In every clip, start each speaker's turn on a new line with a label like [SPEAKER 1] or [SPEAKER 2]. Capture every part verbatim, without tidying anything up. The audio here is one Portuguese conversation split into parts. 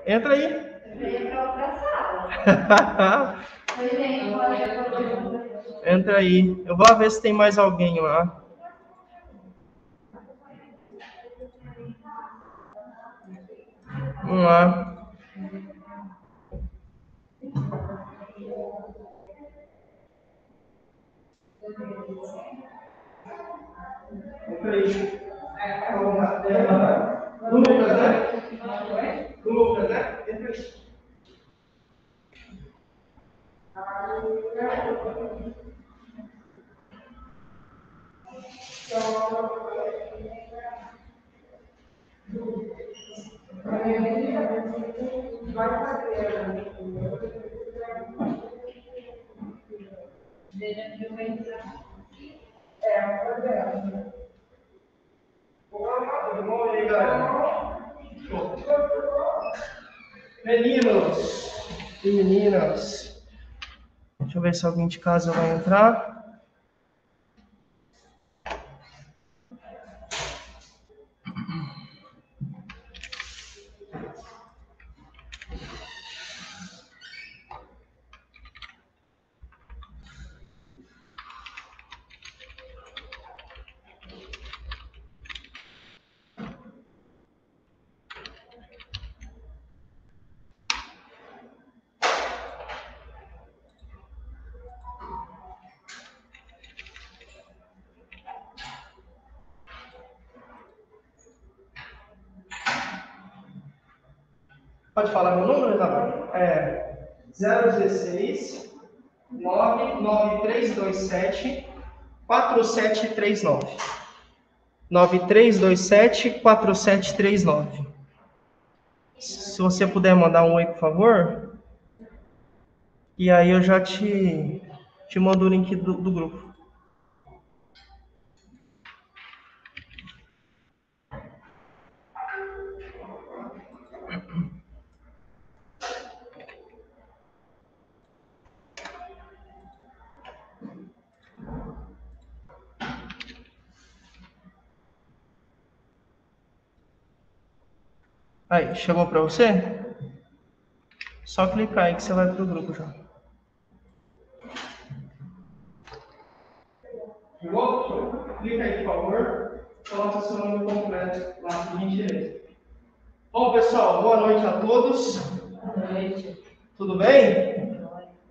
[SPEAKER 1] Entra aí. Entra aí. Eu vou ver se tem mais alguém lá. Vamos lá. Entra aí. Lucas, né? Lucas, né? Entra aí. Meninos e meninas, deixa eu ver se alguém de casa vai entrar. Pode falar meu número, Isabel? É zero um seis, nove nove três dois sete, quatro sete três nove. nove três dois sete, quatro sete três nove. Se você puder mandar um oi, por favor. E aí eu já te, te mando o link do, do grupo. Aí, chegou para você? Só clicar aí que você vai pro grupo já. Chegou? Clica aí, por favor. Coloca seu nome completo lá, por gentileza. Bom, pessoal, boa noite a todos. Boa noite. Tudo bem?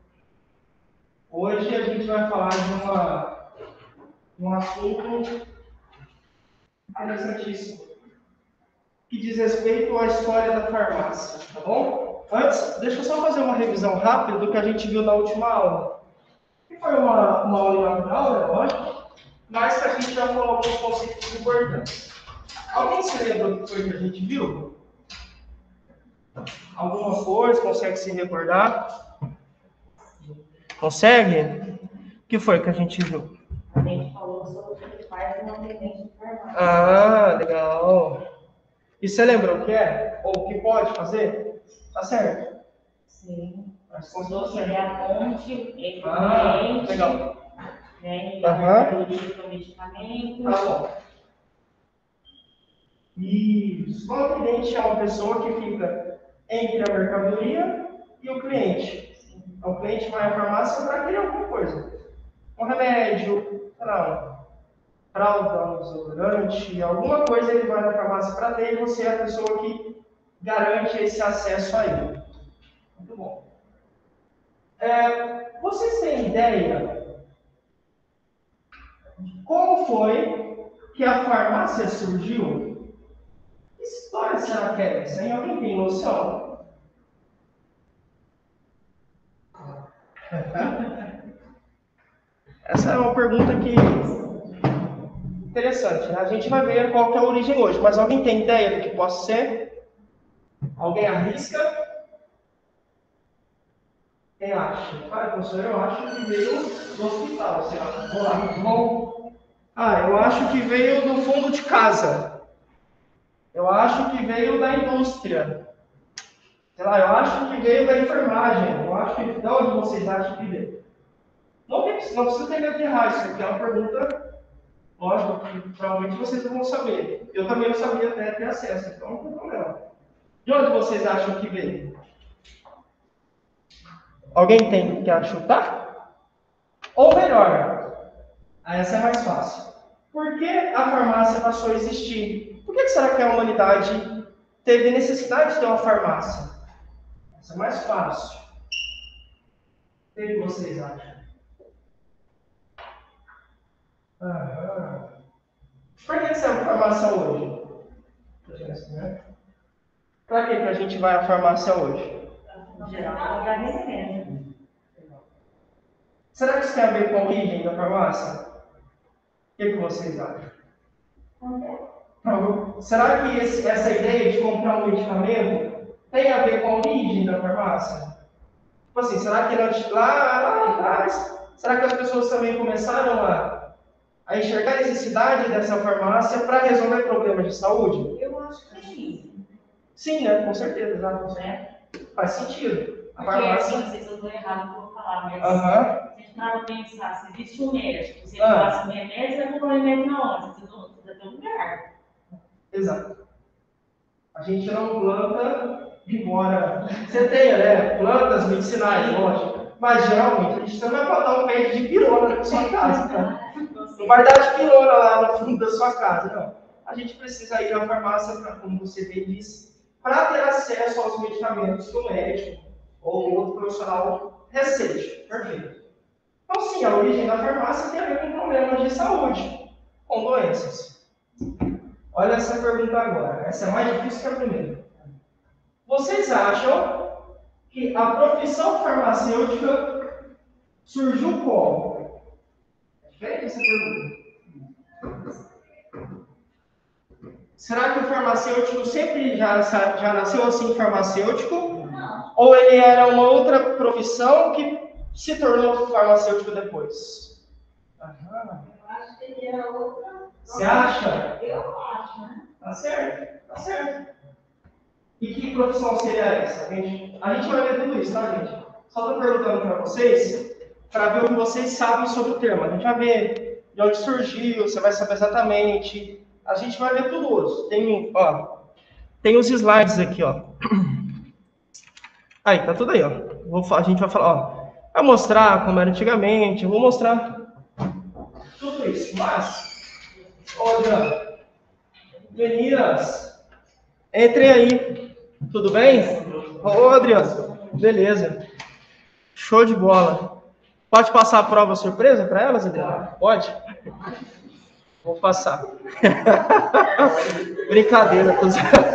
[SPEAKER 1] Hoje a gente vai falar de uma, um assunto interessantíssimo, que diz respeito à história da farmácia, tá bom? Antes, deixa eu só fazer uma revisão rápida do que a gente viu na última aula. Que foi uma, uma aula natural, é lógico, mas que a gente já falou alguns conceitos importantes. Alguém se lembra do que foi que a gente viu? Alguma coisa? Consegue se recordar? Consegue? O que foi que a gente viu?
[SPEAKER 2] A gente falou sobre o que faz uma atendente de farmácia.
[SPEAKER 1] Ah, legal. E você lembra o que é? Ou o que pode fazer? Tá certo?
[SPEAKER 2] Sim.
[SPEAKER 1] Mas
[SPEAKER 2] Falou sobre a ponte entre o
[SPEAKER 1] ah,
[SPEAKER 2] cliente,
[SPEAKER 1] legal.
[SPEAKER 2] né, e a mercadoria para o medicamento.
[SPEAKER 1] Tá bom. Isso. O cliente é uma pessoa que fica entre a mercadoria e o cliente. Então, o cliente vai à farmácia para querer alguma coisa. Um remédio, não, fralda, um desodorante, alguma coisa ele vai na farmácia para ter e você é a pessoa que garante esse acesso a ele. Muito bom. É, vocês têm ideia de como foi que a farmácia surgiu? Que história será que é essa, hein? Alguém tem noção? Essa é uma pergunta que interessante, né? A gente vai ver qual que é a origem hoje, mas alguém tem ideia do que possa ser? Alguém arrisca? Quem acha? Ah, professor, eu acho que veio do hospital, você acha? Vamos lá, muito bom. Ah, eu acho que veio do fundo de casa. Eu acho que veio da indústria. Sei lá, eu acho que veio da enfermagem. Eu acho que... De onde vocês acham que veio? Não, não precisa ter medo de errar, isso aqui é uma pergunta, lógico, que provavelmente vocês não vão saber. Eu também não sabia até ter acesso, então não tem problema. De onde vocês acham que veio? Alguém tem que chutar? Ou melhor, essa é mais fácil. Por que a farmácia passou a existir? Por que será que a humanidade teve necessidade de ter uma farmácia? Essa é mais fácil. O que vocês acham? Aham. Por que serve a farmácia hoje? Para que a gente vai à farmácia hoje? Será que isso tem a ver com a origem da farmácia? O que, que vocês acham? Será que esse, essa ideia de comprar um medicamento tem a ver com a origem da farmácia? Tipo assim, será que lá, lá atrás, será que as pessoas também começaram a, a enxergar a necessidade dessa farmácia para resolver problemas de saúde?
[SPEAKER 2] Eu acho que sim.
[SPEAKER 1] Sim, né? Com certeza, exato. Né? Faz sentido. A
[SPEAKER 2] Porque
[SPEAKER 1] farmácia...
[SPEAKER 2] assim, não sei se eu estou errado por falar, mas
[SPEAKER 1] Uhum.
[SPEAKER 2] se a gente para pensar, se existe um médico, se ele
[SPEAKER 1] Ah.
[SPEAKER 2] passa um remédio, você vai comprar um remédio na onde? Você precisa ter um lugar.
[SPEAKER 1] Exato. A gente não planta, embora você tenha, né? Plantas medicinais, lógico. Mas geralmente a gente não vai plantar um pé de pirona na sua casa, tá? Não vai dar de pirona lá no fundo da sua casa, não. A gente precisa ir à farmácia, pra, como você bem disse, para ter acesso aos medicamentos que o médico ou outro profissional receite. Perfeito. Então, sim, a origem da farmácia tem a ver com problemas de saúde, com doenças. Olha essa pergunta agora. Essa é mais difícil que a primeira. Vocês acham que a profissão farmacêutica surgiu como? É diferente essa pergunta. Será que o farmacêutico sempre já, já nasceu assim farmacêutico?
[SPEAKER 2] Não.
[SPEAKER 1] Ou ele era uma outra profissão que se tornou farmacêutico depois?
[SPEAKER 2] Aham. Eu acho que ele era outra.
[SPEAKER 1] Você acha?
[SPEAKER 2] Eu acho, né?
[SPEAKER 1] Tá certo, tá certo. E que profissão seria essa? A gente, a gente vai ver tudo isso, tá, gente? Só estou perguntando para vocês, para ver o que vocês sabem sobre o termo. A gente vai ver de onde surgiu, você vai saber exatamente. A gente vai ver tudo hoje. Tem, ó, tem os slides aqui, ó. Aí, tá tudo aí, ó. Vou, a gente vai falar, ó. Vai mostrar como era antigamente, eu vou mostrar tudo isso. Mas, olha, meninas, entrem aí. Tudo bem? Ô, Adriano, beleza. Show de bola. Pode passar a prova surpresa para elas, Adriano? Pode? Vou passar. Brincadeira. Tô...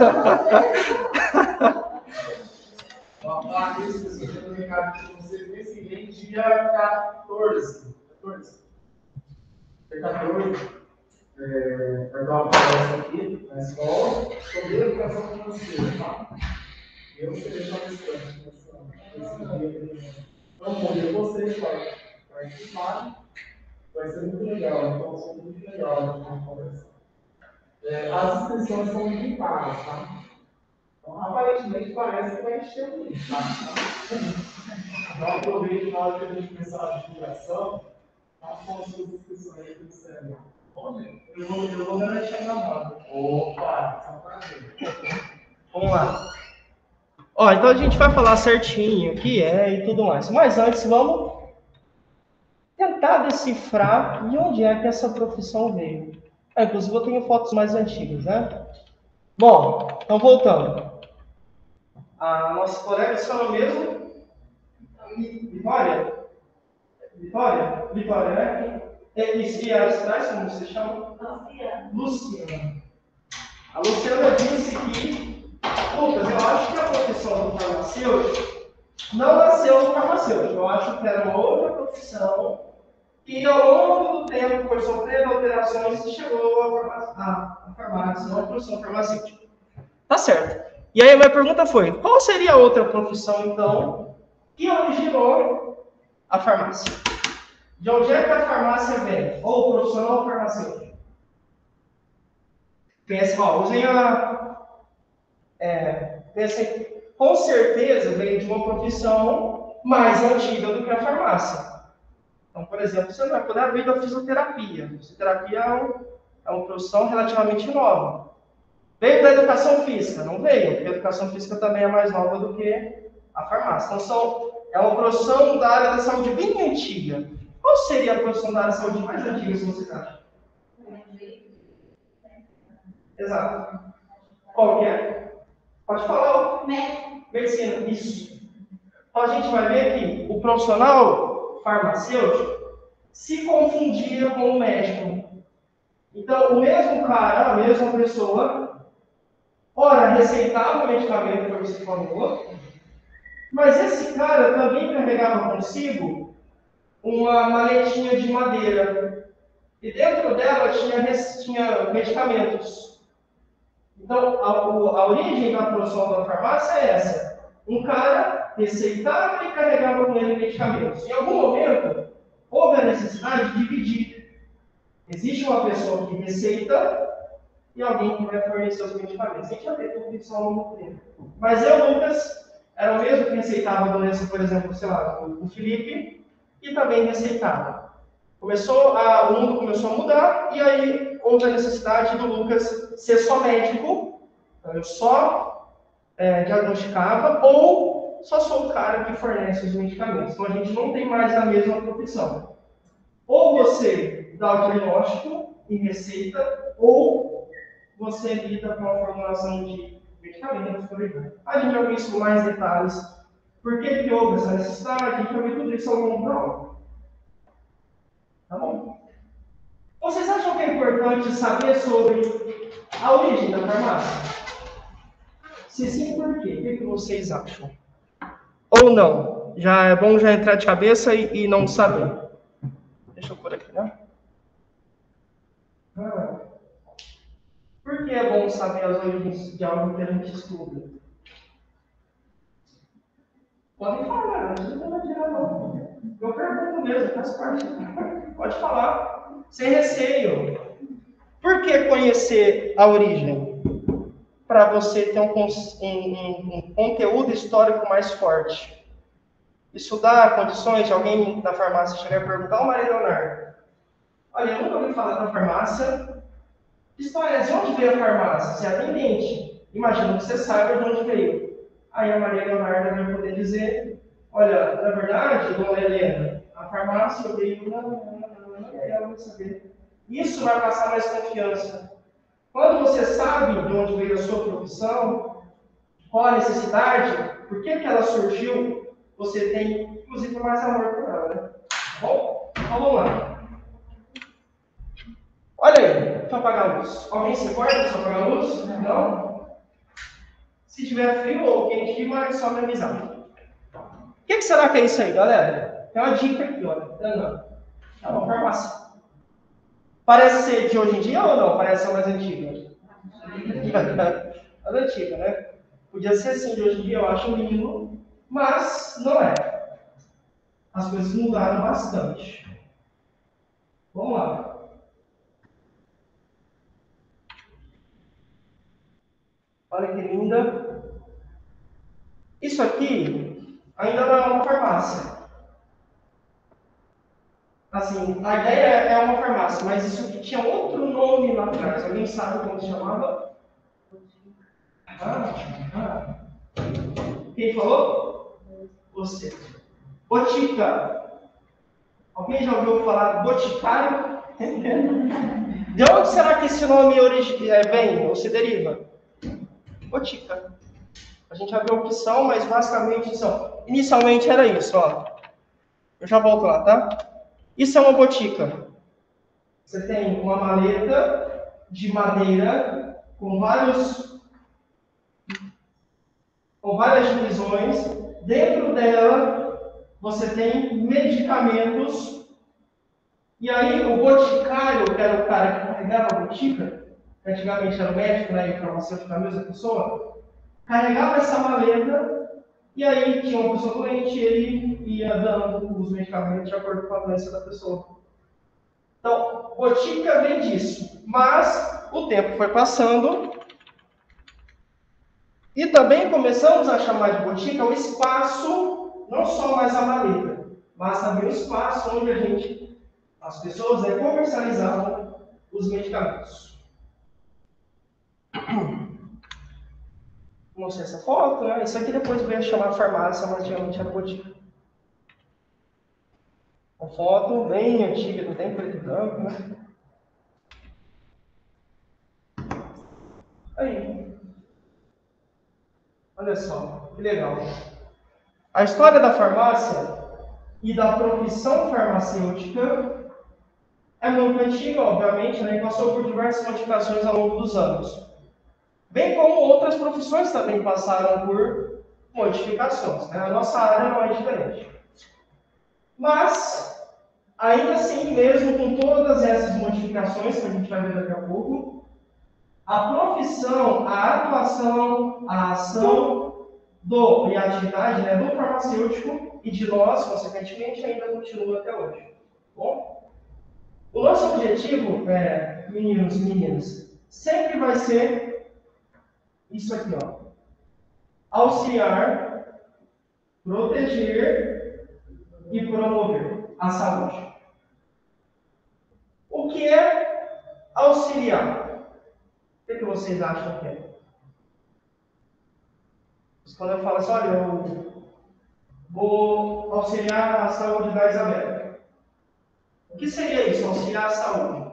[SPEAKER 3] Dia quatorze. Dia quatorze. É, vai dar uma palestra aqui na escola sobre educação financeira, tá? Eu serei palestrante nesse dia. Então, convido vocês para participarem. Vai ser muito legal, então, vai ser muito legal a conversa. É, as inscrições são limitadas, tá? Então, aparentemente, parece que vai encher o link, tá? Então, aproveite na hora que a gente começar a divulgação, façam as suas inscrições aí que servem.
[SPEAKER 1] Eu vou, eu vou garantir na mão.
[SPEAKER 3] Opa, é um prazer.
[SPEAKER 1] Vamos lá. Ó, então a gente vai falar certinho o que é e tudo mais. Mas antes, vamos tentar decifrar de onde é que essa profissão veio. É, inclusive, eu tenho fotos mais antigas, né? Bom, então voltando. A nossa colega se chama mesmo? Vitória? Vitória? Vitória, né? E as trás, como você chama?
[SPEAKER 2] Luciana.
[SPEAKER 1] Luciana. A Luciana disse que, Lucas, eu acho que a profissão do farmacêutico não nasceu no farmacêutico. Eu acho que era uma outra profissão que, ao longo do tempo, foi sofrendo alterações e chegou à farmácia, não a profissão farmacêutica. Tá certo. E aí a minha pergunta foi, qual seria a outra profissão, então, que originou a farmácia? De onde é que a farmácia vem? Ou o profissional farmacêutico? Pensa, ó, usem a... É, pensem, com certeza veio de uma profissão mais antiga do que a farmácia. Então, por exemplo, você não vai poder vir da fisioterapia. A fisioterapia é, um, é uma profissão relativamente nova. Veio da educação física? Não veio, porque a educação física também é mais nova do que a farmácia. Então, são, é uma profissão da área da saúde bem antiga. Qual seria a profissão da área da saúde mais antiga, se vocês acham? Exato. Qual que é? Pode falar.
[SPEAKER 2] Médico.
[SPEAKER 1] Medicina. Isso. Então, a gente vai ver que o profissional farmacêutico se confundia com o médico. Então, o mesmo cara, a mesma pessoa, ora receitava o medicamento que você falou, mas esse cara também carregava consigo uma maletinha de madeira. E dentro dela tinha, tinha medicamentos. Então, a, a origem da produção da farmácia é essa. Um cara receitava e carregava com ele medicamentos. Em algum momento, houve a necessidade de dividir. Existe uma pessoa que receita e alguém que vai fornecer os medicamentos. A gente já teve tudo isso ao longo do tempo. Mas eu, Lucas, era o mesmo que receitava a doença, por exemplo, sei lá, o Felipe, e também receitava. Começou a, o mundo começou a mudar, e aí houve a necessidade do Lucas ser só médico, então eu só é, diagnosticava, ou só sou o cara que fornece os medicamentos. Então a gente não tem mais a mesma profissão. Ou você dá o diagnóstico e receita, ou você lida com a formulação de medicamentos, por exemplo. A gente vai ver isso com mais detalhes. Por que, que houve essa necessidade? A gente vai ver tudo isso ao longo da aula. Tá bom? Vocês acham que é importante saber sobre a origem da farmácia? Se sim, por quê? O que, que vocês acham? Ou não? Já é bom já entrar de cabeça e, e não saber. Deixa eu pôr aqui, né? Ah. Por que é bom saber as origens de algo que a gente estuda? Podem falar, não precisa tirar não. Eu pergunto mesmo, faz parte. Pode falar, sem receio. Por que conhecer a origem? Para você ter um, um, um conteúdo histórico mais forte. Isso dá condições de alguém da farmácia chegar e perguntar ao Maria Leonardo: olha, eu nunca ouvi falar da farmácia. Que história é? De onde veio a farmácia? Você é atendente. Imagina que você saiba de onde veio. Aí a Maria Leonarda vai poder dizer: olha, na verdade, dona Helena, a farmácia veio, não, não, não, não, e aí ela vai saber. Isso vai passar mais confiança. Quando você sabe de onde veio a sua profissão, qual a necessidade, por que, que ela surgiu, você tem, inclusive, mais amor por ela, né? Tá bom? Então vamos lá. Olha aí, deixa eu apagar a luz. Alguém se importa se eu apagar a luz? Não? Se tiver frio ou quente, é só me avisar. O que, que será que é isso aí, galera? Tem uma dica aqui, olha. É uma farmácia. Parece ser de hoje em dia ou não? Parece ser mais antiga? Mais antiga, né? Podia ser assim de hoje em dia, eu acho o mínimo, mas não é. As coisas mudaram bastante. Vamos lá. Olha que linda. Isso aqui ainda não é uma farmácia. Assim, a ideia é uma farmácia, mas isso aqui tinha outro nome lá atrás. Alguém sabe como se chamava? Ah, ah. Quem falou? Você. Botica. Alguém já ouviu falar boticário? De onde será que esse nome vem ou se deriva? Botica. A gente vai ver o que são, mas basicamente são. Inicialmente era isso, ó. Eu já volto lá, tá? Isso é uma botica. Você tem uma maleta de madeira com vários, com várias divisões. Dentro dela você tem medicamentos. E aí o boticário, que era o cara que carregava a botica, que antigamente era o médico, né, e para você ficar a mesma pessoa, carregava essa maleta. E aí tinha uma pessoa doente e ele ia dando os medicamentos de acordo com a doença da pessoa. Então, botica vem disso. Mas o tempo foi passando e também começamos a chamar de botica o espaço, não só mais a maleta, mas também o espaço onde a gente, as pessoas, né, comercializavam os medicamentos. Mostrei essa foto, né? Isso aqui depois veio chamar farmácia, mas antigamente era botica. Uma foto bem antiga, não tem preto e branco, né? Aí. Olha só, que legal. A história da farmácia e da profissão farmacêutica é muito antiga, obviamente, né? E passou por diversas modificações ao longo dos anos. Bem como outras profissões também passaram por modificações, né? A nossa área não é diferente. Mas, ainda assim, mesmo com todas essas modificações que a gente vai ver daqui a pouco, a profissão, a atuação, a ação do, e a atividade, né, do farmacêutico e de nós, consequentemente, ainda continua até hoje. Bom, o nosso objetivo, é, meninos e meninas, sempre vai ser isso aqui, ó. Auxiliar, proteger e promover a saúde. O que é auxiliar? O que, que vocês acham que é? Quando eu falo assim, olha, eu vou auxiliar a saúde da Isabela. O que seria isso, auxiliar a saúde?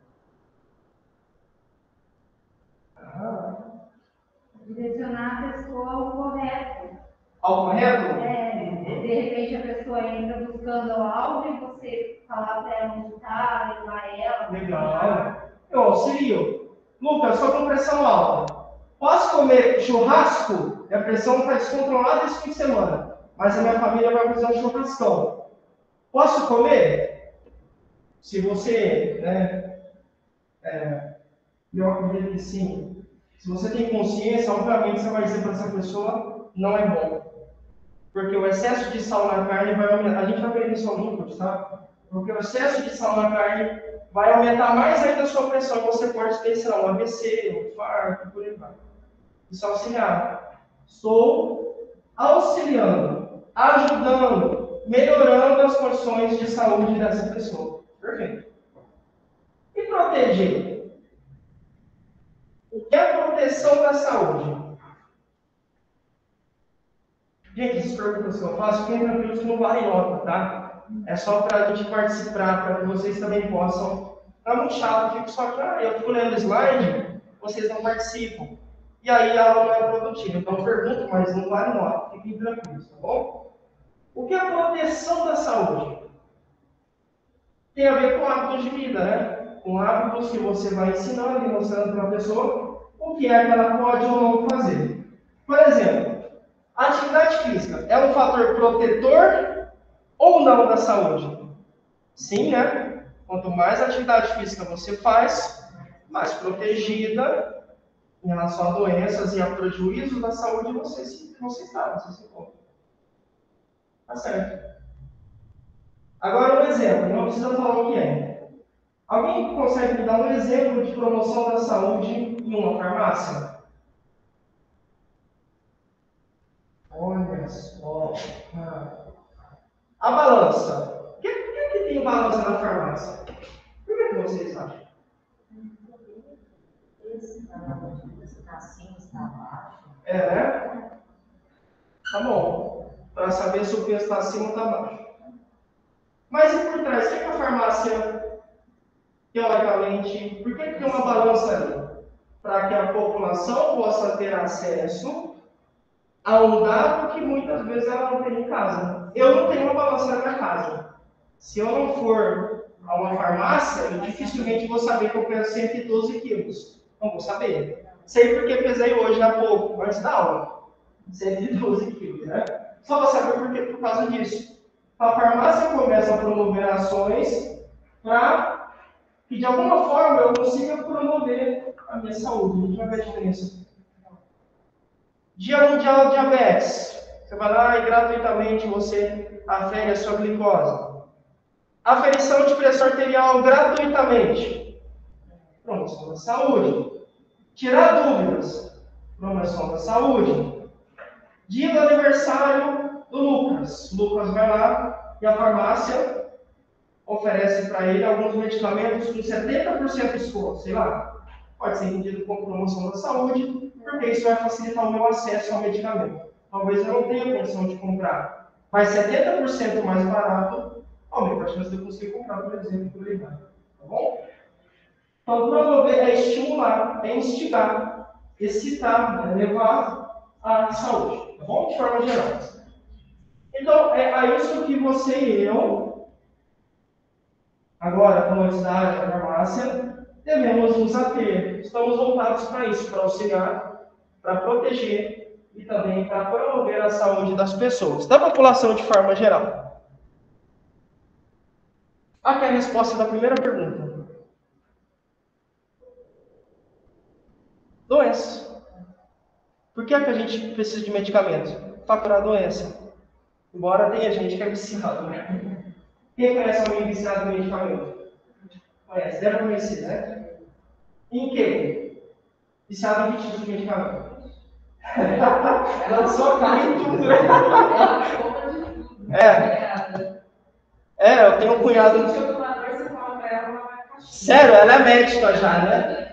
[SPEAKER 1] Ah.
[SPEAKER 2] Direcionar a pessoa ao correto.
[SPEAKER 1] Ao correto?
[SPEAKER 2] É, de repente a pessoa entra buscando algo e você falar para ela onde está, levar ela.
[SPEAKER 1] Legal. Eu auxilio. Lucas, estou com pressão alta. Posso comer churrasco? Minha pressão está descontrolada esse fim de semana. Mas a minha família vai precisar de churrascão. Posso comer? Se você, né, é, eu acredito que sim. Se você tem consciência, obviamente você vai dizer para essa pessoa, não é bom. Porque o excesso de sal na carne vai aumentar. A gente vai aprender isso ao longo, tá? Porque o excesso de sal na carne vai aumentar mais ainda a sua pressão. Você pode ter, sei lá, um A V C, um infarto, por aí vai. Isso é auxiliar. Estou auxiliando, ajudando, melhorando as condições de saúde dessa pessoa. Perfeito. E proteger? O que é a proteção da saúde? Gente, essas perguntas que eu faço, fiquem tranquilos que não valem nota, tá? É só para a gente participar, para que vocês também possam. Não é muito chato, eu fico só que, ah, eu fico lendo slide, vocês não participam. E aí a aula não é produtiva. Então eu pergunto, mas não vale nota. Fiquem tranquilos, tá bom? O que é a proteção da saúde? Tem a ver com hábitos de vida, né? Com hábitos que você vai ensinando e mostrando para a pessoa o que é que ela pode ou não fazer. Por exemplo, a atividade física é um fator protetor ou não da saúde? Sim, né? Quanto mais atividade física você faz, mais protegida em relação a doenças e a prejuízos da saúde você se você está, você se encontra. Tá certo. Agora um exemplo, não precisa falar o que é. Alguém consegue me dar um exemplo de promoção da saúde em uma farmácia? Olha só. A balança. Por que, por que, que tem balança na farmácia? Por que, que vocês acham? É, né? Tá bom. Para saber se o peso está acima ou está abaixo. Mas e por trás? O que, que a farmácia, teoricamente, por que, que tem uma balança ali? Para que a população possa ter acesso a um dado que muitas vezes ela não tem em casa. Eu não tenho uma balança na minha casa. Se eu não for a uma farmácia, eu dificilmente vou saber que eu peso cento e doze quilos. Não vou saber. Sei porque pesei hoje há pouco, antes da aula. cento e doze quilos, né? Só vou saber por, quê? Por causa disso. A farmácia começa a promover ações para que, de alguma forma, eu consiga promover a minha saúde. A gente vai ver a diferença. Dia Mundial de Diabetes. Você vai lá e gratuitamente você afere a sua glicose. Aferição de pressão arterial gratuitamente. Promoção da saúde. Tirar dúvidas. Promoção da saúde. Dia do aniversário do Lucas. O Lucas vai lá e a farmácia oferece para ele alguns medicamentos com setenta por cento de desconto, sei lá. Pode ser vendido como promoção da saúde por porque isso vai facilitar o meu acesso ao medicamento. Talvez eu não tenha condição de comprar, mas setenta por cento mais barato, aumenta a chance de eu conseguir comprar, por exemplo, por aí vai. Tá bom? Então, promover é estimular, é instigar, excitar, é levar à saúde, tá bom? De forma geral. Então, é a isso que você e eu, agora, como estudante da farmácia, devemos nos ater. Estamos voltados para isso, para auxiliar, para proteger e também para promover a saúde das pessoas, da população de forma geral. Aqui é a resposta da primeira pergunta. Doença. Por que é que a gente precisa de medicamento? Para curar a doença. Embora tenha gente que é viciado, né? Quem conhece alguém viciado em medicamento? Conhece, deve conhecer, né? Em que? Viciado em que tipo de medicamento? Ela só cai em tudo, né? É. É, eu tenho um cunhado. Sério, ela é médica já, né?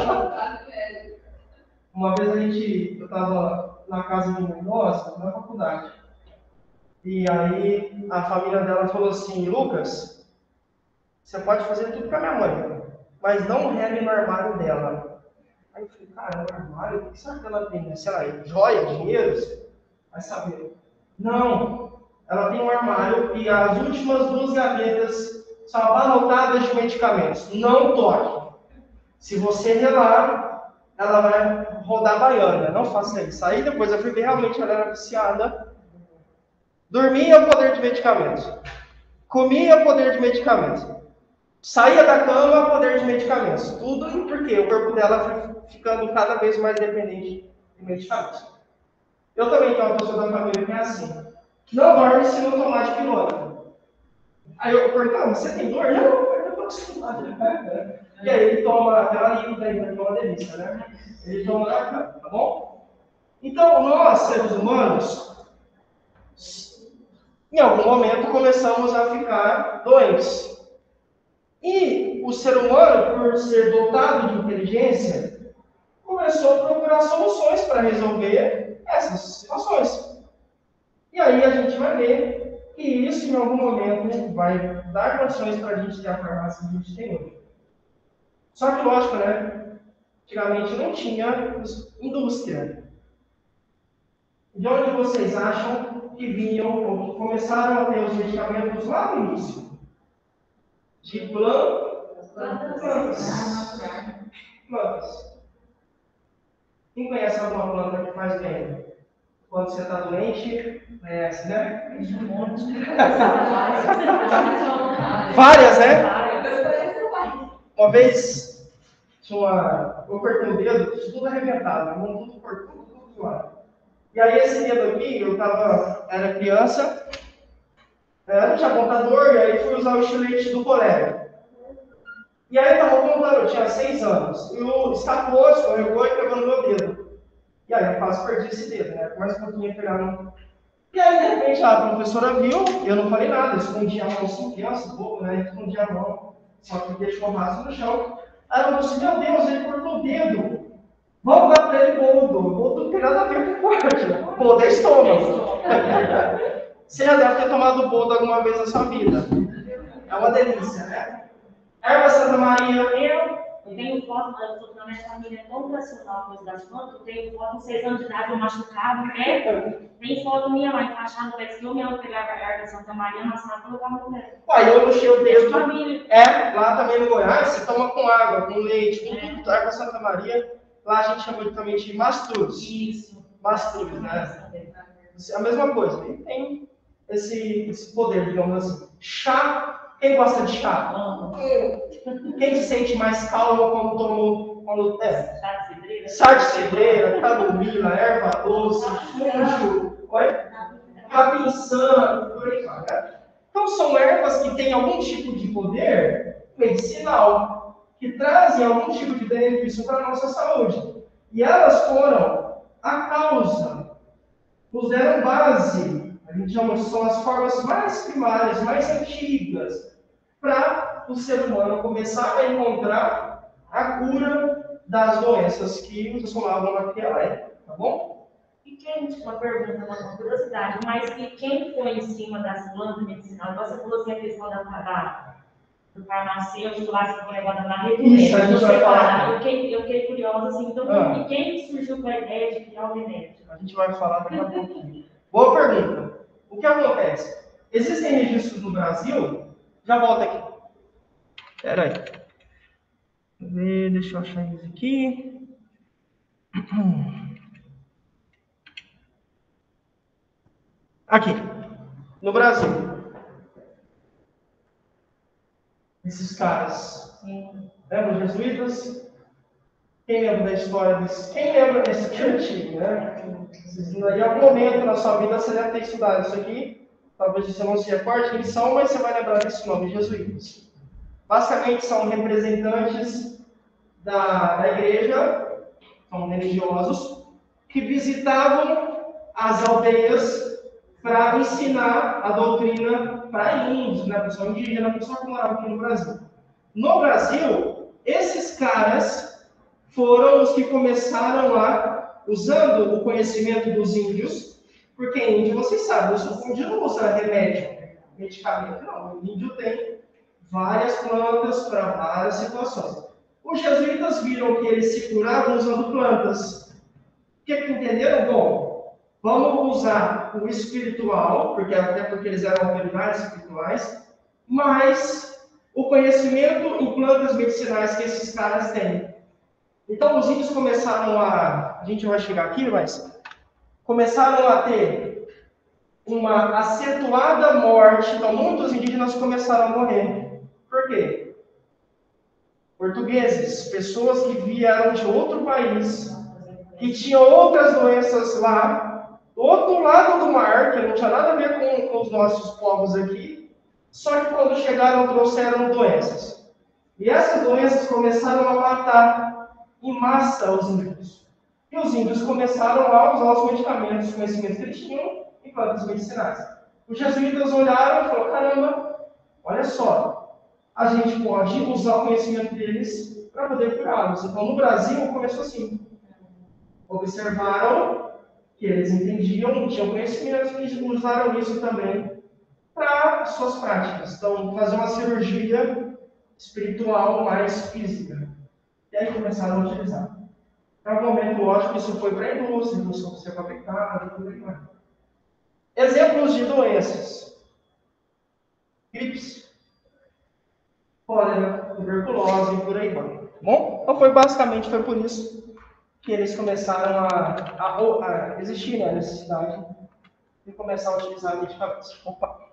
[SPEAKER 1] Uma vez a gente, eu estava na casa de uma nossa, na faculdade. E aí a família dela falou assim: Lucas, você pode fazer tudo com a minha mãe, mas não rele no armário dela. Aí eu falei: cara, no armário? O que será que ela tem? Sei lá, joia, dinheiro? Vai saber. Não, ela tem um armário e as últimas duas gavetas são abarrotadas de medicamentos. Não toque. Se você relar, ela vai rodar baiana. Não faça isso. Aí depois eu fui ver, realmente ela era viciada. Dormia é o poder de medicamentos. Comia é o poder de medicamentos. Saía da cama é o poder de medicamentos. Tudo porque o corpo dela foi ficando cada vez mais dependente de medicamentos. Eu também tenho uma pessoa da família que é assim. Não dorme se não tomar de pilona. Aí eu pergunto, você tem dor? Não, eu estou acostumado. E aí ele toma aquela líquida ainda, que é uma delícia, né? Ele toma na cama, tá bom? Então, nós, seres humanos, em algum momento começamos a ficar doentes. E o ser humano, por ser dotado de inteligência, começou a procurar soluções para resolver essas situações. E aí a gente vai ver que isso, em algum momento, vai dar condições para a gente ter a farmácia que a gente tem hoje. Só que, lógico, né? Antigamente não tinha indústria. De onde vocês acham que vinham, ou que começaram a ter os medicamentos lá no início? De plantas. Plantas. Quem conhece alguma planta que faz bem? Quando você está doente, conhece, né? Várias, né? Uma vez, tinha uma... eu cortei o dedo, tudo arrebentado, a mão tudo cortou, tudo zoado. E aí esse dedo aqui, eu tava, era criança, eu não tinha contador, e aí fui usar o estilete do colega. E aí eu tava contando, eu tinha seis anos, e o escapou, escorregou e pegou no meu dedo. E aí eu quase perdi esse dedo, né? Mais um pouquinho pegar no... E aí, de repente, a professora viu, eu não falei nada, eu escondi a mão assim, criança, bobo, né? Escondi a mão, só que deixou o braço no chão. Aí ela falou assim: meu Deus, ele cortou o dedo. Vamos dar para ele boldo. Boldo não tem nada a ver com corte. Boldo é estômago. Você já deve ter tomado boldo alguma vez na sua vida. É uma delícia, né? Erva Santa Maria.
[SPEAKER 4] Eu, eu tenho foto, mas eu estou na minha família tão tradicional, coisa das plantas, eu tenho foto com seis anos de idade, eu machucado, né? Tem foto minha lá encaixada, parece que eu mesmo pegava a erva Santa Maria, amassava e colocava no dedo.
[SPEAKER 1] Uai, eu puxei o dedo.
[SPEAKER 4] Família.
[SPEAKER 1] É, lá também no Goiás, você toma com água, com leite, com tudo. Erva Santa Maria, lá a gente chama também de mastruz.
[SPEAKER 4] Isso.
[SPEAKER 1] Mastruz, né? É a mesma coisa, ele tem esse, esse poder, digamos assim. Chá. Quem gosta de chá? Quem se sente mais calmo quando toma... Quando, é, chá de cidreira, camomila, erva doce, fungo, capim-santo, por aí vai, né? Então são ervas que têm algum tipo de poder medicinal, que trazem algum tipo de benefício para a nossa saúde. E elas foram a causa, nos deram base. A gente chama que são as formas mais primárias, mais antigas, para o ser humano começar a encontrar a cura das doenças que assolavam naquela época, tá bom?
[SPEAKER 4] E quem, uma pergunta, uma curiosidade, mas e quem foi em cima das plantas medicinais? Você falou assim a questão da, da, do farmacêutico lá que foi levada na rede
[SPEAKER 1] Isso, a gente
[SPEAKER 4] médica.
[SPEAKER 1] vai falar.
[SPEAKER 4] Eu fiquei, eu fiquei curiosa, assim, então,
[SPEAKER 1] Ah.
[SPEAKER 4] e quem surgiu com a ideia de criar o remédio?
[SPEAKER 1] A gente vai falar daqui a pouquinho. Boa pergunta. O que acontece? Existem registros no Brasil? Já volta aqui. Espera aí. Deixa eu achar eles aqui. Aqui. No Brasil. Esses caras. Lembra os jesuítas? Quem lembra da história desse? Quem lembra desse aqui antigo, né? Em algum momento na sua vida você deve ter estudado isso aqui. Talvez você não se recorde quem são, mas você vai lembrar desse nome, jesuítas. Basicamente são representantes da, da igreja, são religiosos, que visitavam as aldeias para ensinar a doutrina para índios, né? Pessoal indígena, pessoal que morava aqui no Brasil. No Brasil, esses caras foram os que começaram lá, usando o conhecimento dos índios, porque índio, vocês sabem, o índio não usa remédio, medicamento, não. O índio tem várias plantas para várias situações. Os jesuítas viram que eles se curavam usando plantas. O que, que entenderam? Bom, vamos usar o espiritual, porque, até porque eles eram autoridades espirituais, mas o conhecimento em plantas medicinais que esses caras têm. Então, os índios começaram a... A gente vai chegar aqui, mas... Começaram a ter uma acentuada morte. Então, muitos indígenas começaram a morrer. Por quê? Portugueses, pessoas que vieram de outro país, que tinham outras doenças lá, do outro lado do mar, que não tinha nada a ver com, com os nossos povos aqui, só que quando chegaram trouxeram doenças. E essas doenças começaram a matar em massa os índios. E os índios começaram a usar os medicamentos, os conhecimentos que eles tinham em plantas medicinais. Os jesuítas olharam e falaram, caramba, olha só, a gente pode usar o conhecimento deles para poder curá-los. Então, no Brasil, começou assim. Observaram que eles entendiam, tinham conhecimento e usaram isso também para suas práticas. Então, fazer uma cirurgia espiritual mais física. E aí começaram a utilizar. Para um momento, lógico, isso foi para a indústria, começou a ser fabricado e tudo mais. Exemplos de doenças. Gripes, cólera, tuberculose e por aí vai. Bom, então foi basicamente foi por isso que eles começaram a, a, a existir, né, a necessidade de começar a utilizar medicamentos. Opa.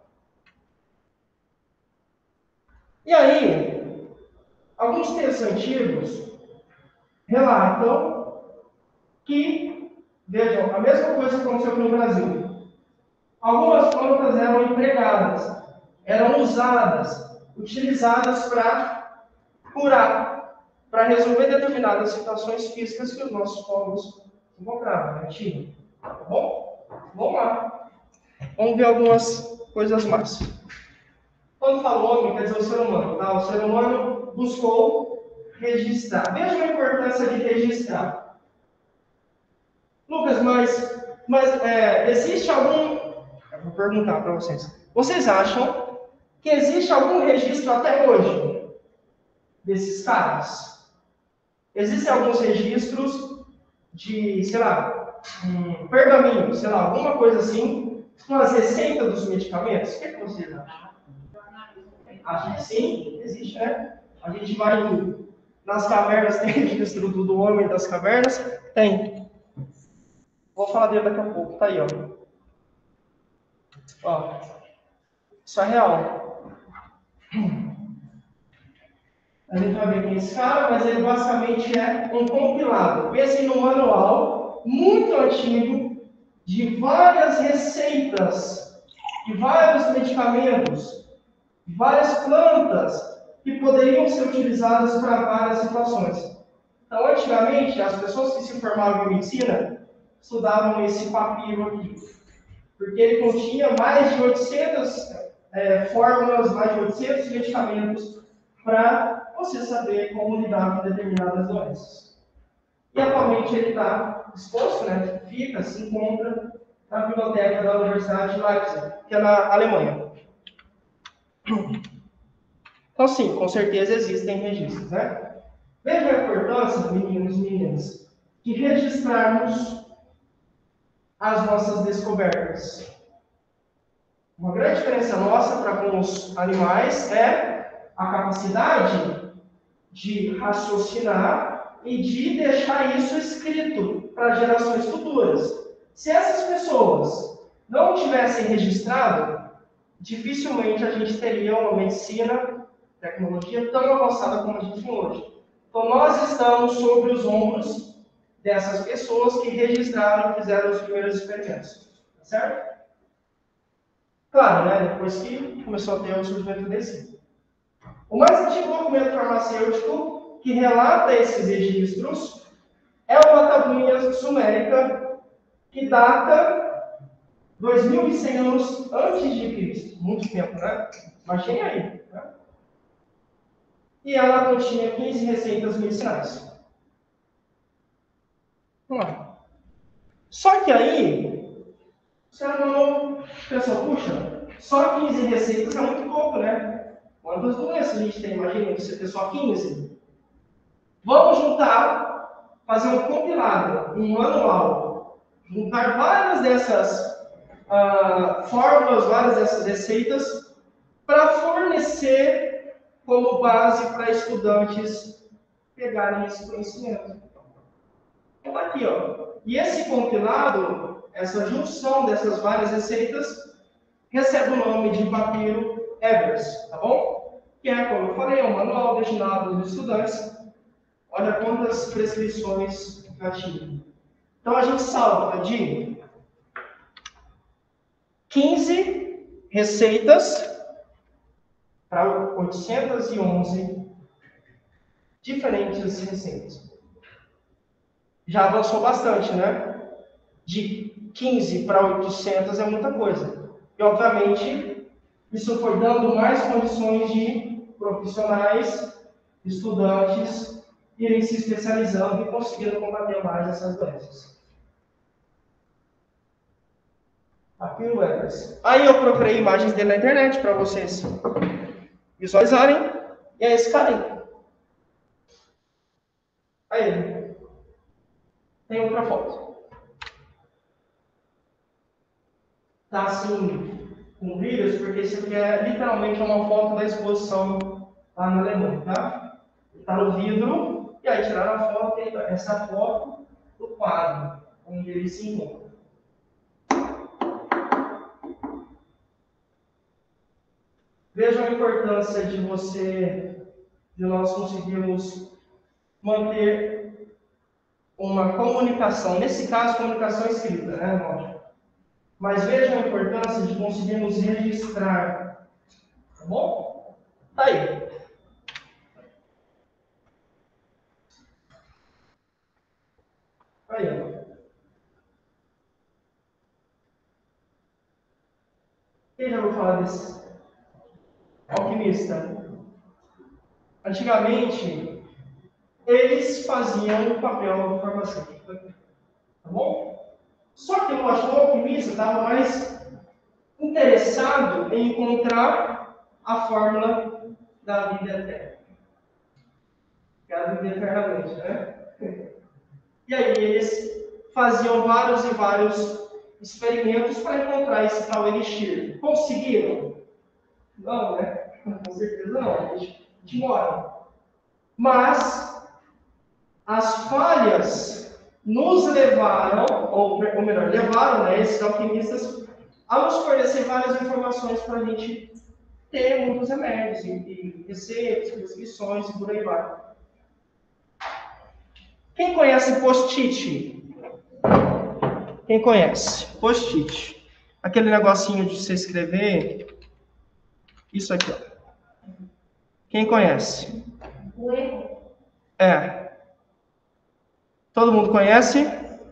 [SPEAKER 1] E aí, alguns textos antigos relatam que, vejam, a mesma coisa aconteceu aqui no Brasil. Algumas plantas eram empregadas, eram usadas, utilizadas para curar, para resolver determinadas situações físicas que os nossos povos encontravam, né? Tinham. Tá bom? Vamos lá. Vamos ver algumas coisas mais. Quando fala homem, quer dizer o ser humano. Tá? O ser humano buscou registrar. Veja a importância de registrar. Lucas, mas, mas é, existe algum... Eu vou perguntar para vocês. Vocês acham que existe algum registro até hoje desses caras? Existem alguns registros de, sei lá, um pergaminho, sei lá, alguma coisa assim, com as receitas dos medicamentos? O que, é que vocês acham? Acho que sim, existe, né? A gente vai nas cavernas, tem registro do, do homem das cavernas? Tem. Vou falar dele daqui a pouco, tá aí, ó. Ó, isso é real. A gente vai ver quem é esse cara, mas ele basicamente é um compilado. Pensem num manual muito antigo de várias receitas, de vários medicamentos, de várias plantas que poderiam ser utilizadas para várias situações. Então, antigamente, as pessoas que se formavam em medicina estudavam esse papiro aqui, porque ele continha mais de oitocentas é, fórmulas, mais de oitocentos medicamentos para você saber como lidar com determinadas doenças. E atualmente ele está exposto, né? Fica, se encontra na biblioteca da Universidade de Leipzig, que é na Alemanha. Então, sim, com certeza existem registros, né? Veja a importância, meninos e meninas, de registrarmos as nossas descobertas. Uma grande diferença nossa para com os animais é a capacidade de raciocinar e de deixar isso escrito para gerações futuras. Se essas pessoas não tivessem registrado, dificilmente a gente teria uma medicina, tecnologia tão avançada como a gente tem hoje. Então, nós estamos sobre os ombros dessas pessoas que registraram e fizeram os primeiros experimentos. Tá certo? Claro, né? Depois que começou a ter o surgimento desse. O mais antigo documento farmacêutico que relata esses registros é uma tabuinha sumérica que data dois mil e cem anos antes de Cristo. Muito tempo, né? Imagine aí. Né? E ela continha quinze receitas medicinais. Vamos lá. Só que aí, você não pensou, puxa, só quinze receitas é muito pouco, né? Quantas doenças a gente tem? Imagina você ter só quinze. Vamos juntar, fazer um compilado, um manual, juntar várias dessas uh, fórmulas, várias dessas receitas, para fornecer como base para estudantes pegarem esse conhecimento. Então, aqui, ó. E esse compilado, essa junção dessas várias receitas, recebe o nome de papiro Evers, tá bom? Que é, como eu falei, um manual destinado aos estudantes. Olha quantas prescrições já tinha. Então, a gente salva de quinze receitas para oitocentas e onze diferentes receitas. Já avançou bastante, né? De quinze para oitocentas é muita coisa. E, obviamente, isso foi dando mais condições de profissionais, estudantes, irem se especializando e conseguindo combater mais essas doenças. Aqui o Evers. Aí eu procurei imagens dele na internet para vocês visualizarem. E é esse cara aí. Aí. Tem outra foto. Tá assim, com brilhos, porque isso aqui é literalmente uma foto da exposição lá na Alemanha, tá? Tá no vidro, e aí tiraram a foto, e essa foto do quadro, onde ele se encontra. Veja a importância de você, de nós conseguirmos manter uma comunicação, nesse caso, comunicação escrita, né, lógico. Mas veja a importância de conseguirmos registrar, tá bom? Tá aí. Aí, ó. Quem já ouviu falar desse alquimista? Antigamente, eles faziam o papel farmacêutico, tá bom? Só que eu acho que o alquimista estava mais interessado em encontrar a fórmula da vida eterna. Que é a vida eternamente, né? E aí eles faziam vários e vários experimentos para encontrar esse tal elixir. Conseguiram? Não, né? Com certeza não. A gente demora. Mas as falhas nos levaram, ou, ou melhor, levaram, né, esses alquimistas a nos fornecer várias informações para a gente ter muitos remédios, e, e receitas, prescrições e por aí vai. Quem conhece post-it? Quem conhece? Post-it. Aquele negocinho de você escrever. Isso aqui, ó. Quem conhece?
[SPEAKER 2] O erro.
[SPEAKER 1] É. Todo mundo conhece?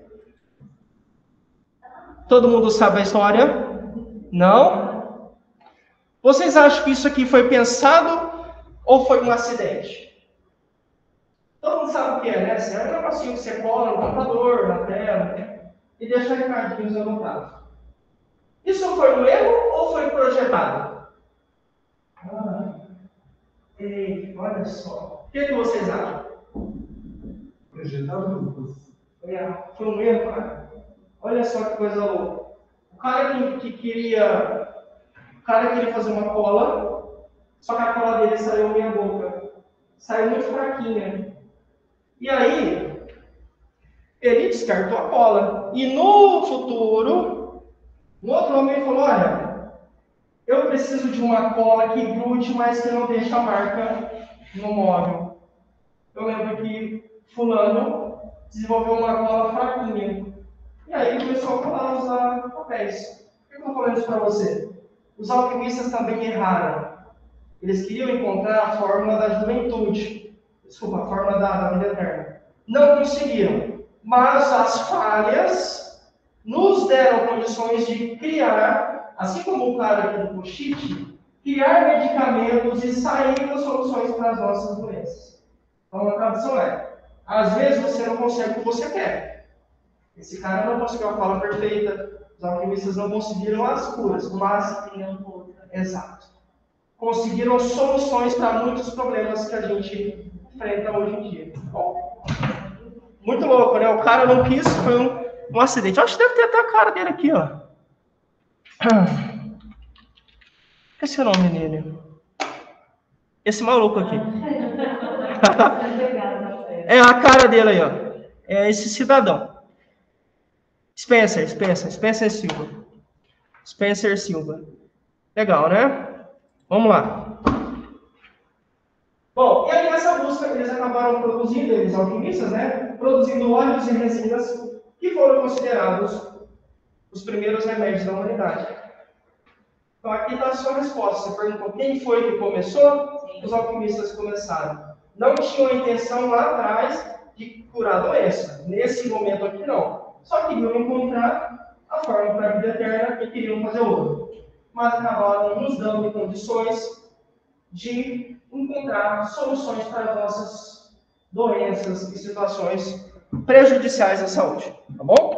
[SPEAKER 1] Todo mundo sabe a história? Não? Vocês acham que isso aqui foi pensado ou foi um acidente? Todo mundo sabe o que é, né? Assim, é um negocinho que você cola no computador, na tela, né? E deixa recadinhos anotados. Isso foi um erro ou foi projetado? Ah, ei, olha só. O que, que vocês acham?
[SPEAKER 3] Projetado.
[SPEAKER 1] É, foi um erro, cara. Olha só que coisa louca. O cara que, que queria. O cara queria fazer uma cola, só que a cola dele saiu meia boca. Saiu muito fraquinha. E aí, ele descartou a cola. E no futuro, um outro homem falou: olha, eu preciso de uma cola que grude, mas que não deixe a marca no móvel. Eu lembro que fulano desenvolveu uma cola fraquinha. E aí ele começou a colar, usar papéis. Por que eu estou falando isso para você? Os alquimistas também erraram. Eles queriam encontrar a fórmula da juventude. Desculpa, a fórmula da, da vida eterna. Não conseguiram. Mas as falhas nos deram condições de criar, assim como o cara aqui do post-it, criar medicamentos e sair com soluções para as nossas doenças. Então a tradução é, às vezes você não consegue o que você quer. Esse cara não conseguiu a cola perfeita, os alquimistas não conseguiram as curas, mas... Exato. Conseguiram soluções para muitos problemas que a gente enfrenta hoje em dia. Bom, muito louco, né? O cara não quis, foi um, um acidente. Eu acho que deve ter até a cara dele aqui, ó. Esse é o nome dele. Esse maluco aqui. É a cara dele aí, ó. É esse cidadão. Spencer, Spencer, Spencer Silva. Spencer Silva. Legal, né? Vamos lá. Bom, e aí nessa busca eles acabaram produzindo, eles alquimistas, né? Produzindo óleos e resinas que foram considerados os primeiros remédios da humanidade. Então aqui está a sua resposta. Você perguntou quem foi que começou? Sim. Os alquimistas começaram. Não tinham a intenção lá atrás de curar a doença. Nesse momento aqui não. Só queriam encontrar a forma para a vida eterna e queriam fazer ouro. Mas acabaram nos dando condições de encontrar soluções para as nossas doenças e situações prejudiciais à saúde. Tá bom?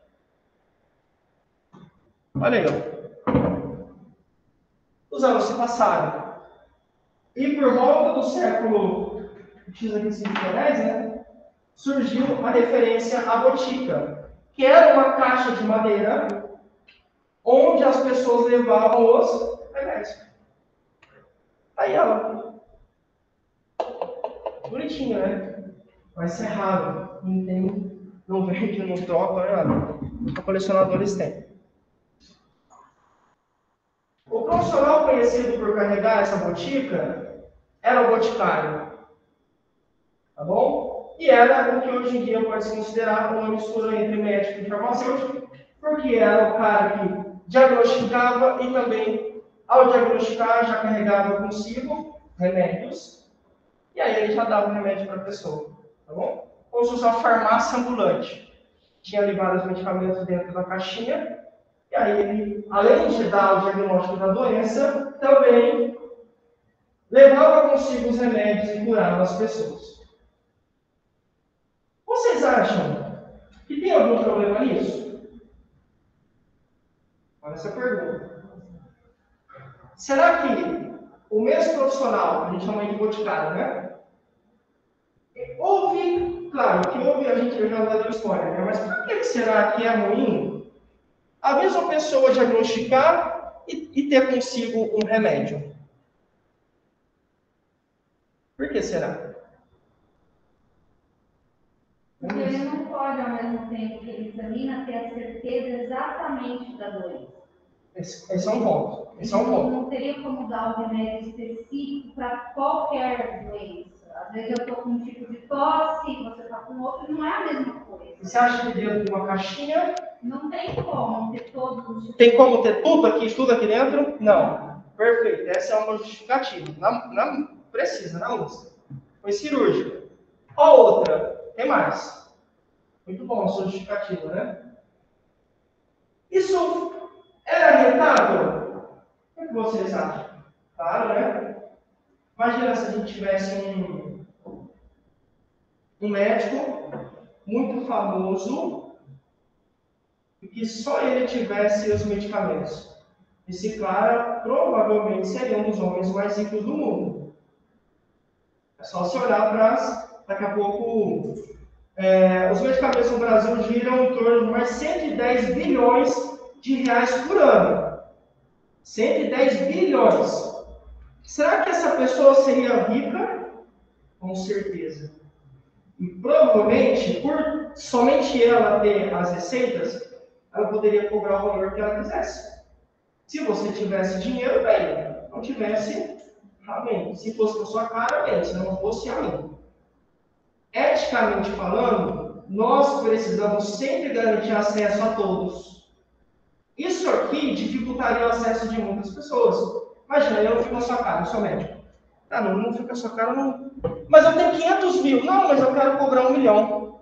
[SPEAKER 1] Olha aí, ó. Os anos se passaram. E por volta do século dez, né, surgiu a referência à botica, que era uma caixa de madeira onde as pessoas levavam os remédios. Aí ela. Bonitinho, né? Mas é raro. Não tem, não vende, não troca, não é nada. Os colecionadores têm. O profissional conhecido por carregar essa botica era o boticário. Tá bom? E era o que hoje em dia pode se considerar uma mistura entre médico e farmacêutico, porque era o cara que diagnosticava e também, ao diagnosticar, já carregava consigo remédios, e aí ele já dava o remédio para a pessoa. Tá bom? Como se fosse uma farmácia ambulante. Tinha ali vários medicamentos dentro da caixinha, e aí ele, além de dar o diagnóstico da doença, também levava consigo os remédios e curava as pessoas. Vocês acham que tem algum problema nisso? Olha essa pergunta. Será que o mesmo profissional, a gente chama de boticário, né? Houve, claro, que houve, a gente já deu história, né? Mas por que será que é ruim a mesma pessoa diagnosticar e, e ter consigo um remédio? Por que será?
[SPEAKER 2] Porque ele não pode, ao mesmo tempo que ele examina, ter a certeza exatamente da doença.
[SPEAKER 1] Esse, esse é um ponto. Esse é um ponto.
[SPEAKER 2] Não teria como dar um remédio específico para qualquer doença. Às vezes eu estou com um tipo de tosse, você está com outro, não é a mesma coisa.
[SPEAKER 1] Você acha que dentro de uma caixinha...
[SPEAKER 2] Não tem como ter todos os tipos.
[SPEAKER 1] Tem como ter tudo aqui, tudo aqui dentro? Não. Perfeito. Essa é uma justificativa. Na, na, precisa, na lista. Foi cirúrgica. Qual outra? Tem mais. Muito bom a sua justificativa, né? Isso era rentável? O que vocês acham? Claro, né? Imagina se a gente tivesse um, um médico muito famoso e que só ele tivesse os medicamentos. Esse cara provavelmente seria um dos homens mais ricos do mundo. É só se olhar para daqui a pouco. É, os medicamentos no Brasil giram em torno de mais cento e dez bilhões de reais por ano. cento e dez bilhões. Será que essa pessoa seria rica? Com certeza. E provavelmente, por somente ela ter as receitas, ela poderia cobrar o valor que ela quisesse. Se você tivesse dinheiro, bem. Não tivesse, amém. Se fosse por sua cara, bem. Se não fosse, amém. Eticamente falando, nós precisamos sempre garantir acesso a todos. Isso aqui dificultaria o acesso de muitas pessoas. Imagina, eu não fico na sua cara, eu sou médico. Ah, não, não fica na sua cara, não. Mas eu tenho quinhentos mil. Não, mas eu quero cobrar um milhão.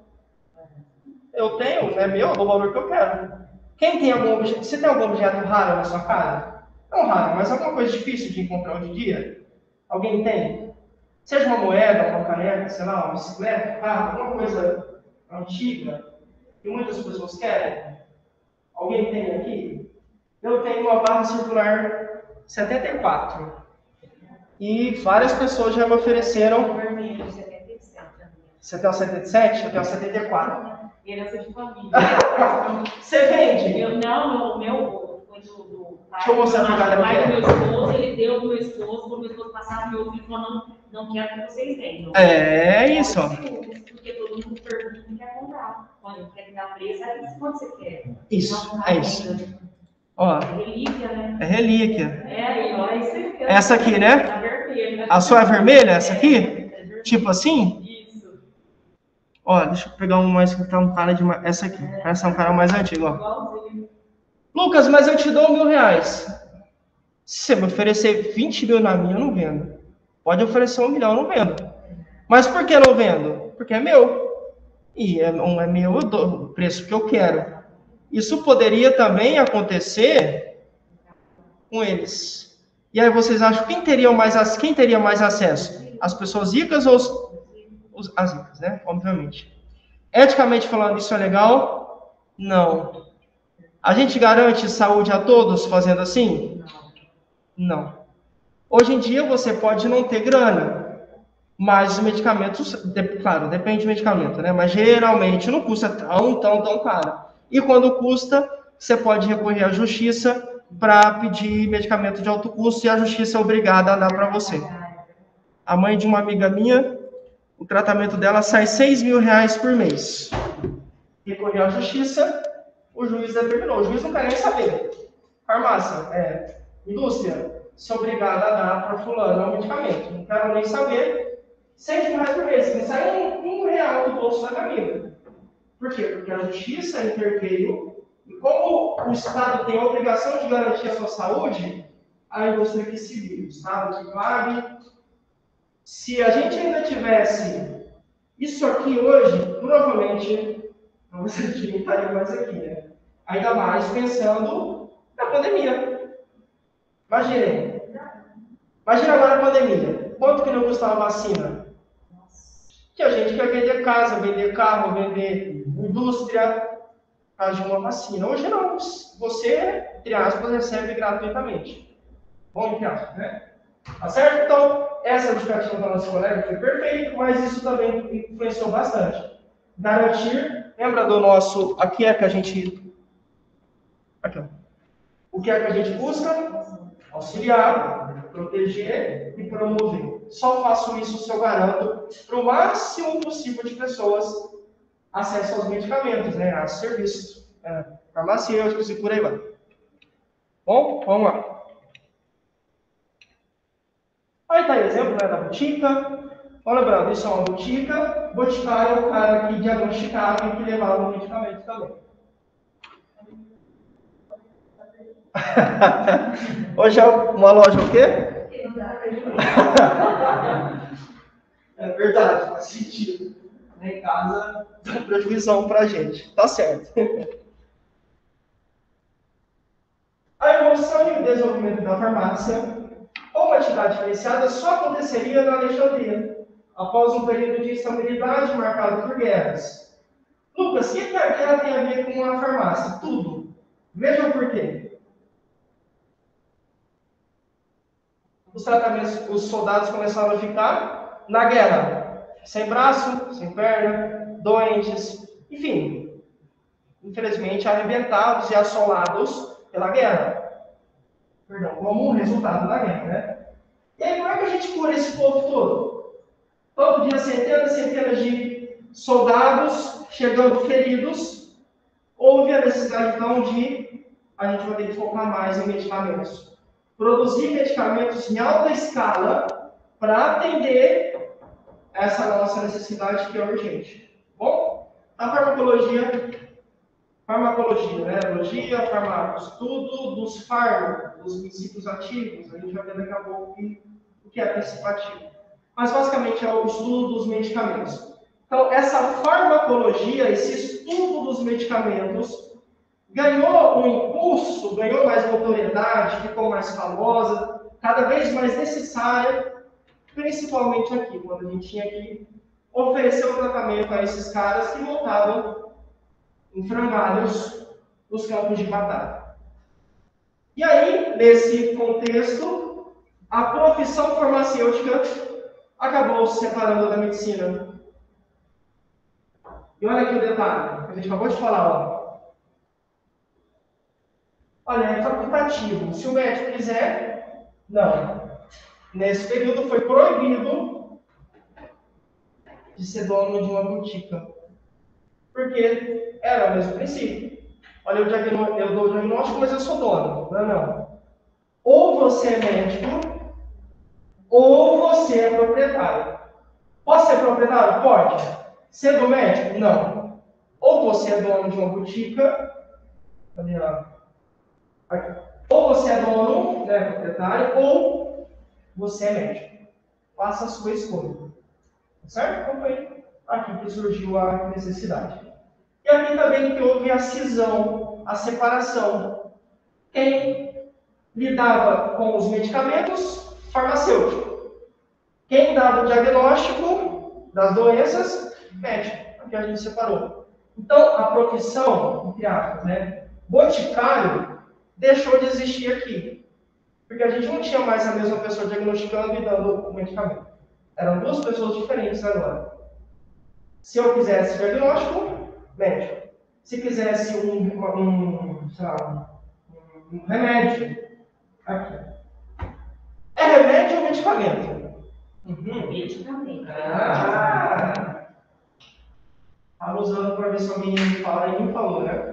[SPEAKER 1] Eu tenho, é meu, é o valor que eu quero. Quem tem algum objeto? Você tem algum objeto raro na sua casa? Não raro, mas alguma coisa difícil de encontrar hoje em dia? Alguém tem? Seja uma moeda, uma caneca, sei lá, uma bicicleta, um carro, alguma coisa antiga que muitas pessoas querem. Alguém tem aqui? Eu tenho uma barra circular setenta e quatro. E várias pessoas já me ofereceram. Você tem o setenta e sete? Eu tenho o setenta e quatro.
[SPEAKER 4] Herança de família.
[SPEAKER 1] Você vende?
[SPEAKER 4] Eu, não, o meu foi do, do pai.
[SPEAKER 1] Deixa eu mostrar pra galera.
[SPEAKER 4] O pai do meu esposo, ele deu pro meu esposo, pro meu esposo passar pro meu filho, falou, não, não quero que vocês vendam.
[SPEAKER 1] É isso.
[SPEAKER 4] Porque todo mundo pergunta e quer comprar. Olha, quer dar preço, aí quanto você quer?
[SPEAKER 1] Isso,
[SPEAKER 4] não,
[SPEAKER 1] é isso. Ó,
[SPEAKER 4] é relíquia, né?
[SPEAKER 1] é relíquia.
[SPEAKER 4] É, aí, ó, é isso aí.
[SPEAKER 1] Essa aqui, né?
[SPEAKER 4] A vermelha.
[SPEAKER 1] A sua é vermelha, essa aqui?
[SPEAKER 4] É, é
[SPEAKER 1] tipo assim?
[SPEAKER 4] Isso.
[SPEAKER 1] Ó, deixa eu pegar um mais que tá um cara de mais. Essa aqui. Essa é um cara mais antigo, ó.
[SPEAKER 4] Igualzinho.
[SPEAKER 1] Lucas, mas eu te dou mil reais. Se você me oferecer vinte mil na minha, eu não vendo. Pode oferecer um milhão, eu não vendo. Mas por que não vendo? Porque é meu. E é, um é meu, eu dou o preço que eu quero. Isso poderia também acontecer com eles. E aí vocês acham quem teria mais, quem teria mais acesso? As pessoas ricas ou os, os, as ricas, né? Obviamente. Eticamente falando, isso é legal? Não. A gente garante saúde a todos fazendo assim? Não. Hoje em dia você pode não ter grana, mas os medicamentos, claro, depende do medicamento, né? Mas geralmente não custa tão, tão, tão caro. E quando custa, você pode recorrer à justiça para pedir medicamento de alto custo e a justiça é obrigada a dar para você. A mãe de uma amiga minha, o tratamento dela sai seis mil reais por mês. Recorreu à justiça, o juiz determinou. O juiz não quer nem saber. Farmácia, é, indústria, se obrigada a dar para fulano o medicamento. Não quero nem saber. seis mil reais por mês. Não sai um, um real do bolso da família. Por quê? Porque a justiça interveio e como o Estado tem a obrigação de garantir a sua saúde, a indústria que se vire, o Estado que pague. Se a gente ainda tivesse isso aqui hoje, provavelmente não estaria mais aqui, né? Ainda mais pensando na pandemia. Imaginem. Imagina agora a pandemia. Quanto que não custava a vacina? Que a gente quer vender casa, vender carro, vender indústria, por causa de uma vacina. Hoje não. Você, entre aspas, recebe gratuitamente. Bom, entre aspas, né? Tá certo? Então, essa justificativa da nossa colega foi perfeita, mas isso também influenciou bastante. Garantir, lembra do nosso, aqui é que a gente, aqui ó, o que é que a gente busca? Auxiliar, proteger e promover. Só faço isso se eu garanto para o máximo possível de pessoas acesso aos medicamentos, né, a serviços é, farmacêuticos e por aí vai. Bom, vamos lá. Aí está o exemplo, né, da botica. Então, lembrando, isso é uma botica. Boticário é o cara que diagnosticava e que levava o medicamento também. Hoje é uma loja o quê? É verdade, faz sentido. Em casa, dá prejuízo pra gente. Tá certo. A evolução e o desenvolvimento da farmácia, como atividade diferenciada, só aconteceria na Alexandria. após um período de instabilidade marcado por guerras. Lucas, o que a guerra tem a ver com a farmácia? Tudo. Vejam por quê. Os tratamentos, os soldados começaram a ficar na guerra, sem braço, sem perna, doentes, enfim, infelizmente arrebentados e assolados pela guerra. Perdão, como um resultado da guerra, né? E aí, como é que a gente cura esse povo todo? Todo dia, centenas e centenas de soldados chegando feridos. Houve a necessidade, então, de a gente vai ter que focar mais em medicamentos. Produzir medicamentos em alta escala para atender essa nossa necessidade que é urgente. Bom, a farmacologia, farmacologia, né? Biologia, fármacos, estudo dos fármacos, dos princípios ativos. A gente vai ver daqui a pouco o que é princípio ativo. Mas basicamente é o estudo dos medicamentos. Então, essa farmacologia, esse estudo dos medicamentos, ganhou um impulso, ganhou mais notoriedade, ficou mais famosa, cada vez mais necessária, principalmente aqui, quando a gente tinha que oferecer o tratamento a esses caras que voltavam em frangalhos nos campos de batalha. E aí, nesse contexto, a profissão farmacêutica acabou se separando da medicina. E olha aqui o detalhe, que a gente acabou de falar, ó. Olha, é facultativo. Se o médico quiser, não. Nesse período foi proibido de ser dono de uma botica. Porque era o mesmo princípio. Olha, eu, diagno... eu dou o diagnóstico, mas eu sou dono. Não, não. Ou você é médico, ou você é proprietário. Posso ser proprietário? Pode. Sendo médico? Não. Ou você é dono de uma botica, cadê a... ou você é dono, né, proprietário, ou você é médico. Faça a sua escolha. Certo? Então foi aqui que surgiu a necessidade. E aqui também que houve a cisão, a separação. Quem lidava com os medicamentos? Farmacêutico. Quem dava o diagnóstico das doenças? Médico. Aqui a gente separou. Então, a profissão, entre aspas, né, boticário, deixou de existir aqui. Porque a gente não tinha mais a mesma pessoa diagnosticando e dando o medicamento. Eram duas pessoas diferentes agora. Se eu quisesse diagnóstico, médico. Se quisesse um, um, sei lá, um, um remédio, aqui. É remédio ou medicamento?
[SPEAKER 4] Uhum. Medicamento.
[SPEAKER 1] Ah! Estava usando para ver se alguém fala e não falou, né?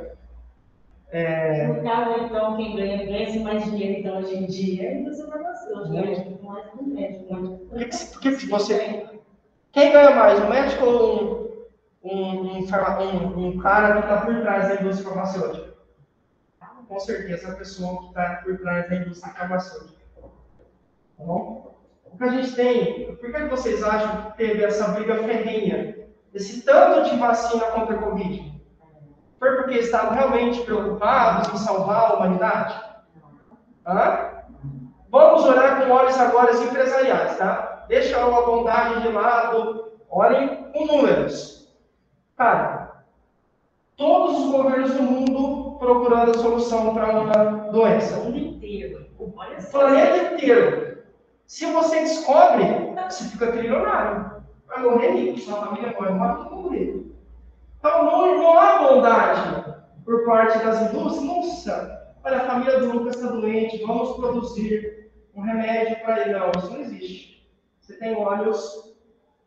[SPEAKER 1] É...
[SPEAKER 4] No caso, então, quem ganha, ganha mais dinheiro, então, hoje em dia, é indústria farmacêutica.
[SPEAKER 1] Muito.
[SPEAKER 4] Mais do médico.
[SPEAKER 1] O que, que, que você... Quem ganha mais, um médico ou um, um, um, farma... um, um cara que está por trás da indústria farmacêutica? Com certeza, a pessoa que está por trás da indústria farmacêutica. Tá bom? O que a gente tem... Por que vocês acham que teve essa briga ferrenha? Esse tanto de vacina contra a Covid? Foi porque estavam realmente preocupados em salvar a humanidade? Hã? Vamos olhar com olhos agora empresariais, tá? Deixa a bondade de lado, olhem com números. Cara, todos os governos do mundo procurando a solução para uma doença.
[SPEAKER 4] O mundo inteiro. Olha
[SPEAKER 1] O
[SPEAKER 4] só.
[SPEAKER 1] planeta inteiro. Se você descobre, você fica trilionário. Vai morrer rico, sua família morre, mas todo mundo rico. Então, não, não há bondade por parte das indústrias. Nossa, olha, a família do Lucas está doente, vamos produzir um remédio para ele. Não, isso não existe. Você tem olhos,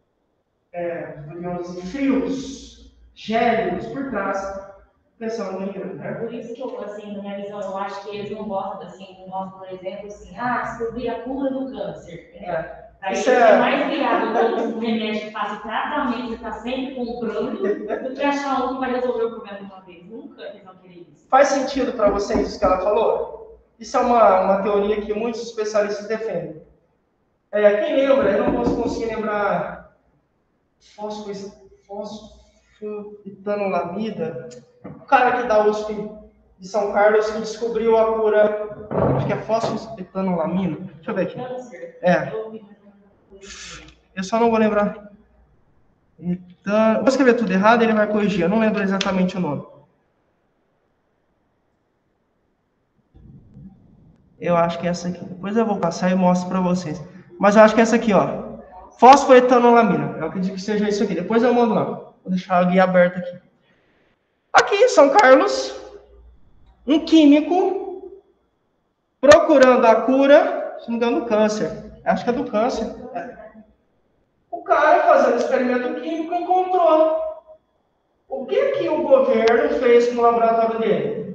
[SPEAKER 1] é, digamos assim, frios, gélidos por trás, pensando no engano, né?
[SPEAKER 4] Por isso que eu, assim, na minha visão, eu acho que eles não gostam, assim, não gostam, por exemplo, assim, ah, descobrir a cura do câncer. Né?
[SPEAKER 1] É.
[SPEAKER 4] Aí
[SPEAKER 1] Isso
[SPEAKER 4] é...
[SPEAKER 1] é-
[SPEAKER 4] é mais viável ter um remédio que faz o tratamento, você está sempre comprando, do que achar um que vai resolver o problema de uma vez. Nunca eles vão querer isso.
[SPEAKER 1] Faz sentido para vocês isso que ela falou? Isso é uma, uma teoria que muitos especialistas defendem. É, quem lembra, eu não posso conseguir lembrar, fosfetanolamida, o cara aqui da U S P de São Carlos que descobriu a cura, acho que é fosfetanolamina, deixa eu ver aqui.
[SPEAKER 4] Câncer.
[SPEAKER 1] É.
[SPEAKER 4] Eu ouvi mais ou menos isso.
[SPEAKER 1] Eu só não vou lembrar. Então, vou escrever tudo errado, ele vai corrigir. Eu não lembro exatamente o nome. Eu acho que é essa aqui. Depois eu vou passar e mostro para vocês. Mas eu acho que é essa aqui, ó. Fosfoetanolamina. Eu acredito que seja isso aqui. Depois eu mando lá. Vou deixar a guia aberta aqui. Aqui, São Carlos. Um químico procurando a cura, se não me engano, do câncer. Acho que é do câncer. É. O cara, fazendo experimento químico, encontrou. O que que o governo fez no laboratório dele?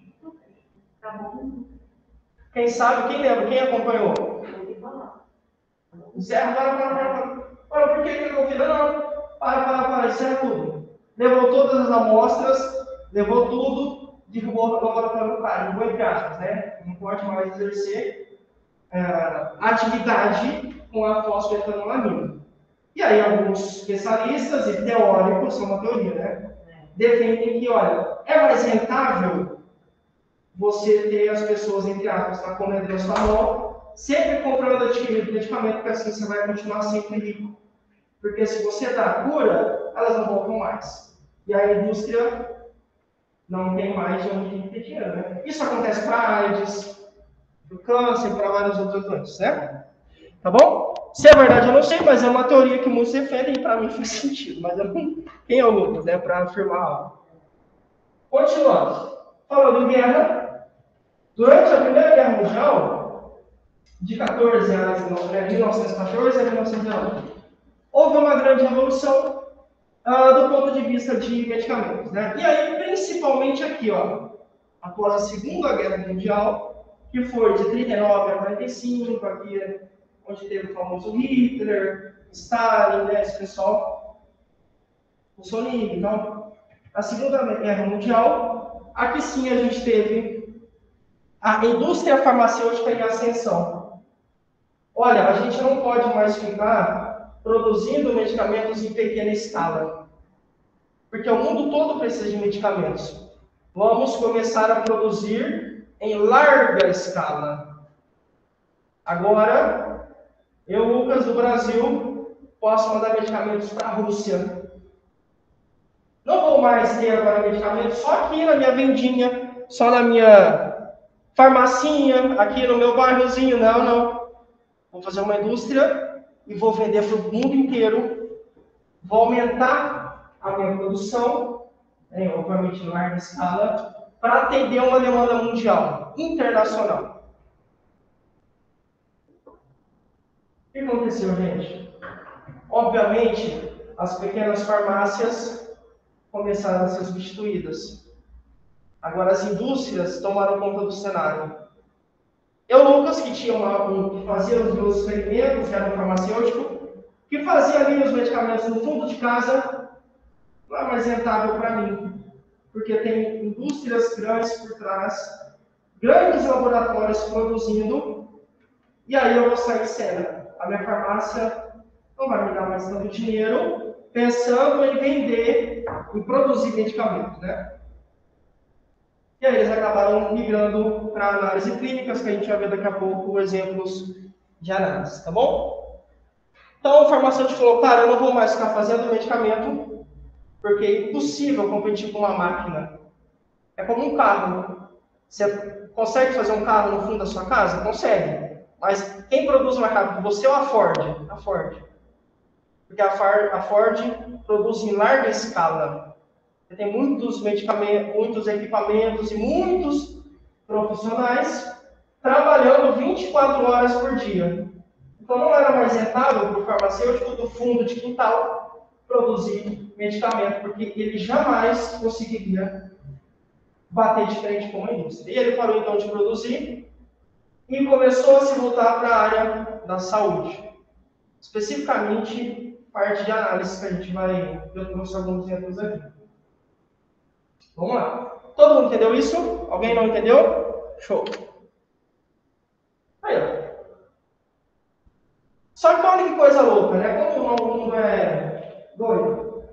[SPEAKER 1] Quem sabe, quem lembra, quem acompanhou? Encerra, para, para, para. Para, por que que ele confia? Não, para, para, para, encerra tudo. Levou todas as amostras, levou tudo, derrubou o laboratório do cara, derrubou entre aspas, né? Não pode mais exercer uh, atividade com a fosfoetanolamina. E aí alguns especialistas e teóricos, são uma teoria, né? Defendem que, olha, é mais rentável você ter as pessoas, entre aspas, na comedraçamol, sempre comprando adquirido medicamento, porque assim você vai continuar sempre rico. Porque se você dá a cura, elas não voltam mais. E a indústria não tem mais de onde ter dinheiro, né? Isso acontece para a AIDS, para o câncer, para vários outros doenças, né? Tá bom? Se é verdade, eu não sei, mas é uma teoria que muitos defendem e para mim faz sentido. Mas eu não... quem é o Lucas, né, para afirmar algo? Continuando. Falando em guerra, durante a Primeira Guerra Mundial, de quatorze a mil novecentos e quatorze a mil novecentos e dezenove, houve uma grande revolução uh, do ponto de vista de medicamentos, né? E aí, principalmente aqui, ó, após a Segunda Guerra Mundial, que foi de trinta e nove a quarenta e cinco, aqui onde teve o famoso Hitler, Stalin, né, esse pessoal, Mussolini. Então, a Segunda Guerra Mundial, aqui sim a gente teve a indústria farmacêutica em ascensão. Olha, a gente não pode mais ficar produzindo medicamentos em pequena escala, porque o mundo todo precisa de medicamentos. Vamos começar a produzir em larga escala. Agora, eu, Lucas, do Brasil, posso mandar medicamentos para a Rússia. Não vou mais ter agora medicamentos só aqui na minha vendinha, só na minha farmacinha, aqui no meu bairrozinho. Não, não. Vou fazer uma indústria e vou vender para o mundo inteiro. Vou aumentar a minha produção, né, obviamente em larga escala, para atender uma demanda mundial, internacional. O que aconteceu, gente? Obviamente, as pequenas farmácias começaram a ser substituídas. Agora, as indústrias tomaram conta do cenário. Eu, Lucas, que tinha uma, um, que fazia os meus experimentos, que era um farmacêutico, que fazia ali os medicamentos no fundo de casa, não é mais rentável para mim, porque tem indústrias grandes por trás, grandes laboratórios produzindo, e aí eu vou sair de cena. A minha farmácia não vai me dar mais tanto dinheiro, pensando em vender, em produzir medicamentos, né? E aí eles acabaram migrando para análise clínicas, que a gente vai ver daqui a pouco exemplos de análise, tá bom? Então o farmacêutico falou, cara, eu não vou mais ficar fazendo medicamento, porque é impossível competir com uma máquina. É como um carro. Você consegue fazer um carro no fundo da sua casa? Consegue. Mas quem produz mais rápido, você ou a Ford? A Ford. Porque a Ford produz em larga escala. Você tem muitos medicamentos, muitos equipamentos e muitos profissionais trabalhando vinte e quatro horas por dia. Então não era mais rentável para o farmacêutico do fundo de quintal produzir medicamento, porque ele jamais conseguiria bater de frente com a indústria. E ele parou então de produzir e começou a se voltar para a área da saúde. Especificamente, parte de análise que a gente vai... Eu trouxe alguns exemplos aqui. Vamos lá. Todo mundo entendeu isso? Alguém não entendeu? Show. Aí, ó. Só que olha que coisa louca, né? Como o mundo é doido.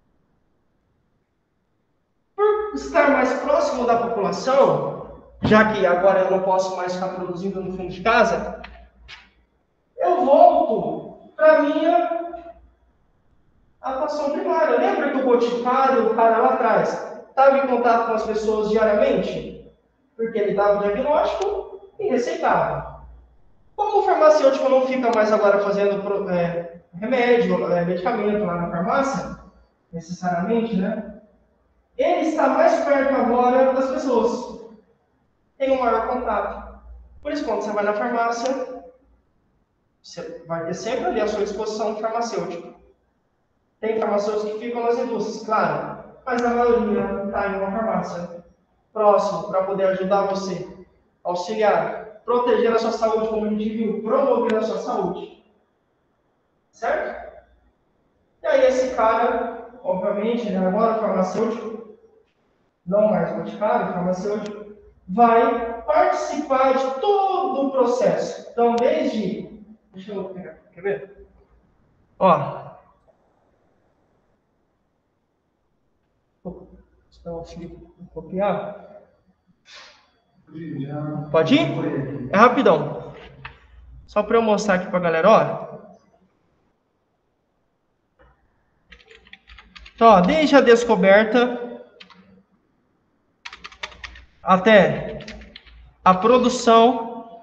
[SPEAKER 1] Por estar mais próximo da população, já que agora eu não posso mais ficar produzindo no fundo de casa, eu volto para a minha atuação primária. Lembra que o boticário, o cara lá atrás, estava em contato com as pessoas diariamente? Porque ele dava o diagnóstico e receitava. Como o farmacêutico não fica mais agora fazendo é, remédio, é, medicamento lá na farmácia, necessariamente, né? Ele está mais perto agora das pessoas. Tem um maior contato. Por isso, quando você vai na farmácia, você vai ter sempre ali à sua disposição farmacêutico. Tem farmacêuticos que ficam nas indústrias, claro, mas a maioria está em uma farmácia próximo para poder ajudar você, auxiliar, proteger a sua saúde, como a gente viu, promover a sua saúde. Certo? E aí esse cara, obviamente, né, agora farmacêutico, não mais boticário, farmacêutico, vai participar de todo o processo. Então, desde... Deixa eu pegar, quer ver? Ó. Então, o Felipe, vou copiar. Pode ir? É rapidão. Só para eu mostrar aqui para a galera, ó. Então, ó, desde a descoberta até a produção,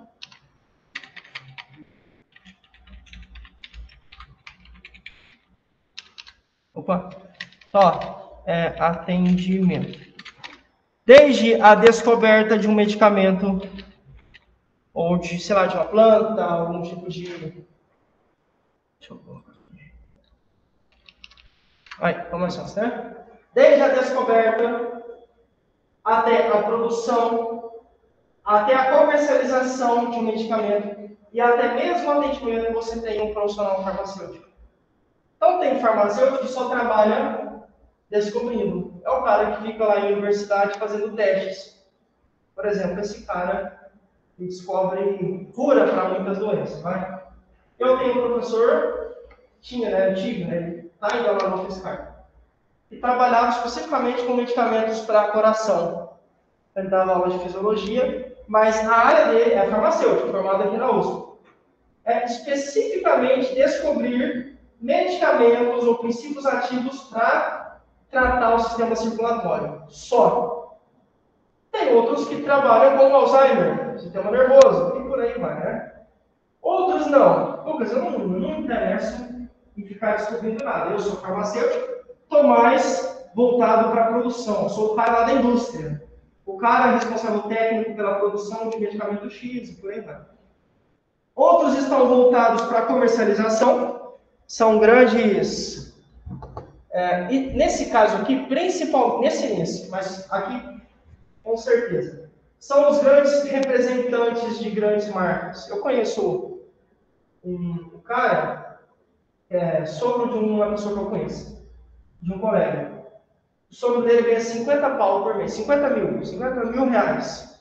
[SPEAKER 1] opa, ó, é, atendimento. Desde a descoberta de um medicamento, ou de, sei lá, de uma planta, algum tipo de... Deixa eu colocar aqui. Aí, começamos, né? Desde a descoberta até a produção, até a comercialização de um medicamento e até mesmo o atendimento, você tem um profissional farmacêutico. Então, tem farmacêutico que só trabalha descobrindo. É o cara que fica lá em universidade fazendo testes. Por exemplo, esse cara que descobre cura para muitas doenças. Vai? Eu tenho um professor, tinha, né, antigo, né, ele está ainda lá no fiscal, e trabalhava especificamente com medicamentos para coração. Ele dava aula de fisiologia, mas a área dele é farmacêutica, formada aqui na U S P. É especificamente descobrir medicamentos ou princípios ativos para tratar o sistema circulatório. Só. Tem outros que trabalham com Alzheimer, sistema nervoso, e por aí vai, né? Outros não. Lucas, eu não, não me interesso em ficar descobrindo nada. Eu sou farmacêutico, estou mais voltado para a produção. Sou o cara lá da indústria. O cara responsável técnico pela produção de medicamento X e por aí vai. Outros estão voltados para a comercialização. São grandes... É, e nesse caso aqui, principal, nesse início, mas aqui com certeza, são os grandes representantes de grandes marcas. Eu conheço um cara, é, sogro de uma pessoa que eu conheço, de um colega. O sogro dele ganha cinquenta pau por mês, cinquenta mil, cinquenta mil reais.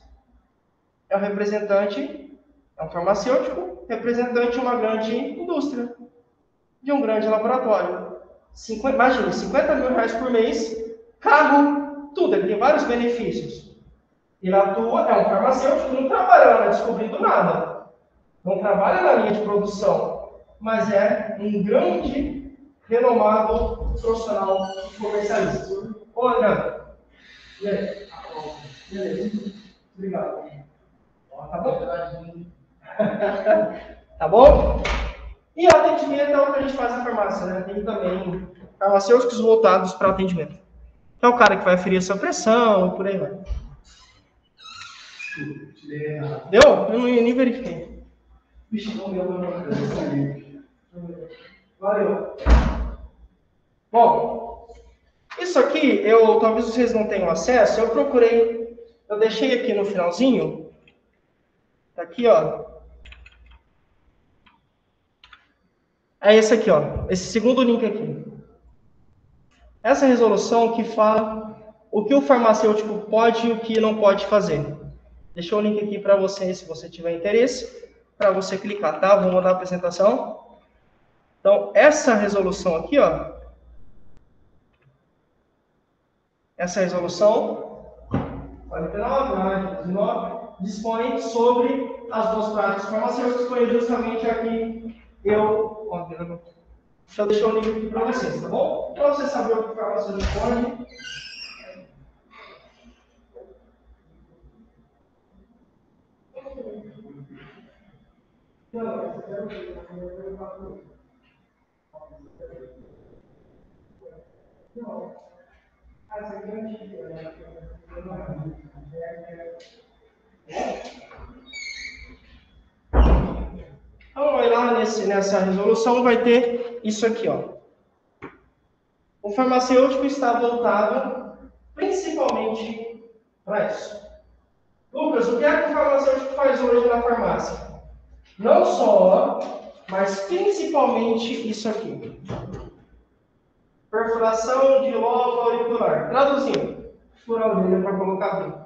[SPEAKER 1] É um representante, é um farmacêutico, representante de uma grande indústria, de um grande laboratório. cinquenta, imagina, cinquenta mil reais por mês, carro, tudo, ele tem vários benefícios. Ele atua, é um farmacêutico, não trabalha lá descobrindo nada. Não trabalha na linha de produção, mas é um grande, renomado profissional comercialista. Ô, André. E aí? Beleza. Obrigado. Tá bom? Tá bom? E o atendimento é o que a gente faz na farmácia, né? Tem também farmacêuticos voltados para atendimento. É o cara que vai aferir a sua pressão e por aí vai. Deu? Eu não nem verifiquei. Vixe, não deu, não. Valeu. Bom, isso aqui, eu talvez vocês não tenham acesso, eu procurei, eu deixei aqui no finalzinho, tá aqui, ó. É esse aqui, ó, esse segundo link aqui. Essa resolução que fala o que o farmacêutico pode e o que não pode fazer. Deixei o link aqui para você, se você tiver interesse, para você clicar, tá? Vou mandar a apresentação. Então, essa resolução aqui, ó, essa resolução, quarenta e nove, dezenove, dispõe sobre as duas práticas farmacêuticas, dispõe justamente aqui eu, ó, deixa eu deixar o link aqui para vocês, tá bom? Para você saber o que a farmacêutica pode. Então, vai lá nesse, nessa resolução, vai ter isso aqui, ó. O farmacêutico está voltado principalmente para isso. Lucas, o que é que o farmacêutico faz hoje na farmácia? Não só, mas principalmente isso aqui. Perfuração de lobo auricular. Traduzindo, furar a orelha para colocar dentro.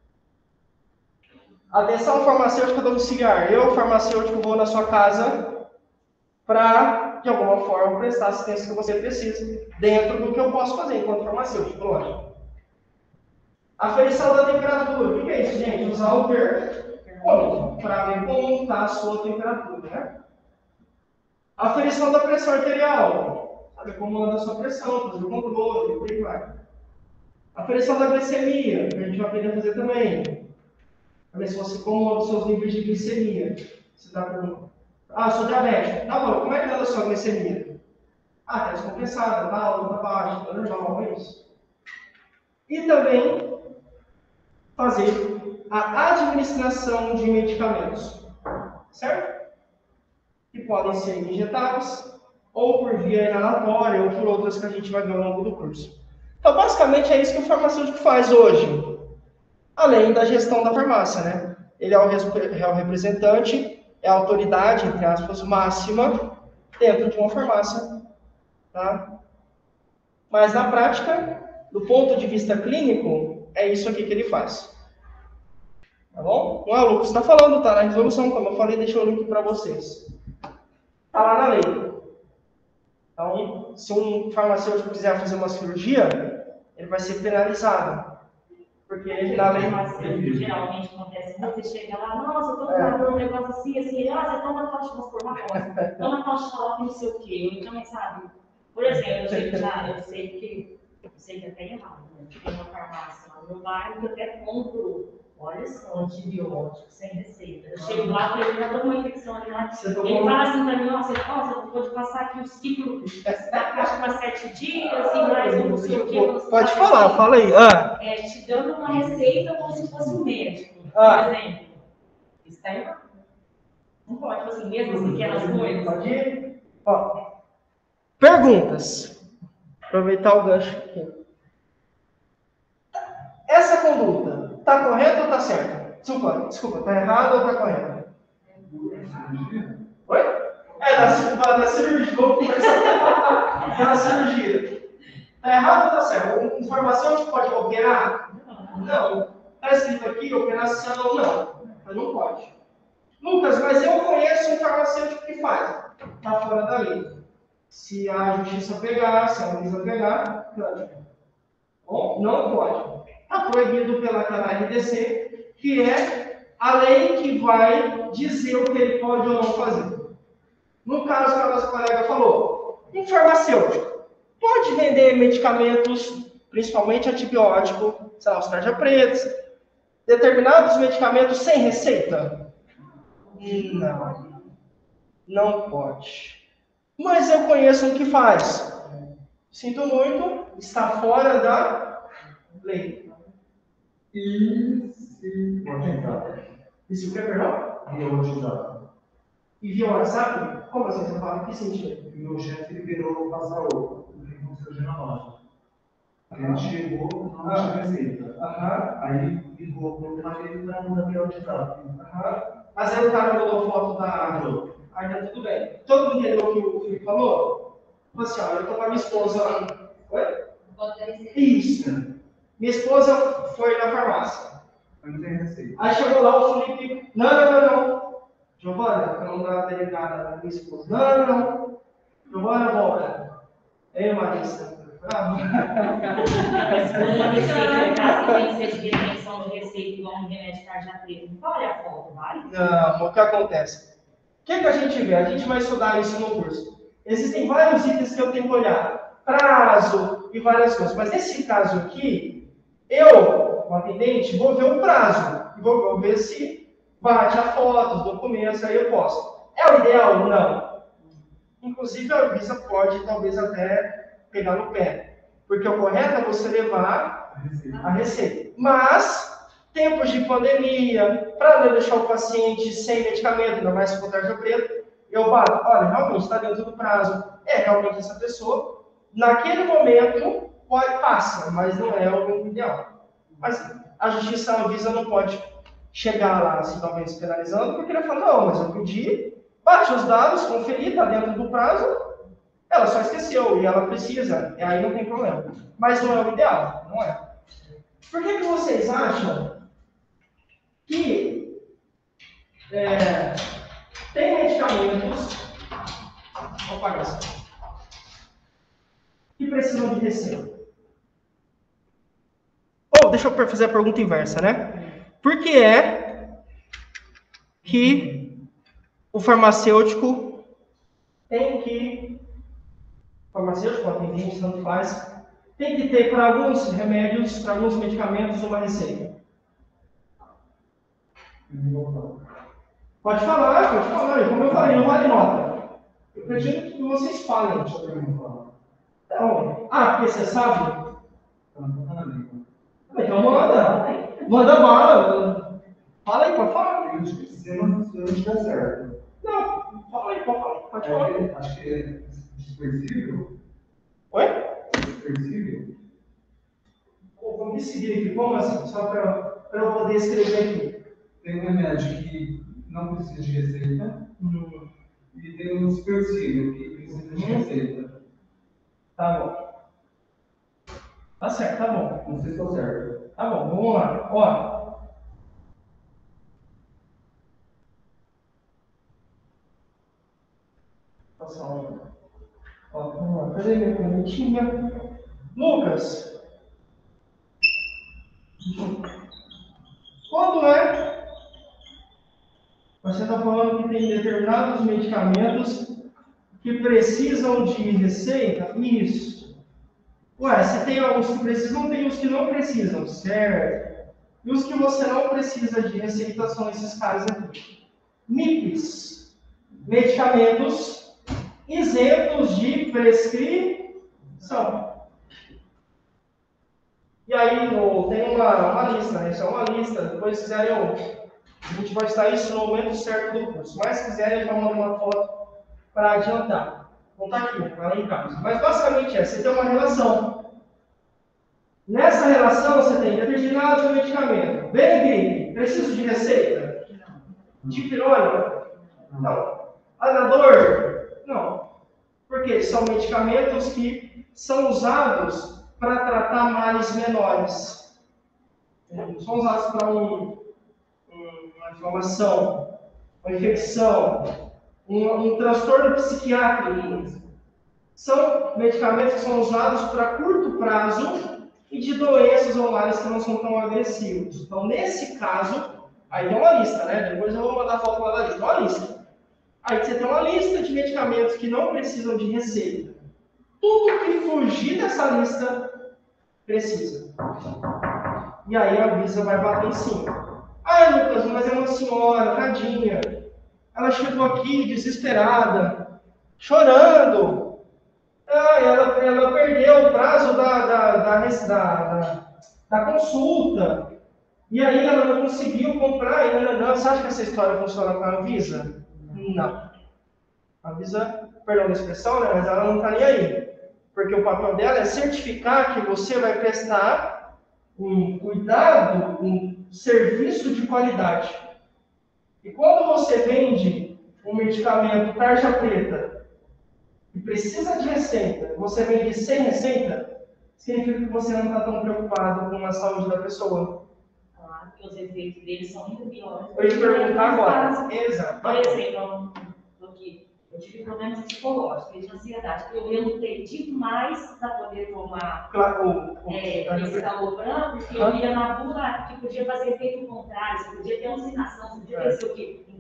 [SPEAKER 1] Atenção farmacêutica domiciliar. Eu, farmacêutico, vou na sua casa para, de alguma forma, prestar a assistência que você precisa, dentro do que eu posso fazer enquanto farmacêutico, lógico. Aferição da temperatura. O que é isso, gente? Usar o termômetro para ver como está a sua temperatura, né? Aferição da pressão arterial. Saber como anda a sua pressão, fazer o controle, por aí vai. Aferição da glicemia, que a gente vai aprender a fazer também. Para ver se você como anda os seus níveis de glicemia. Você está com... Ah, eu sou diabético. Tá bom, como é que anda a sua glicemia? Ah, está descompensada, está alta, está baixa, está normal, é isso. E também fazer a administração de medicamentos, certo? Que podem ser injetáveis, ou por via inalatória, ou por outras que a gente vai ver ao longo do curso. Então, basicamente, é isso que o farmacêutico faz hoje, além da gestão da farmácia, né? Ele é o, é o representante, é a autoridade, entre aspas, máxima dentro de uma farmácia, tá? Mas, na prática, do ponto de vista clínico, é isso aqui que ele faz. Tá bom? Não é o Lucas está falando, tá na resolução, como eu falei, deixa o link para vocês. Está lá na lei. Então, se um farmacêutico quiser fazer uma cirurgia, ele vai ser penalizado. Porque ele na lei...
[SPEAKER 4] Mas, geralmente acontece, você chega lá, nossa, eu tô falando um negócio assim, assim, ah, você toma tal, vamos por uma coisa, toma tal xarope, não sei o quê, ou então, sabe? Por exemplo, eu sei que já, eu sei que, eu sei que até errado, né? Tem uma farmácia lá no meu bairro que eu até compro, olha só, antibiótico, sem receita. Eu chego lá, falei, eu já tô com uma infecção ali lá, ele fala assim pra mim, nossa, você pode passar aqui o ciclo da caixa para sete dias, e mais um não sei o quê.
[SPEAKER 1] Pode falar, fala aí. Ah.
[SPEAKER 4] É, te dando uma receita como se fosse um médico,
[SPEAKER 1] Ah.
[SPEAKER 4] por exemplo. Isso tá errado. Não pode, tipo assim, mesmo assim, aquelas coisas.
[SPEAKER 1] Pode ir? Ó. Perguntas. Aproveitar o gancho aqui. Essa conduta, tá correta ou tá certa? Desculpa, desculpa, tá errada ou tá correta? Oi? É, da, da cirurgia. Vou começar da cirurgia. Tá errado ou tá certo? Um farmacêutico pode operar? Não. Está escrito aqui, operação, não. Mas não pode. Lucas, mas eu conheço um farmacêutico que faz. Está fora da lei. Se a justiça pegar, se a Anvisa pegar, não. Bom, não pode. Está proibido pelaquela R D C, que é a lei que vai dizer o que ele pode ou não fazer. No caso que a nossa colega falou, um farmacêutico pode vender medicamentos, principalmente antibiótico, sei lá, os tarja-pretos, determinados medicamentos sem receita? Não, não pode. Mas eu conheço um que faz. Sinto muito, está fora da lei.
[SPEAKER 3] E se orientar?
[SPEAKER 1] E se o que, perdão?
[SPEAKER 3] Reorganizar.
[SPEAKER 1] E via WhatsApp? Como assim você fala? Em que sentido?
[SPEAKER 3] E o chefe liberou passar outro, porque aconteceu na loja. Ele chegou, não
[SPEAKER 1] Ah.
[SPEAKER 3] tinha receita.
[SPEAKER 1] Aham.
[SPEAKER 3] Aí ele ligou para o marido para mandar pelo WhatsApp.
[SPEAKER 1] Aham. Mas aí o cara mandou foto da... Aí tá tudo bem. Todo mundo entendeu o que o Felipe falou? Falou assim, ó, eu tô com a minha esposa... Oi? Isso. Minha esposa foi na farmácia.
[SPEAKER 3] Mas não tem receita.
[SPEAKER 1] Aí chegou lá o Felipe... Não, não, não, não. Giovana, eu não dá delegada da minha esposa. Não, não, não. Giovana, volta. Ei, Marisa. Ah,
[SPEAKER 4] Mas quando uma receita de casa tem que ser de retenção de receita igual um remédio tarja-preta, não pode olhar a foto, vale?
[SPEAKER 1] não, o que acontece? que, que a gente vê? A gente vai estudar isso no curso. Existem vários itens que eu tenho que olhar. Prazo e várias coisas. Mas nesse caso aqui, eu, o atendente, vou ver o prazo. E vou, vou ver se bate a foto, os documentos, aí eu posso. É o ideal? Não. Inclusive, a Anvisa pode, talvez, até pegar no pé. Porque o correto é você levar a receita. Mas, tempos de pandemia, para não deixar o paciente sem medicamento, ainda mais se for tarja preta, eu bato, olha, realmente está dentro do prazo, é realmente essa pessoa, naquele momento, pode, passa, mas não é o ideal. Mas a justiça, a Anvisa não pode chegar lá, assim, talvez penalizando, porque ele fala, não, mas eu pedi, bate os dados, conferir, está dentro do prazo, ela só esqueceu e ela precisa, e aí não tem problema. Mas não é o ideal, não é? Por que, que vocês acham que é, tem medicamentos opa, que precisam de receita? Ou, deixa eu fazer a pergunta inversa, né? Por que é que o farmacêutico tem que, farmacêutico, atendente, tanto faz, tem que ter para alguns remédios, para alguns medicamentos, uma receita? Pode falar, pode falar. Como eu falei, não vale nota. Eu preciso que vocês falem. Então, ah, porque você sabe? Então manda. Manda bala. Fala aí, pode falar.
[SPEAKER 3] Se eu não estiver certo.
[SPEAKER 1] Não, fala aí, pode falar. Pode falar.
[SPEAKER 3] É, acho que é dispersível.
[SPEAKER 1] Oi?
[SPEAKER 3] Dispersível.
[SPEAKER 1] Vamos seguir aqui, como assim? Só para eu poder escrever aqui.
[SPEAKER 3] Tem um remédio que não precisa de receita.
[SPEAKER 1] Hum.
[SPEAKER 3] E tem um dispersível que precisa de
[SPEAKER 1] Hum.
[SPEAKER 3] receita.
[SPEAKER 1] Tá bom. Tá certo, tá bom.
[SPEAKER 3] Não sei se estou certo.
[SPEAKER 1] Tá bom, vamos lá. Ó. Passar um. Ó, vamos lá. Cadê minha canetinha? Lucas. Quando é? Você está falando que tem determinados medicamentos que precisam de receita? Isso. Ué, se tem alguns que precisam, tem os que não precisam, certo? E os que você não precisa de receita são esses caras aqui. M I Ps, medicamentos isentos de prescrição. E aí no, tem uma, uma lista, né? Isso é uma lista. Depois, se quiserem, eu, a gente vai estar isso no momento certo do curso. Mas se quiserem, eu já mando uma foto para adiantar. Não está aqui, está lá em casa. Mas basicamente é, você tem uma relação. Nessa relação, você tem determinado medicamento. Benegripe, preciso de receita? Dipirona? Não. Anador? Não. Porque são medicamentos que são usados para tratar males menores. Não são usados para um, um, uma inflamação, uma infecção, um, um transtorno psiquiátrico. São medicamentos que são usados para curto prazo e de doenças ou males que não são tão agressivos. Então, nesse caso, aí tem uma lista, né? Depois eu vou mandar foto lá da lista. Uma lista. Aí você tem uma lista de medicamentos que não precisam de receita. Tudo que fugir dessa lista precisa. E aí a Anvisa vai bater em cima. Ah, Lucas, mas é uma senhora, tadinha. Ela chegou aqui desesperada, chorando. Ah, ela, ela perdeu o prazo da, da, da, da, da consulta. E aí ela não conseguiu comprar. E não, não. Você acha que essa história funciona com a Anvisa? Não. A Anvisa, perdão da expressão, né, mas ela não está nem aí. Porque o papel dela é certificar que você vai prestar um cuidado, um serviço de qualidade. E quando você vende um medicamento tarja preta e precisa de receita, você vende sem receita, significa que você não está tão preocupado com a saúde da pessoa.
[SPEAKER 4] Claro, porque os efeitos deles são muito piores.
[SPEAKER 1] Eu ia te perguntar agora. Exato.
[SPEAKER 4] Por exemplo, aqui, eu tive problemas psicológicos, de ansiedade. Eu relutei demais para poder tomar
[SPEAKER 1] Claro, o,
[SPEAKER 4] é,
[SPEAKER 1] o,
[SPEAKER 4] esse calor porque eu via na bula que podia fazer efeito contrário, você podia ter alucinação, você podia ter sei o quê.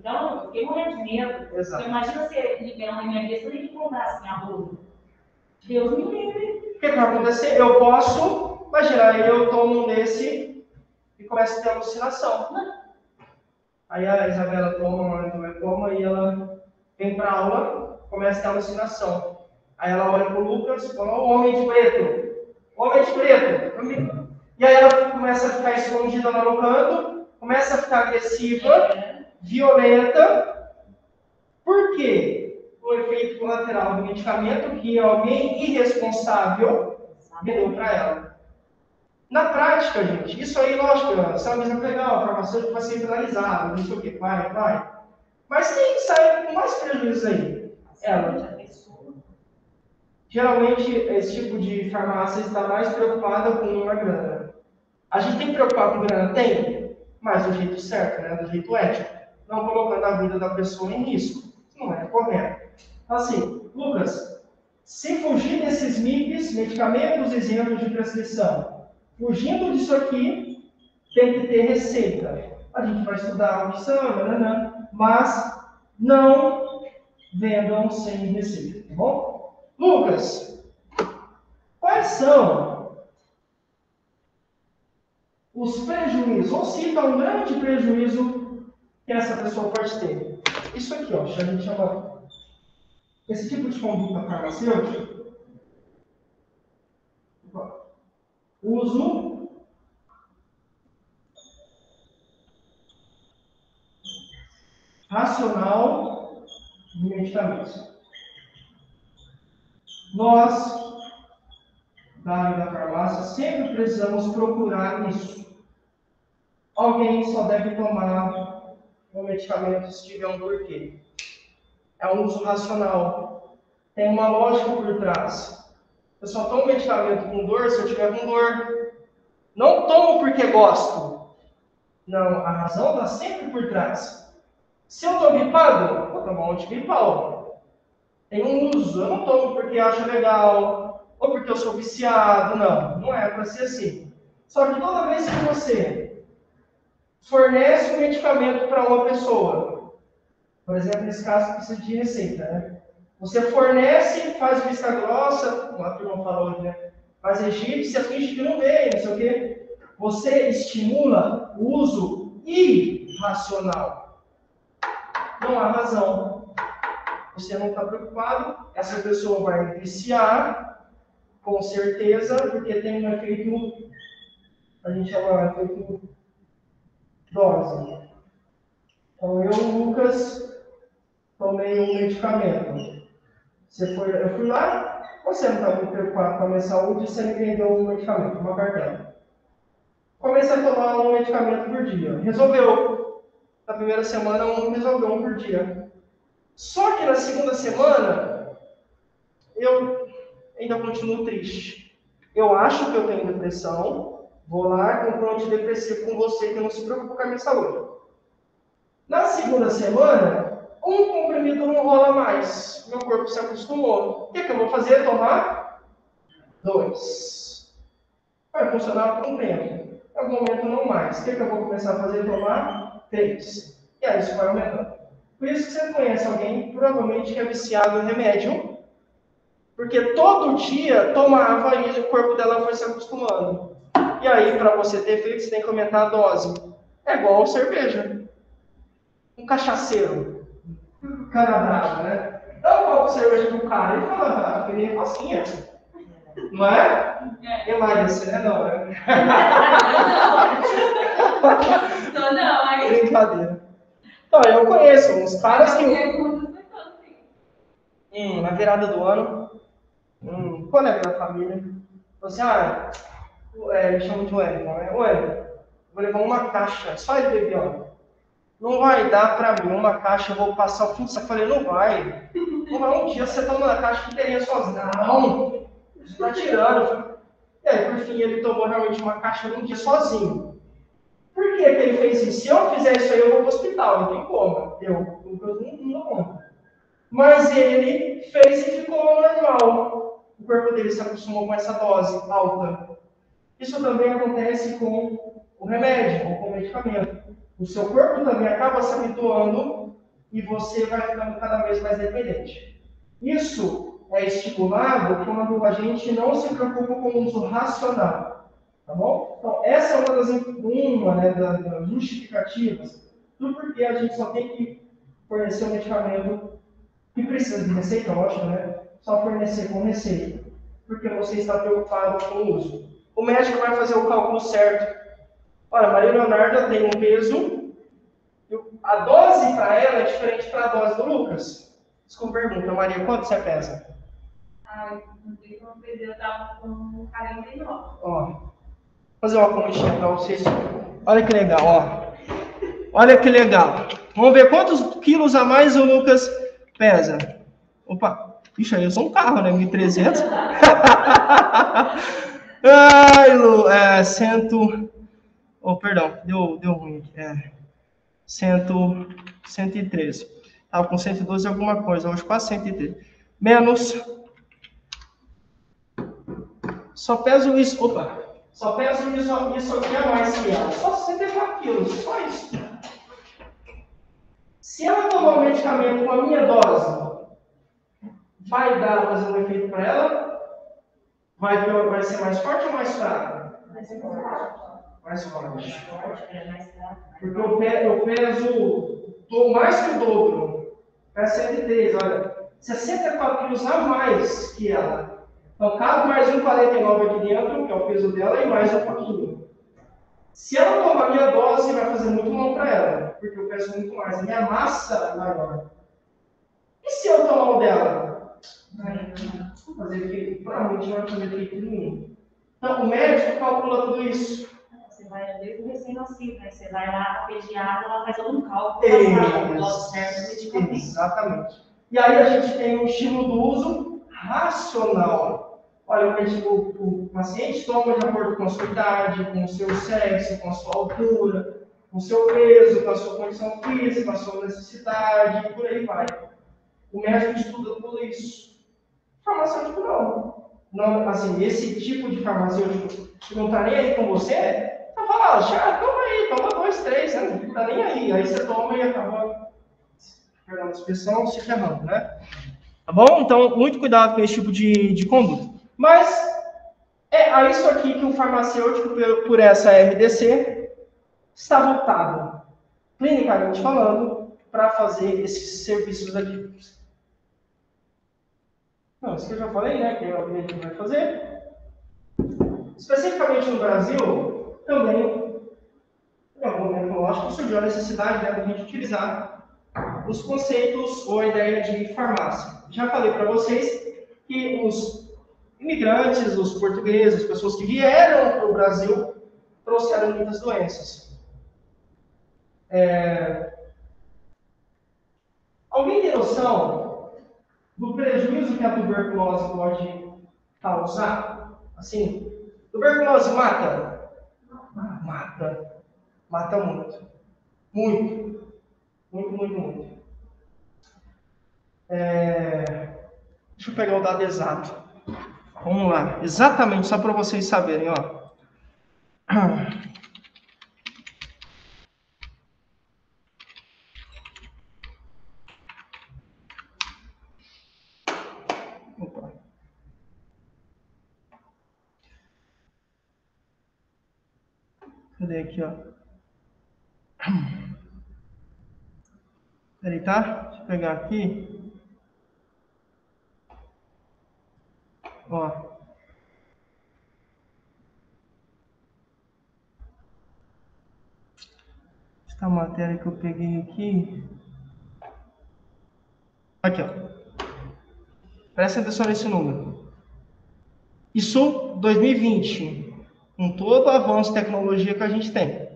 [SPEAKER 4] Então, eu fiquei morrendo de medo.
[SPEAKER 1] Exato.
[SPEAKER 4] Então, imagina você liberar um remédio desse, você tem que comprar assim a rua. Deus me livre.
[SPEAKER 1] O que, que vai acontecer? Eu posso, imagina, aí eu tomo um desse e começo a ter alucinação. Aí a Isabela toma, a Isabela toma e ela vem para aula, começa a ter alucinação. Aí ela olha para o Lucas e fala, o homem de preto, homem de preto. E aí ela começa a ficar escondida lá no canto, começa a ficar agressiva, violenta. Por quê? O efeito colateral do medicamento que alguém irresponsável me deu para ela. Na prática, gente, isso aí, lógico, você é uma visão legal, a farmacêutica vai ser penalizada, não sei o que, vai, vai. Mas quem sai com mais prejuízo aí? Ela. Geralmente, esse tipo de farmácia está mais preocupada com uma grana. A gente tem que preocupar com grana? Tem, mas do jeito certo, né? Do jeito ético. Não colocando a vida da pessoa em risco. Isso não é correto. Assim, Lucas, se fugir desses M I Ps, medicamentos isentos de prescrição, fugindo disso aqui, tem que ter receita. A gente vai estudar a opção, nananã, mas não vendam sem receita, tá bom? Lucas, quais são os prejuízos, ou cita um grande prejuízo que essa pessoa pode ter? Isso aqui, ó, a gente chama esse tipo de conduta farmacêutica, uso racional de medicamentos. Nós, da área da farmácia, sempre precisamos procurar isso. Alguém só deve tomar um medicamento se tiver um porquê. É um uso racional. Tem uma lógica por trás. Eu só tomo medicamento com dor se eu tiver com dor. Não tomo porque gosto. Não, a razão está sempre por trás. Se eu estou gripado, vou tomar um antigripal. Tem um uso. Eu não tomo porque acho legal, ou porque eu sou viciado. Não, não é para ser assim. Só que toda vez que você fornece um medicamento para uma pessoa, por exemplo, nesse caso, precisa de receita, né? Você fornece, faz vista grossa, como a turma falou, né? Faz egípcia, finge que não vê, não sei o quê. Você estimula o uso irracional. Não há razão. Você não está preocupado, essa pessoa vai viciar, com certeza, porque tem um efeito, a gente chama de efeito dose. Então, eu, Lucas, tomei um medicamento. Você foi, eu fui lá, você não está muito preocupado com a minha saúde, você me vendeu um medicamento, uma cartela. Comecei a tomar um medicamento por dia. Resolveu. Na primeira semana, um resolveu um por dia. Só que na segunda semana, eu ainda continuo triste. Eu acho que eu tenho depressão, vou lá e compro um antidepressivo com você, que eu não se preocupa com a minha saúde. Na segunda semana, um comprimido não rola mais. Meu corpo se acostumou. O que, é que eu vou fazer? Tomar dois. Vai funcionar por um tempo. Em algum momento não mais. O que, é que eu vou começar a fazer? Tomar três. E aí isso vai aumentando. Por isso que você conhece alguém, provavelmente, que é viciado em remédio, porque todo dia tomava e o corpo dela foi se acostumando. E aí, para você ter efeito, você tem que aumentar a dose. É igual cerveja. Um cachaceiro. Cara bravo, né? Dá um copo de cerveja pro cara, ele fala, ah, queria facinha. Não é? Emagrecer, né? Não, né?
[SPEAKER 2] Não, não, aí.
[SPEAKER 1] Brincadeira. Então, eu conheço uns caras que... Hum, na virada do ano, um colega da família, falou assim, ah, é, me chamam de Wellington, né? Wellington, vou levar uma caixa, só ele beber, ó. Não vai dar pra mim uma caixa, eu vou passar o fim de semana. Eu falei, não vai. Não vai, um dia você toma uma caixa que teria sozinho. Não, você tá tirando. E aí, por fim, ele tomou realmente uma caixa num dia sozinho. Por que, que ele fez isso? Se eu fizer isso aí, eu vou pro hospital, não tem como. Eu, eu não dou conta. Mas ele fez e ficou normal. O corpo dele se acostumou com essa dose alta. Isso também acontece com o remédio ou com o medicamento. O seu corpo também acaba se habituando e você vai ficando cada vez mais dependente. Isso é estimulado quando a gente não se preocupa com o uso racional. Tá bom? Então, essa é uma das, uma, né, das, das justificativas do porquê a gente só tem que fornecer um medicamento que precisa de receita, lógico, né? Só fornecer com receita, porque você está preocupado com o uso. O médico vai fazer o cálculo certo. Olha, Maria Leonarda tem um peso, a dose para ela é diferente para a dose do Lucas. Desculpa, pergunta, Maria, quanto você pesa?
[SPEAKER 2] Ai, não sei como eu eu estava com quarenta e nove.
[SPEAKER 1] Ó, vou fazer uma conchinha para vocês. Olha que legal, ó. Olha que legal. Vamos ver quantos quilos a mais o Lucas pesa. Opa, ixi, aí eu sou um carro, né? mil e trezentos. Ai, Lu, é, cento... Oh, perdão, deu, deu ruim aqui. É, cento, cento e treze. Estava com cento e doze alguma coisa, hoje quase cento e treze. Menos... Só peso isso, opa, só peso isso, isso aqui a mais que ela. Só sessenta e quatro quilos, só isso. Se ela tomar o medicamento com a minha dose, vai dar fazer um efeito para ela? Vai, vai ser mais forte ou mais fraco?
[SPEAKER 2] Vai ser forte.
[SPEAKER 1] Mais forte.
[SPEAKER 4] É mais fraco.
[SPEAKER 1] Porque eu peso, eu peso tô mais que o dobro. É cento e três, olha. sessenta e quatro quilos a mais que ela. Então, cabe mais um quarenta e nove aqui dentro, que é o peso dela, e mais um pouquinho. Se ela tomar a minha dose, vai fazer muito mal para ela, porque eu peso muito mais. A minha massa é maior. E se eu tomar o dela? Vai fazer efeito, provavelmente não vai fazer efeito nenhum. Então, o médico calcula tudo isso.
[SPEAKER 4] Você vai desde o recém-nascido, né? Você vai lá na pediatra, ela faz algum cálculo para o dose certo do medicamento.
[SPEAKER 1] Exatamente. E aí a gente tem o estímulo do uso racional. Olha, o, médico, o paciente toma de acordo com a sua idade, com o seu sexo, com a sua altura, com o seu peso, com a sua condição física, com a sua necessidade, e por aí vai. O médico estuda tudo isso. Farmacêutico não. não. Assim, esse tipo de farmacêutico que não está nem aí com você, tá falando, já, toma aí, toma dois, três, né? Não está nem aí. Aí você toma e acaba, perdão a expressão, se ferrando, né? Tá bom? Então, muito cuidado com esse tipo de, de conduta. Mas é a isso aqui que o farmacêutico, por essa R D C, está voltado, clinicamente falando, para fazer esses serviços aqui. Não, isso que eu já falei, né? Que é o que a gente vai fazer. Especificamente no Brasil, também, em algum momento lógico, surgiu a necessidade, né, de a gente utilizar os conceitos ou a ideia de farmácia. Já falei para vocês que os imigrantes, os portugueses, as pessoas que vieram para o Brasil, trouxeram muitas doenças. É... Alguém tem noção do prejuízo que a tuberculose pode causar? Assim, tuberculose mata? Mata. Mata muito. Muito. Muito, muito, muito. É... Deixa eu pegar o dado exato. Vamos lá, exatamente, só para vocês saberem, ó. Opa. Cadê aqui, ó? Peraí, tá? Deixa eu pegar aqui. Ó. Esta matéria que eu peguei aqui. Aqui, ó. Presta atenção nesse número. Isso dois mil e vinte, com todo o avanço de tecnologia que a gente tem.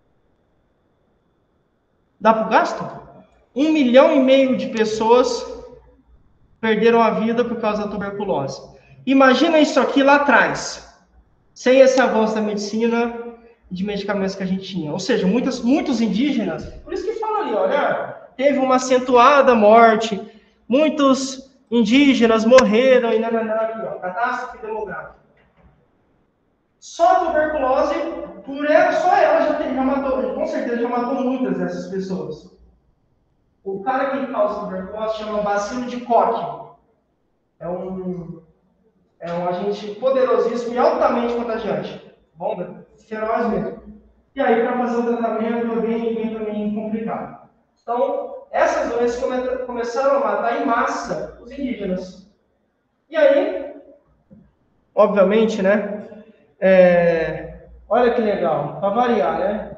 [SPEAKER 1] Dá para o gasto? Um milhão e meio de pessoas perderam a vida por causa da tuberculose. Imagina isso aqui lá atrás, sem esse avanço da medicina e de medicamentos que a gente tinha. Ou seja, muitos, muitos indígenas, por isso que fala ali, olha, teve uma acentuada morte, muitos indígenas morreram e nananã, aqui, ó, catástrofe demográfica. Só a tuberculose, por ela, só ela já, tem, já matou, com certeza já matou muitas dessas pessoas. O cara que causa tuberculose chama bacilo de Koch. É um, é um agente poderosíssimo e altamente contagiante. Bom, feroz mesmo. E aí, para fazer o tratamento é bem, bem também complicado. Então, essas doenças come, começaram a matar em massa os indígenas. E aí, obviamente, né? É, olha que legal, para variar, né?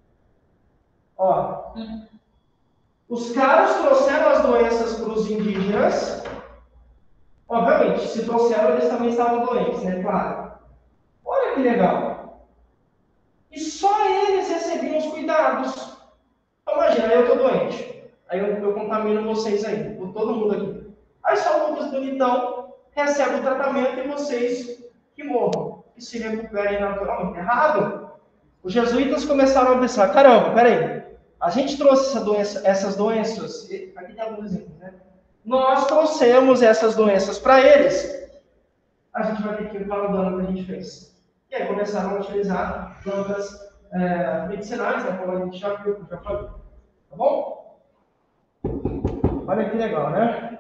[SPEAKER 1] Ó, os caras trouxeram as doenças para os indígenas. Obviamente, se trouxeram, eles também estavam doentes, né? Claro. Olha que legal. E só eles recebiam os cuidados. Então, imagina, eu estou doente. Aí eu, eu contamino vocês aí, por todo mundo aqui. Aí só o Lucas bonitão recebe o tratamento e vocês que morram, que se recuperem naturalmente. Errado? Os jesuítas começaram a pensar, caramba, peraí, a gente trouxe essa doença, essas doenças, aqui tem alguns exemplos, né? Nós trouxemos essas doenças para eles, a gente vai ter que ir para o dano que a gente fez. E aí começaram a utilizar plantas é, medicinais, né, como a gente já viu, já falou. Tá bom? Olha que legal, né?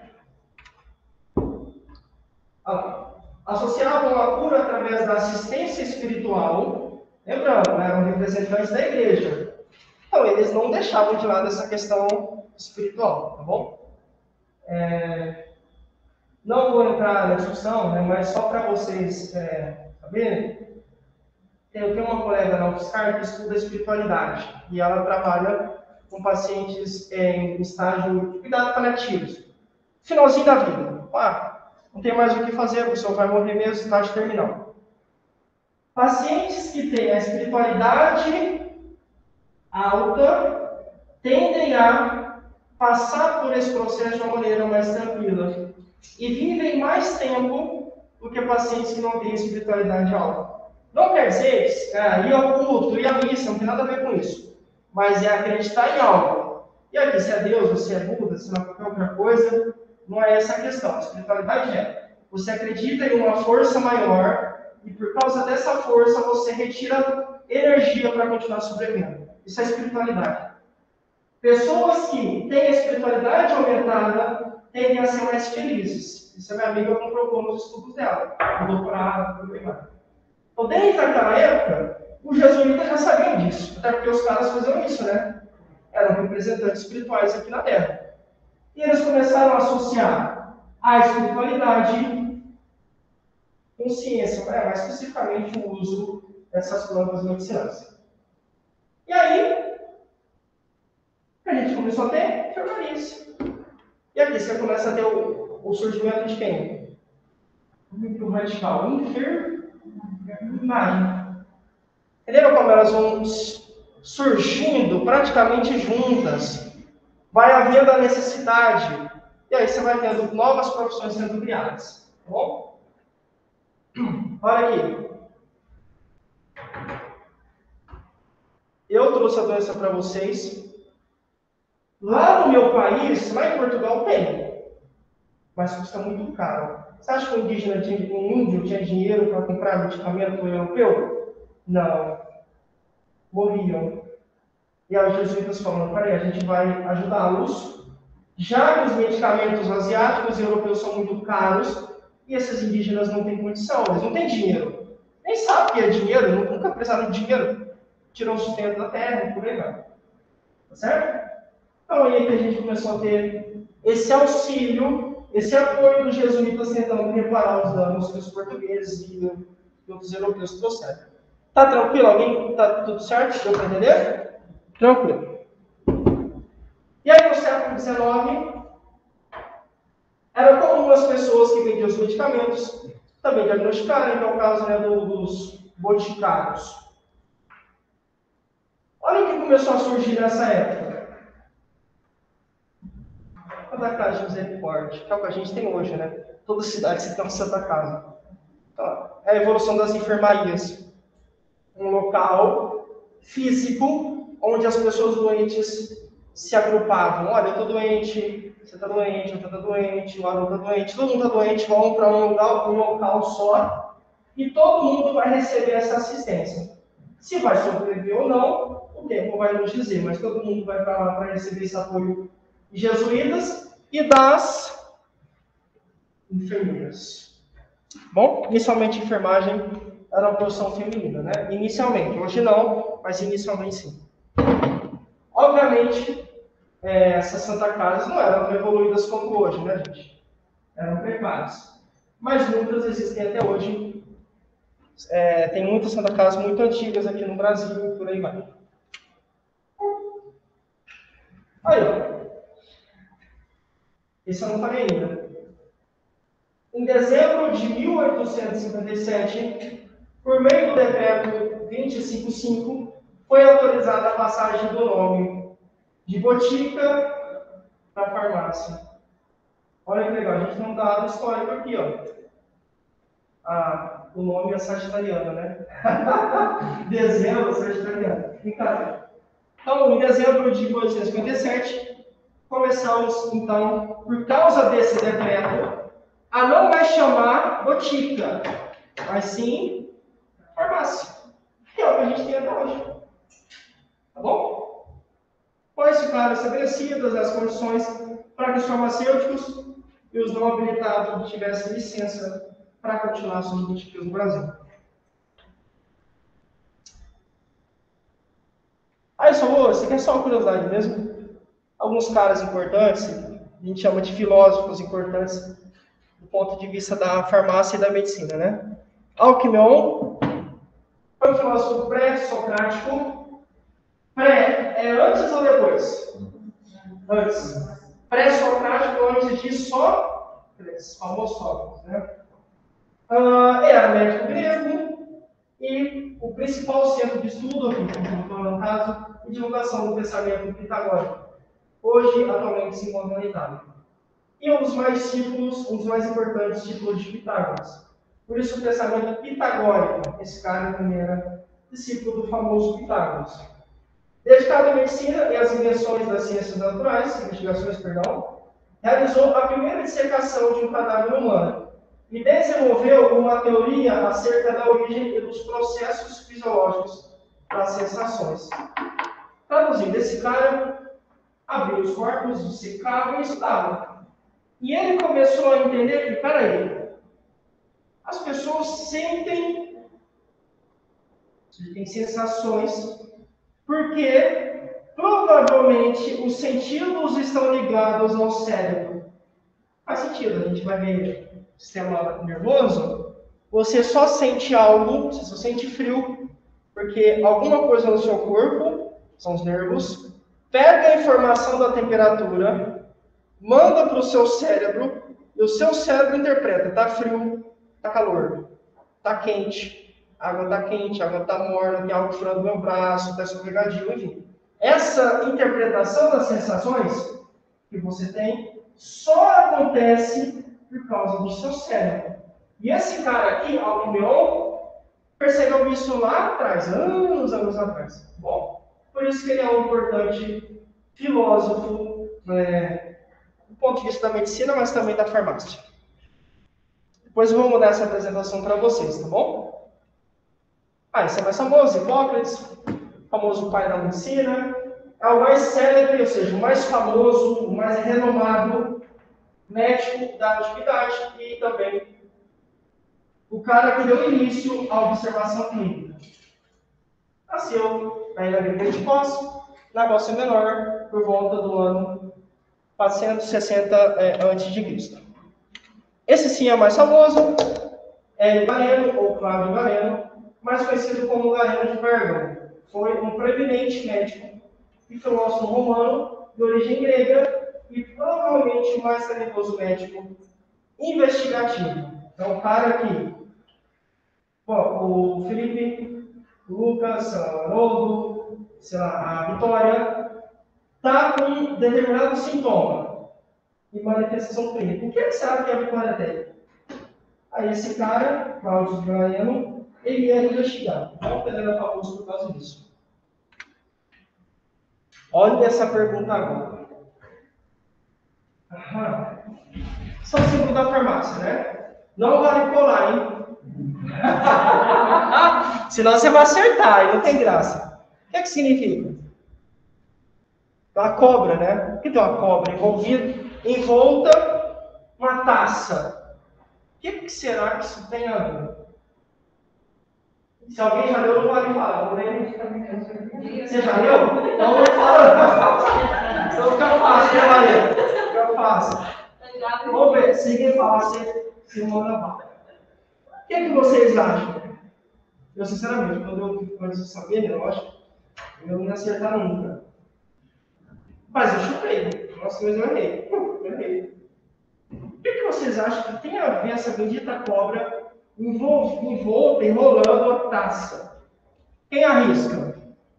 [SPEAKER 1] Ah, associavam a cura através da assistência espiritual, lembrando, né, eram representantes da igreja. Então, eles não deixavam de lado essa questão espiritual, tá bom? É, não vou entrar na discussão, né, mas só para vocês é, saberem, eu tenho uma colega na UFSCar que estuda espiritualidade e ela trabalha com pacientes em estágio de cuidado paliativos. Finalzinho da vida. Ah, não tem mais o que fazer, a pessoa vai morrer mesmo, estágio terminal. Pacientes que têm a espiritualidade alta tendem a passar por esse processo de uma maneira mais tranquila e vivem mais tempo do que pacientes que não têm espiritualidade alta. Não quer dizer que é, ir ao culto, ir à missa, não tem nada a ver com isso. Mas é acreditar em algo. E aqui, se é Deus, se é Buda, se não é qualquer outra coisa, não é essa a questão. A espiritualidade é, você acredita em uma força maior e por causa dessa força você retira energia para continuar sobrevivendo. Isso é espiritualidade. Pessoas que têm a espiritualidade aumentada tendem a ser mais felizes. Isso a minha amiga comprovou nos estudos dela, no doutorado, no primário. Então, desde aquela época, os jesuítas já sabiam disso, até porque os caras faziam isso, né? Eram representantes espirituais aqui na Terra. E eles começaram a associar a espiritualidade com ciência, né? Mais especificamente o uso dessas plantas medicinais. E aí, a gente começou a ter enfermarias. E aqui você começa a ter o, o surgimento de quem? Muito radical. Enfermagem. Entenderam como elas vão surgindo praticamente juntas? Vai havendo a necessidade. E aí você vai tendo novas profissões sendo criadas. Tá bom? Olha aqui. Eu trouxe a doença para vocês. Lá no meu país, lá em Portugal, tem. Mas custa muito caro. Você acha que um indígena, um índio tinha dinheiro para comprar medicamento europeu? Não. Morriam. E aí os jesuítas falaram, peraí, a gente vai ajudá-los, já que os medicamentos asiáticos e europeus são muito caros, e esses indígenas não têm condição, eles não têm dinheiro. Nem sabem o que é dinheiro, nunca precisaram de dinheiro. Tirou o sustento da terra, por aí vai. Tá certo? Então aí é que a gente começou a ter esse auxílio, esse apoio dos jesuítas tentando reparar os danos que os portugueses e outros europeus trouxeram. Tá tranquilo? Alguém? Tá tudo certo? Deu para entender? Tranquilo. E aí no século dezenove, era comum as pessoas que vendiam os medicamentos também diagnosticarem, que é o caso, né, dos boticários. Olha o que começou a surgir nessa época. Santa Casa de Misericórdia, que é o que a gente tem hoje, né? Toda cidade você tem uma Santa Casa. Então, é a evolução das enfermarias. Um local físico onde as pessoas doentes se agrupavam. Olha, eu estou doente, você está doente, eu estou doente, o Aron está doente, todo mundo está doente, vão para um local, um local só e todo mundo vai receber essa assistência. Se vai sobreviver ou não, o tempo vai nos dizer, mas todo mundo vai para lá para receber esse apoio jesuítas e das enfermeiras. Bom, inicialmente enfermagem era uma profissão feminina, né? Inicialmente, hoje não, mas inicialmente sim. Obviamente, é, essas Santa Casas não eram evoluídas como hoje, né, gente? Eram precárias. Mas muitas existem até hoje. É, tem muitas Santa Casas muito antigas aqui no Brasil e por aí vai. Aí, ó. Esse eu não falei ainda. Em dezembro de mil oitocentos e cinquenta e sete, por meio do decreto vinte e cinco cinco, foi autorizada a passagem do nome de botica para farmácia. Olha que legal, a gente tem um dado histórico aqui, ó. Ah, o nome é sagitariano, né? Dezembro sagitariano. Então, em dezembro de mil oitocentos e cinquenta e sete, começamos, então, por causa desse decreto, a não mais chamar botica, mas sim farmácia. Que é o que a gente tem até hoje. Tá bom? Pois ficaram estabelecidas as condições para que os farmacêuticos e os não habilitados tivessem licença para continuar suas boticas no Brasil. Aí, só, isso aqui é só uma curiosidade mesmo. Alguns caras importantes, a gente chama de filósofos importantes, do ponto de vista da farmácia e da medicina, né? Alquimion foi um filósofo pré-socrático. Pré, é antes ou depois? Antes. Pré-socrático, antes disso, só esses famosos Sócrates, né? Uh, era médico grego e o principal centro de estudo, aqui, no caso, e divulgação do pensamento pitagórico. Hoje, atualmente, se encontra na Itália. E um dos mais discípulos, um dos mais importantes discípulos de Pitágoras. Por isso, o pensamento pitagórico, esse cara também era discípulo do famoso Pitágoras. Dedicado à medicina e às invenções das ciências naturais, investigações, perdão, realizou a primeira dissecação de um cadáver humano e desenvolveu uma teoria acerca da origem e dos processos fisiológicos das sensações. Traduzindo, esse cara abriu os corpos, dissecava e estudava. E ele começou a entender que, peraí, as pessoas sentem, sentem sensações, porque provavelmente os sentidos estão ligados ao cérebro. Faz sentido, a gente vai ver o sistema nervoso, você só sente algo, você só sente frio, porque alguma coisa no seu corpo, são os nervos, pega a informação da temperatura, manda para o seu cérebro, e o seu cérebro interpreta, está frio, está calor, está quente, a água está quente, a água está morna, tem algo furando meu braço, está escorregadio, enfim. Essa interpretação das sensações que você tem só acontece por causa do seu cérebro. E esse cara aqui, Alquimion, percebeu isso lá atrás, anos, anos atrás. Bom, por isso que ele é um importante filósofo, né, do ponto de vista da medicina, mas também da farmácia. Depois eu vou mudar essa apresentação para vocês, tá bom? Ah, esse é mais famoso, Hipócrates, famoso pai da medicina. É o mais célebre, ou seja, o mais famoso, o mais renomado médico da antiguidade e também o cara que deu início à observação clínica. Nasceu na Ilha Grega de Kos, na Grécia Menor, por volta do ano quatrocentos e sessenta é, antes de Cristo. Esse sim é o mais famoso, é Galeno, ou Cláudio Galeno, mais conhecido como Galeno de Pérgamo. Foi um preeminente médico e filósofo romano de origem grega e provavelmente o mais talentoso médico investigativo. Então, o cara aqui, bom, o Felipe, o Lucas, o Haroldo, sei lá, a Vitória, está com um determinado sintoma e manifestação clínica. O que é que sabe que a Vitória tem? Aí esse cara, Cláudio Galeno, ele ia investigar. Então, ele era famoso por causa disso. Olha essa pergunta agora. Aham. São símbolo da farmácia, né? Não vale colar, hein? Senão você vai acertar e não tem graça. O que é que significa? Uma cobra, né? Por que tem uma cobra envolvida, envolta uma taça? O que, que será que isso tem a ver? Se alguém já leu, não pode falar. Não lembro. Você já leu? Então não fala. Então fica fácil, né, Maria? Fica fácil. Vamos ver. Se ninguém falar, você se manda mal. O que, que vocês acham? Eu, sinceramente, quando eu quando eu sabia, eu acho eu não ia acertar nunca. Mas eu chutei. Nossa, mas eu errei. Eu errei. O que, que vocês acham que tem a ver essa bendita cobra envolta, enrolando a taça? Quem arrisca?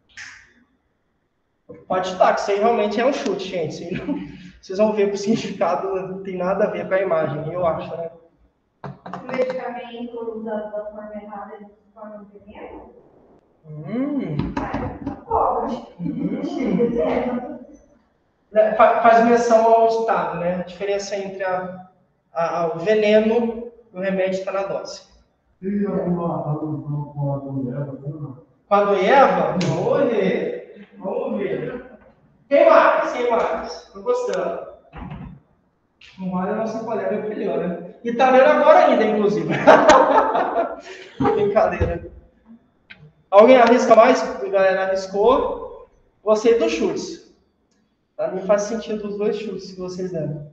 [SPEAKER 1] Pode chutar, que isso aí realmente é um chute, gente. Vocês vão ver que o significado não tem nada a ver com a imagem, eu acho, né?
[SPEAKER 2] O medicamento usado da forma errada, ele se torna um veneno?
[SPEAKER 1] Hum.
[SPEAKER 2] Pode.
[SPEAKER 1] Hum. Faz menção ao estado, né? A diferença entre a, a, o veneno e o remédio está na dose.
[SPEAKER 3] E alguma alusão com a do Eva?
[SPEAKER 1] Com a do Eva? Vamos ver. Vamos ver. Quem mais? Quem mais? Estou gostando. Não vale a nossa colega perdeu, né? E tá lendo agora ainda, inclusive. Brincadeira. Alguém arrisca mais? A galera arriscou. Gostei dos chutes. Para mim faz sentido os dois chutes que vocês deram.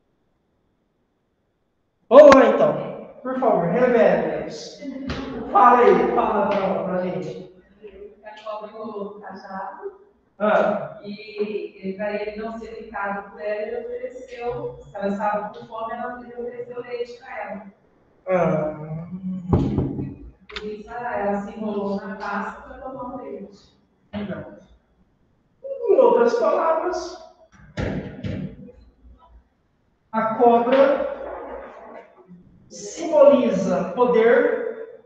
[SPEAKER 1] Vamos lá então. Por favor, revele-nos. Fala aí, fala pra, pra gente.
[SPEAKER 5] A cobra enrolou o cajado
[SPEAKER 1] Ah.
[SPEAKER 5] e ele, para ele não ser picado por ela, ele ofereceu, se ela estava com fome, ela ele ofereceu leite para ela.
[SPEAKER 1] Ah.
[SPEAKER 5] Por isso ela se enrolou na taça para tomar o leite.
[SPEAKER 1] Em outras palavras, a cobra simboliza poder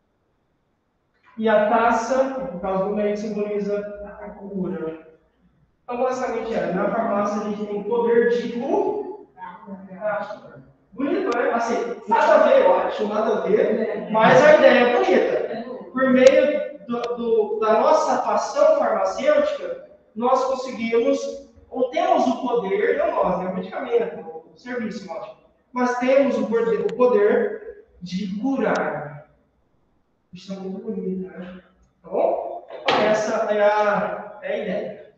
[SPEAKER 1] e a taça, por causa do leite, simboliza a cura. Então, basicamente, é, na farmácia a gente tem poder de cura. Bonito, né? Assim, nada a ver, eu acho, nada a ver, mas a ideia é bonita. Por meio do, do, da nossa atuação farmacêutica, nós conseguimos, ou temos o poder, não nós, né? O medicamento, o serviço, lógico, mas temos o poder, o poder de curar. Isso é muito bonito, né? Tá bom? Essa é a, é a ideia.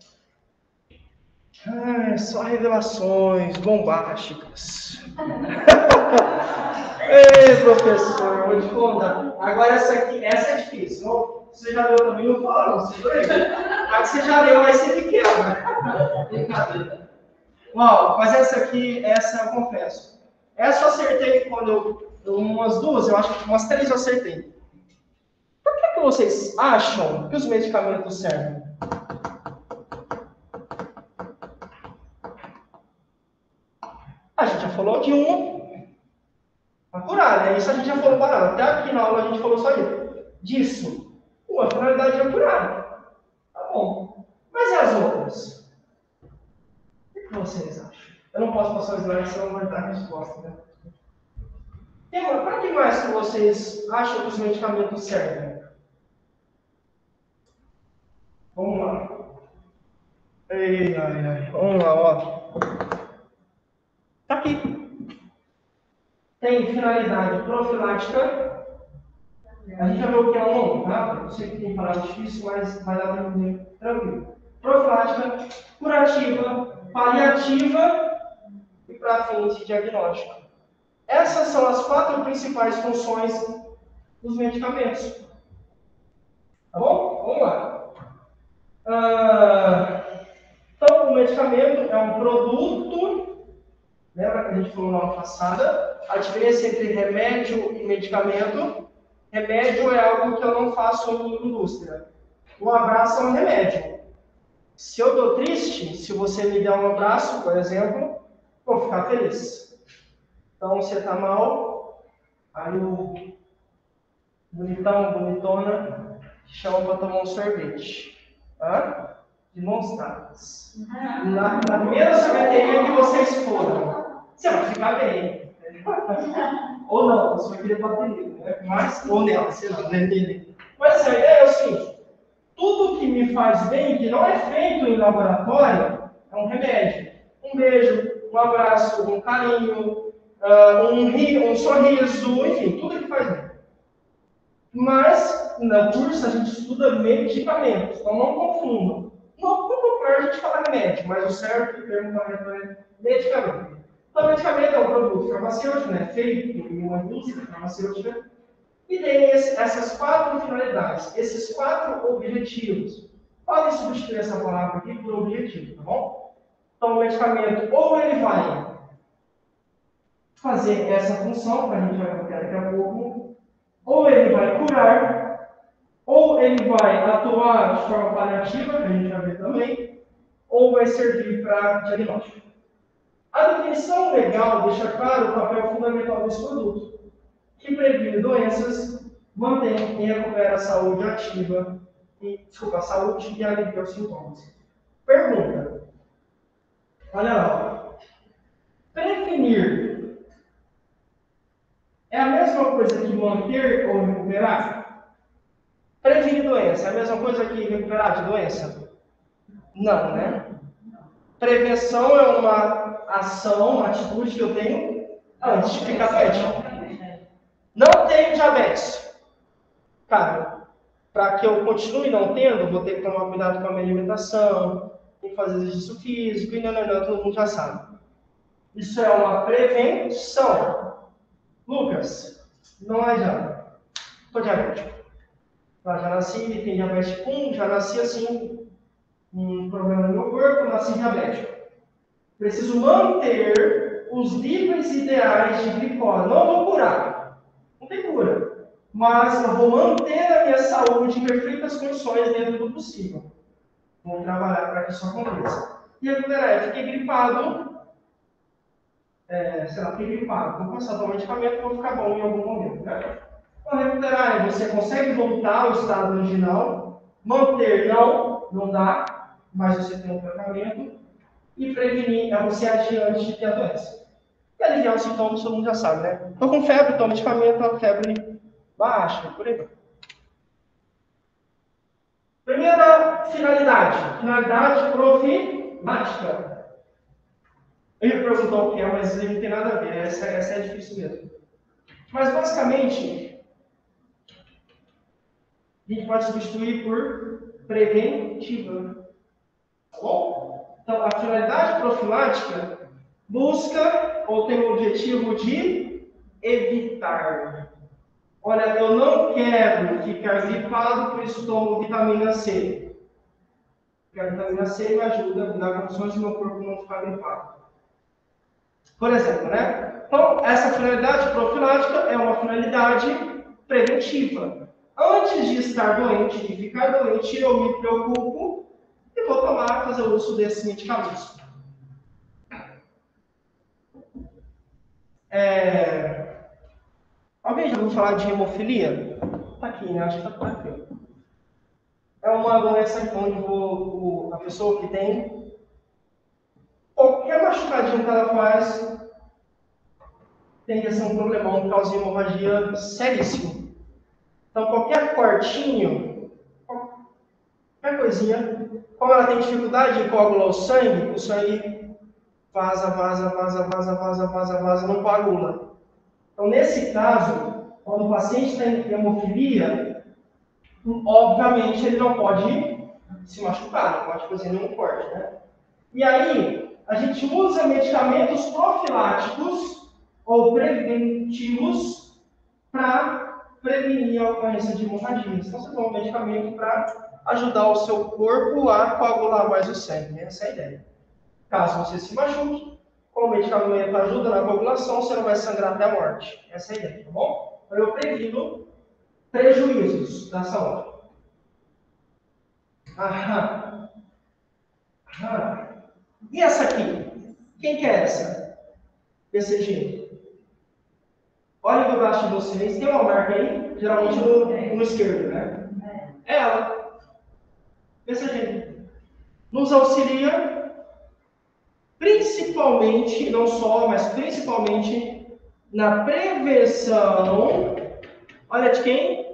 [SPEAKER 1] Ah, só revelações bombásticas. Ei, professor, vou te contar. Agora essa aqui, essa é difícil. Não, você já leu também, não fala não. Você a que você já leu, aí você me quebra. Brincadeira. Uau, mas essa aqui, essa eu confesso. Essa eu acertei quando eu, eu. Umas duas, eu acho que umas três eu acertei. Por que, que vocês acham que os medicamentos servem? A gente já falou de um para curar, né? Isso a gente já falou para até aqui na aula a gente falou só disso. Uma finalidade é curar. Tá bom. Mas e as outras? O que vocês acham? Eu não posso passar o slide, senão não vai dar a resposta, né? Para que mais que vocês acham que os medicamentos servem? Vamos lá. Ei, ai, ai. Vamos lá, ó. Tá aqui. Tem finalidade profilática. A gente já viu o que é um nome, tá? Eu sei que tem palavra difícil, mas vai dar para entender tranquilo. Profilática, curativa, paliativa e para fins de diagnóstico. Essas são as quatro principais funções dos medicamentos. Tá bom? Vamos lá. Ah, então, o medicamento é um produto. Lembra que a gente falou na aula passada? A diferença entre remédio e medicamento. Remédio é algo que eu não faço em indústria. Um abraço é um remédio. Se eu estou triste, se você me der um abraço, por exemplo, vou ficar feliz. Então, você está mal, aí o bonitão, bonitona, chama para tomar um sorvete. Hã? De mãos dadas. Na, na primeira sorveteria que vocês foram, você vai ficar bem. Ou não, você vai querer bater nele, né? Mas, ou nela, sei lá, né? Mas a ideia é o seguinte: tudo que me faz bem, que não é feito em laboratório, é um remédio. Um beijo, um abraço, um carinho, uh, um, ri, um sorriso, enfim, tudo que faz bem. Mas, no curso, a gente estuda medicamentos, então não confundam. No popular a gente fala remédio, mas o certo termo correto é medicamento. Então, medicamento é um produto farmacêutico, né, feito em uma indústria farmacêutica, e tem esse, essas quatro finalidades, esses quatro objetivos. Podem substituir essa palavra aqui por objetivo, tá bom? Então, o medicamento, ou ele vai fazer essa função, que a gente vai ver daqui a pouco, ou ele vai curar, ou ele vai atuar de forma paliativa, que a gente vai ver também, ou vai servir para diagnóstico. A definição legal deixa claro o papel fundamental desse produto, que previne doenças, mantém e recupera a saúde ativa, e, desculpa, a saúde e alivia os sintomas. Pergunta. Olha lá. Prevenir é a mesma coisa que manter ou recuperar? Prevenir doença é a mesma coisa que recuperar de doença? Não, né? Prevenção é uma ação, uma atitude que eu tenho antes de ficar doente. Não tenho diabetes. Cara, para que eu continue não tendo, vou ter que tomar cuidado com a minha alimentação, tem que fazer exercício físico, e não, não, não, todo mundo já sabe. Isso é uma prevenção. Lucas, não é já. Estou diabético. Já nasci, tem diabetes tipo um, já nasci assim, um problema no meu corpo, nasci diabético. Preciso manter os níveis ideais de glicose. Não vou curar. Não tem cura. Mas eu vou manter a minha saúde em perfeitas condições dentro do possível. Vou trabalhar para que isso aconteça. E recuperar, eu fiquei gripado. É, sei lá, fiquei gripado. Vou passar o medicamento e vou ficar bom em algum momento. Né? Então, recuperar, você consegue voltar ao estado original. Manter, não, não dá. Mas você tem um tratamento. E prevenir é você agir antes de ter a doença. E aliviar os sintomas, todo mundo já sabe, né? Estou com febre, tomo medicamento, a febre baixa, por aí vai. Primeira finalidade, finalidade profilática. Ele perguntou o que é, mas ele não tem nada a ver, essa, essa é difícil mesmo. Mas basicamente, a gente pode substituir por preventiva. Tá bom? Então, a finalidade profilática busca ou tem o objetivo de evitar. Olha, eu não quero ficar gripado, por isso tomo vitamina C. Porque a vitamina C me ajuda a dar condições do meu corpo não ficar gripado. Por exemplo, né? Então, essa finalidade profilática é uma finalidade preventiva. Antes de estar doente, de ficar doente, eu me preocupo e vou tomar, fazer o uso desses medicamentos. É... Alguém já ouviu falar de hemofilia? Está aqui, né? Acho que está por aqui. É uma doença onde o, o, a pessoa que tem, qualquer machucadinho que ela faz, tende a ser um problemão, causa hemorragia seríssimo. Então, qualquer cortinho, qualquer coisinha, como ela tem dificuldade de coagular o sangue, o sangue vaza, vaza, vaza, vaza, vaza, vaza, vaza, não coagula. Então, nesse caso, quando o paciente tem hemofilia, obviamente ele não pode se machucar, não pode fazer nenhum corte, né? E aí, a gente usa medicamentos profiláticos ou preventivos para prevenir a ocorrência de hemorragias. Então, você toma um medicamento para ajudar o seu corpo a coagular mais o sangue. Essa é a ideia. Caso você se machuque, como o medicamento ajuda na coagulação, você não vai sangrar até a morte. Essa é a ideia, tá bom? Então, eu previno prejuízos da saúde. Aham. Aham. E essa aqui? Quem que é essa? B C G. Olha o braço de vocês. Tem uma marca aí? Geralmente no, no esquerdo, né? É ela. B C G. Nos auxilia principalmente, não só, mas principalmente na prevenção. Olha de quem?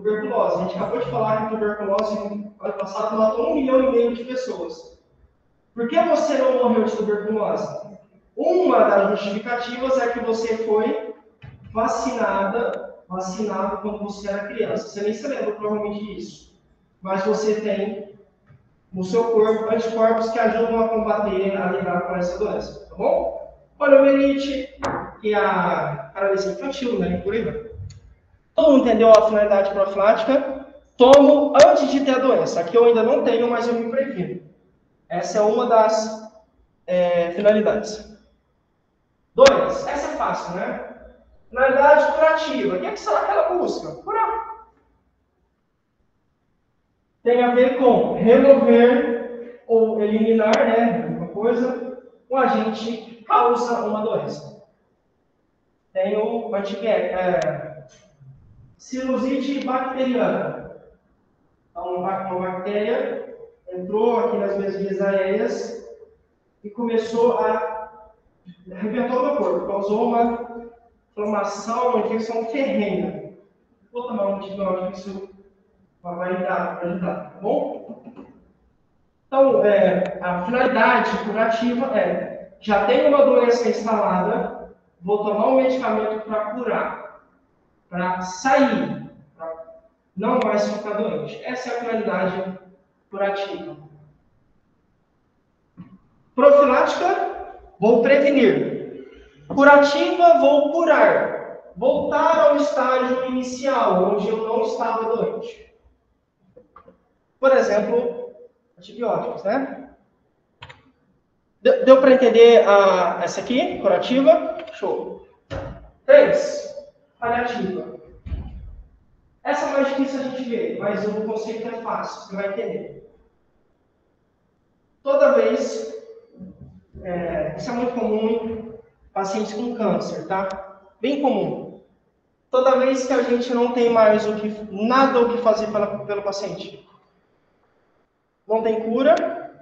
[SPEAKER 1] Tuberculose. A gente acabou de falar que tuberculose no ano passado matou um milhão e meio de pessoas. Por que você não morreu de tuberculose? Uma das justificativas é que você foi vacinada, vacinado quando você era criança. Você nem se lembra provavelmente disso. Mas você tem no seu corpo anticorpos que ajudam a combater, a lidar com essa doença, tá bom? Poliomielite, que é a paralisia infantil, né? Por aí vai. Todo mundo entendeu a finalidade profilática? Tomo antes de ter a doença. Aqui eu ainda não tenho, mas eu me previno. Essa é uma das é, finalidades. Dois, essa é fácil, né? Finalidade curativa. O que, é que será que ela busca? Curar. Tem a ver com remover ou eliminar, né? Uma coisa, um agente que causa uma doença. Tem o antibiótico, é, sinusite bacteriana. Então, uma bactéria entrou aqui nas minhas vias aéreas e começou a arrebentar o meu corpo, causou uma inflamação, uma infecção ferrenha. Vou tomar um antibiótico, isso vai dar para ajudar, tá bom? Então, é, a finalidade curativa é: já tenho uma doença instalada, vou tomar um medicamento para curar, para sair, para não mais ficar doente. Essa é a finalidade curativa. Profilática, vou prevenir. Curativa, vou curar. Voltar ao estágio inicial, onde eu não estava doente. Por exemplo, antibióticos, né? Deu, deu para entender a, essa aqui, curativa? Show. Três, paliativa. Essa é mais difícil a gente ver, mas o conceito é fácil, você vai entender. Toda vez, é, isso é muito comum em pacientes com câncer, tá? Bem comum. Toda vez que a gente não tem mais o que, nada o que fazer pela, pelo paciente, não tem cura.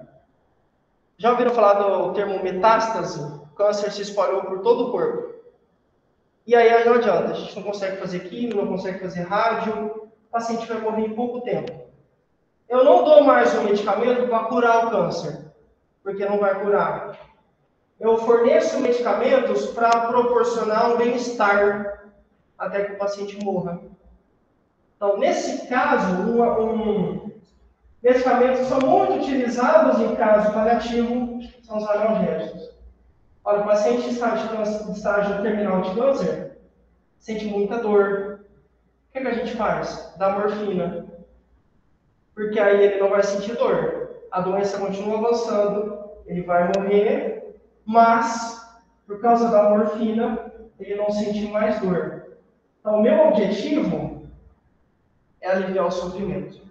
[SPEAKER 1] Já ouviram falar do termo metástase? O câncer se espalhou por todo o corpo. E aí não adianta, a gente não consegue fazer químio, não consegue fazer rádio, o paciente vai morrer em pouco tempo. Eu não dou mais um medicamento para curar o câncer, porque não vai curar. Eu forneço medicamentos para proporcionar um bem-estar até que o paciente morra. Então, nesse caso, um, um, medicamentos que são muito utilizados em caso paliativo são os analgésicos. Olha, o paciente em estágio, estágio terminal de câncer sente muita dor. O que, é que a gente faz? Dá morfina. Porque aí ele não vai sentir dor. A doença continua avançando, ele vai morrer, mas, por causa da morfina, ele não sente mais dor. Então, o meu objetivo é aliviar o sofrimento.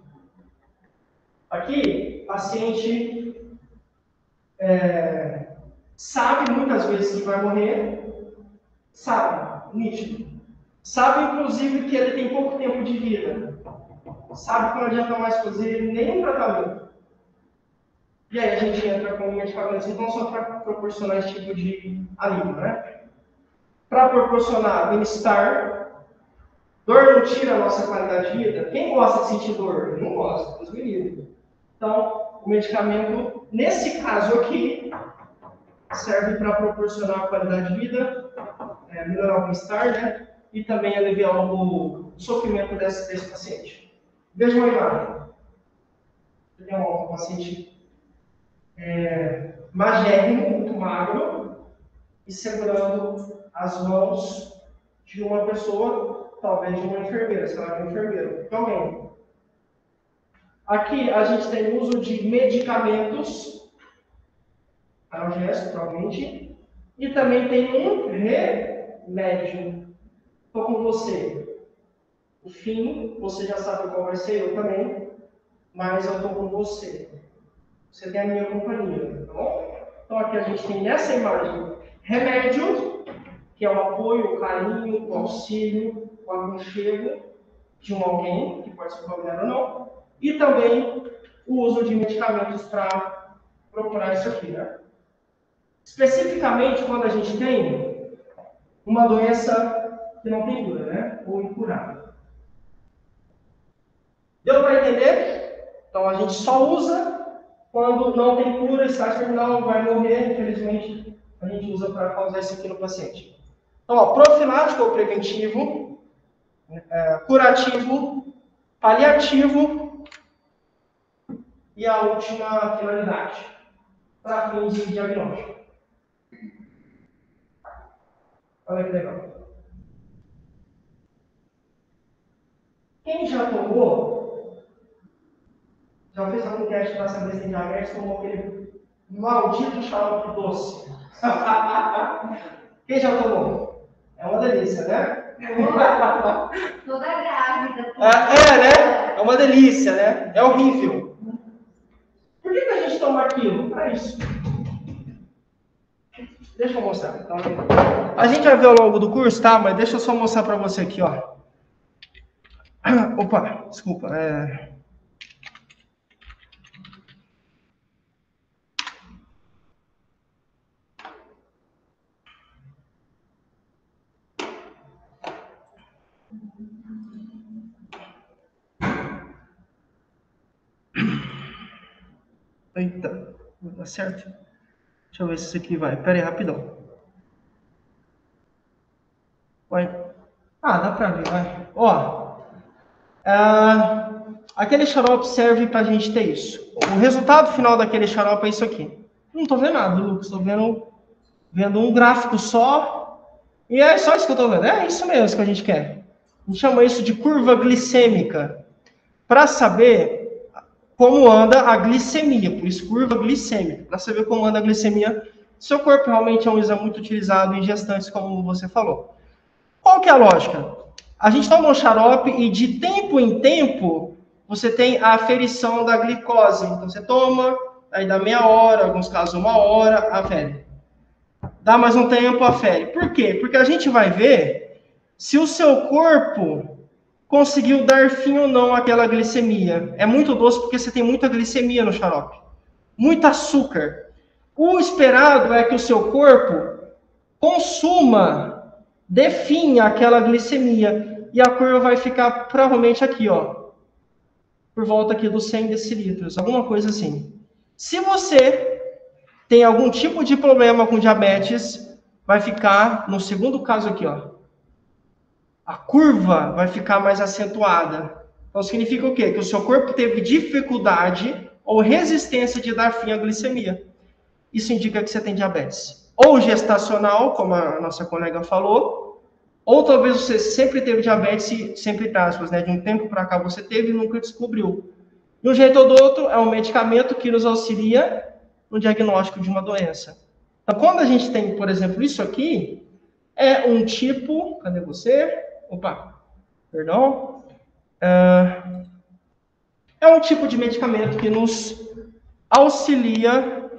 [SPEAKER 1] Aqui, o paciente é, sabe muitas vezes que vai morrer, sabe, nítido. Sabe, inclusive, que ele tem pouco tempo de vida. Sabe que não adianta mais fazer nenhum tratamento. E aí a gente entra com medicamentos, então, só para proporcionar esse tipo de alívio, né? Para proporcionar bem-estar. Dor não tira a nossa qualidade de vida? Quem gosta de sentir dor? Não gosta, Deus me livre. Então, o medicamento, nesse caso aqui, serve para proporcionar a qualidade de vida, é, melhorar o bem-estar, né? E também aliviar o sofrimento desse, desse paciente. Veja uma imagem. Ele é um paciente é, magérrimo, muito magro, e segurando as mãos de uma pessoa, talvez de uma enfermeira, sei lá, de um enfermeiro, de alguém. Aqui a gente tem o uso de medicamentos, analgésicos, provavelmente, e também tem um remédio. Estou com você. O fim, você já sabe qual vai ser, eu também, mas eu estou com você. Você tem a minha companhia, tá bom? Então aqui a gente tem nessa imagem remédio, que é o apoio, o carinho, o auxílio, o aconchego de um alguém, que pode ser familiar ou não, e também o uso de medicamentos para procurar isso aqui, né? Especificamente quando a gente tem uma doença que não tem cura, né? Ou incurável. Deu para entender? Então a gente só usa Quando não tem cura, estágio terminal, vai morrer, infelizmente, a gente usa para causar isso aqui no paciente. Então, ó, profilático ou preventivo, é, curativo, paliativo e a última finalidade, para fins de diagnóstico. Olha que legal. Quem já tomou, já fez algum teste para saber se tem diabetes, tomou aquele maldito xarope doce. Quem já tomou? É uma delícia, né?
[SPEAKER 2] Toda grávida.
[SPEAKER 1] É, é, né? É uma delícia, né? É horrível. Por que, que a gente toma aquilo? Para isso. Deixa eu mostrar. Então, a gente vai ver ao longo do curso, tá? Mas deixa eu só mostrar para você aqui, ó. Opa, desculpa. É... Eita, não dá certo? Deixa eu ver se isso aqui vai. Pera aí, rapidão. Vai. Ah, dá pra ver, vai. Ó, ah, aquele xarope serve pra gente ter isso. O resultado final daquele xarope é isso aqui. Não tô vendo nada, Lucas. Tô vendo, vendo um gráfico só. E é só isso que eu tô vendo. É isso mesmo que a gente quer. A gente chama isso de curva glicêmica. Para saber como anda a glicemia, por isso curva glicêmica, para saber como anda a glicemia. Seu corpo realmente é um exame muito utilizado em gestantes, como você falou. Qual que é a lógica? A gente toma um xarope e de tempo em tempo você tem a aferição da glicose. Então você toma, aí dá meia hora, em alguns casos uma hora, afere. Dá mais um tempo, afere. Por quê? Porque a gente vai ver se o seu corpo conseguiu dar fim ou não àquela glicemia. É muito doce porque você tem muita glicemia no xarope. Muito açúcar. O esperado é que o seu corpo consuma, dê fim àquela glicemia. E a curva vai ficar provavelmente aqui, ó. Por volta aqui dos cem decilitros. Alguma coisa assim. Se você tem algum tipo de problema com diabetes, vai ficar no segundo caso aqui, ó. A curva vai ficar mais acentuada. Então, significa o quê? Que o seu corpo teve dificuldade ou resistência de dar fim à glicemia. Isso indica que você tem diabetes. Ou gestacional, como a nossa colega falou, ou talvez você sempre teve diabetes, sempre entre aspas, né? De um tempo para cá você teve e nunca descobriu. De um jeito ou do outro, é um medicamento que nos auxilia no diagnóstico de uma doença. Então, quando a gente tem, por exemplo, isso aqui, é um tipo... Cadê você? Opa, perdão. Uh, é um tipo de medicamento que nos auxilia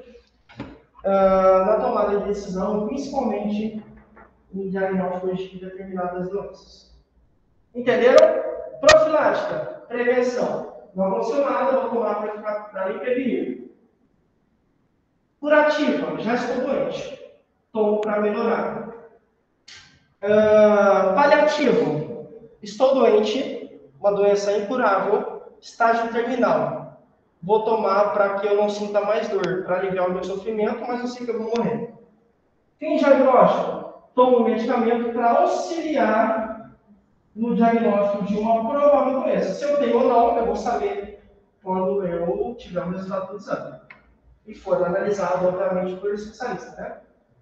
[SPEAKER 1] uh, na tomada de decisão, principalmente em diagnóstico de determinadas doenças. Entenderam? Profilática, prevenção. Não aconteceu nada, vou tomar para me prevenir. Curativa, já estou doente. Tomo para melhorar. Uh, paliativo, estou doente, uma doença incurável, estágio terminal. Vou tomar para que eu não sinta mais dor, para aliviar o meu sofrimento, mas eu sei que eu vou morrer. Fim diagnóstico, tomo medicamento para auxiliar no diagnóstico de uma provável doença. Se eu tenho ou não, eu vou saber quando eu tiver o resultado do exame. E for analisado, obviamente, por especialista, né?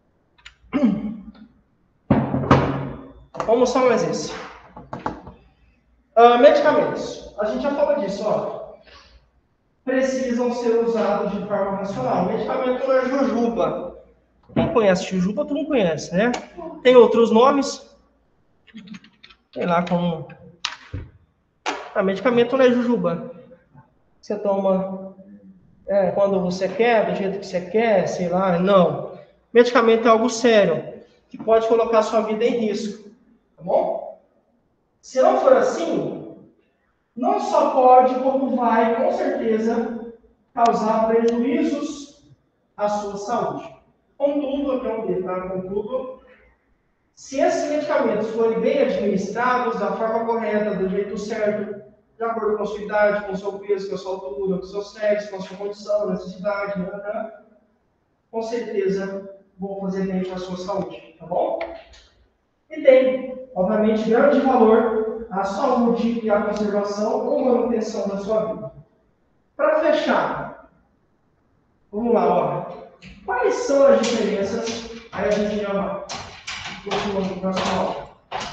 [SPEAKER 1] Como são esses? Uh, medicamentos. A gente já falou disso, ó. Precisam ser usados de forma racional. Medicamento não é jujuba. Quem conhece jujuba, todo mundo conhece, né? Tem outros nomes. Sei lá como... Ah, medicamento não é jujuba. Você toma é, quando você quer, do jeito que você quer, sei lá. Não. Medicamento é algo sério, que pode colocar a sua vida em risco. Tá bom? Se não for assim, não só pode, como vai, com certeza, causar prejuízos à sua saúde. Contudo, aqui é um detalhe, contudo, se esses medicamentos forem bem administrados, da forma correta, do jeito certo, de acordo com a sua idade, com o seu peso, com a sua altura, com o seu sexo, com a sua condição, necessidade, né, né? Com certeza vão fazer bem para a sua saúde, tá bom? E tem, obviamente, grande valor a saúde e a conservação ou manutenção da sua vida. Para fechar, vamos lá, ó. Quais são as diferenças? Aí a gente já vai continuando para a próxima aula.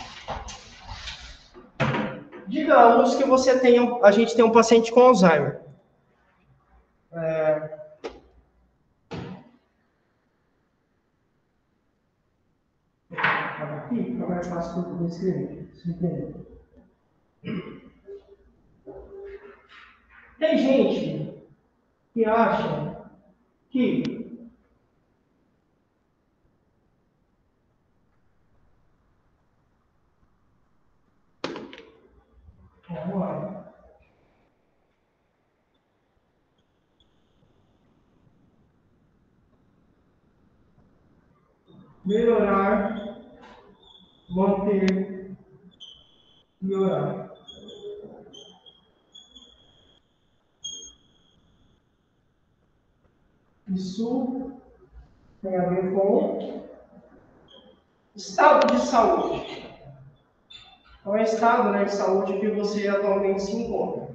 [SPEAKER 1] Digamos que você tem, a gente tem um paciente com Alzheimer. É... Aqui fica mais fácil para eu escrever, se entender. Tem gente que acha que vamos lá. Melhorar, manter, melhorar. Isso tem a ver com estado de saúde. Então, é estado, né, de saúde que você atualmente se encontra.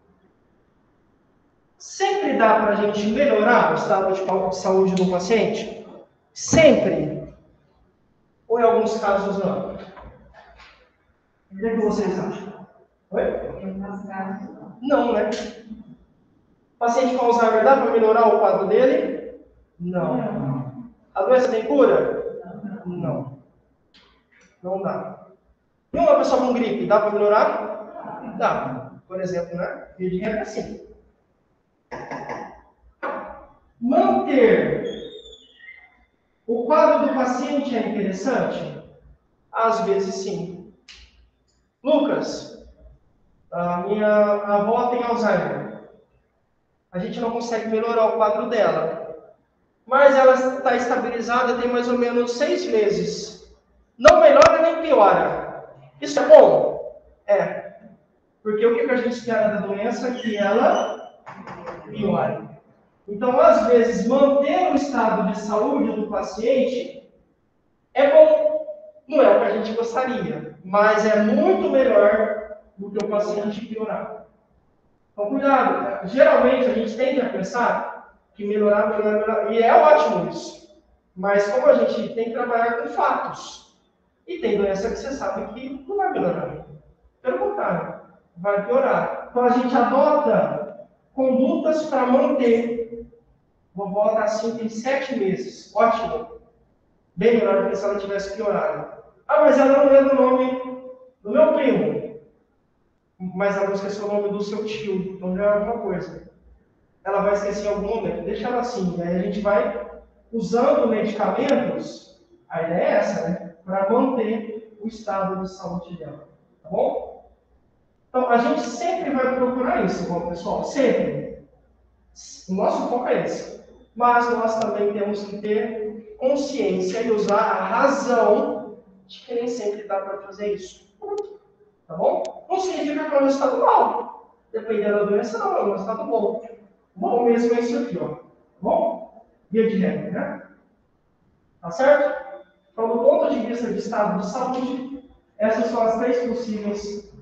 [SPEAKER 1] Sempre dá para a gente melhorar o estado de saúde do paciente? Sempre? Ou em alguns casos não? O que, é que vocês acham? Oi? Não, né? O paciente com Alzheimer dá para melhorar o quadro dele? Não. A doença tem cura? Não. Não dá. E uma pessoa com gripe, dá para melhorar? Dá. Por exemplo, né? Via de regra, sim. Manter o quadro do paciente é interessante? Às vezes, sim. Lucas, a minha avó tem Alzheimer. A gente não consegue melhorar o quadro dela. Mas ela está estabilizada tem mais ou menos seis meses. Não melhora nem piora. Isso é bom? É. Porque o que a gente espera da doença é que ela piore. Então, às vezes, manter o estado de saúde do paciente é bom. Não é o que a gente gostaria, mas é muito melhor do que o paciente piorar. Então, cuidado. Geralmente, a gente tende a pensar que melhorar, melhorar, melhorar. E é ótimo isso. Mas como a gente tem que trabalhar com fatos. E tem doença que você sabe que não vai melhorar. Pelo contrário, vai piorar. Então, a gente adota condutas para manter. Vovó está assim tem sete meses. Ótimo. Bem melhor do que se ela tivesse piorado. Ah, mas ela não lembra o nome do meu primo. Mas ela não esqueceu o nome do seu tio. Então já é alguma coisa. Ela vai esquecer em algum momento. Deixa ela assim. Aí a gente vai usando medicamentos. A ideia é essa, né? Para manter o estado de saúde dela. Tá bom? Então a gente sempre vai procurar isso, bom, pessoal. Sempre. O nosso foco é esse. Mas nós também temos que ter consciência e usar a razão de que nem sempre dá para fazer isso. Tá bom? Não significa que é um estado mal. Dependendo da doença, não, é um estado bom. Bom mesmo é isso aqui, ó. Tá bom? Via de regra, né? Tá certo? Então, do ponto de vista de estado de saúde, essas são as três possíveis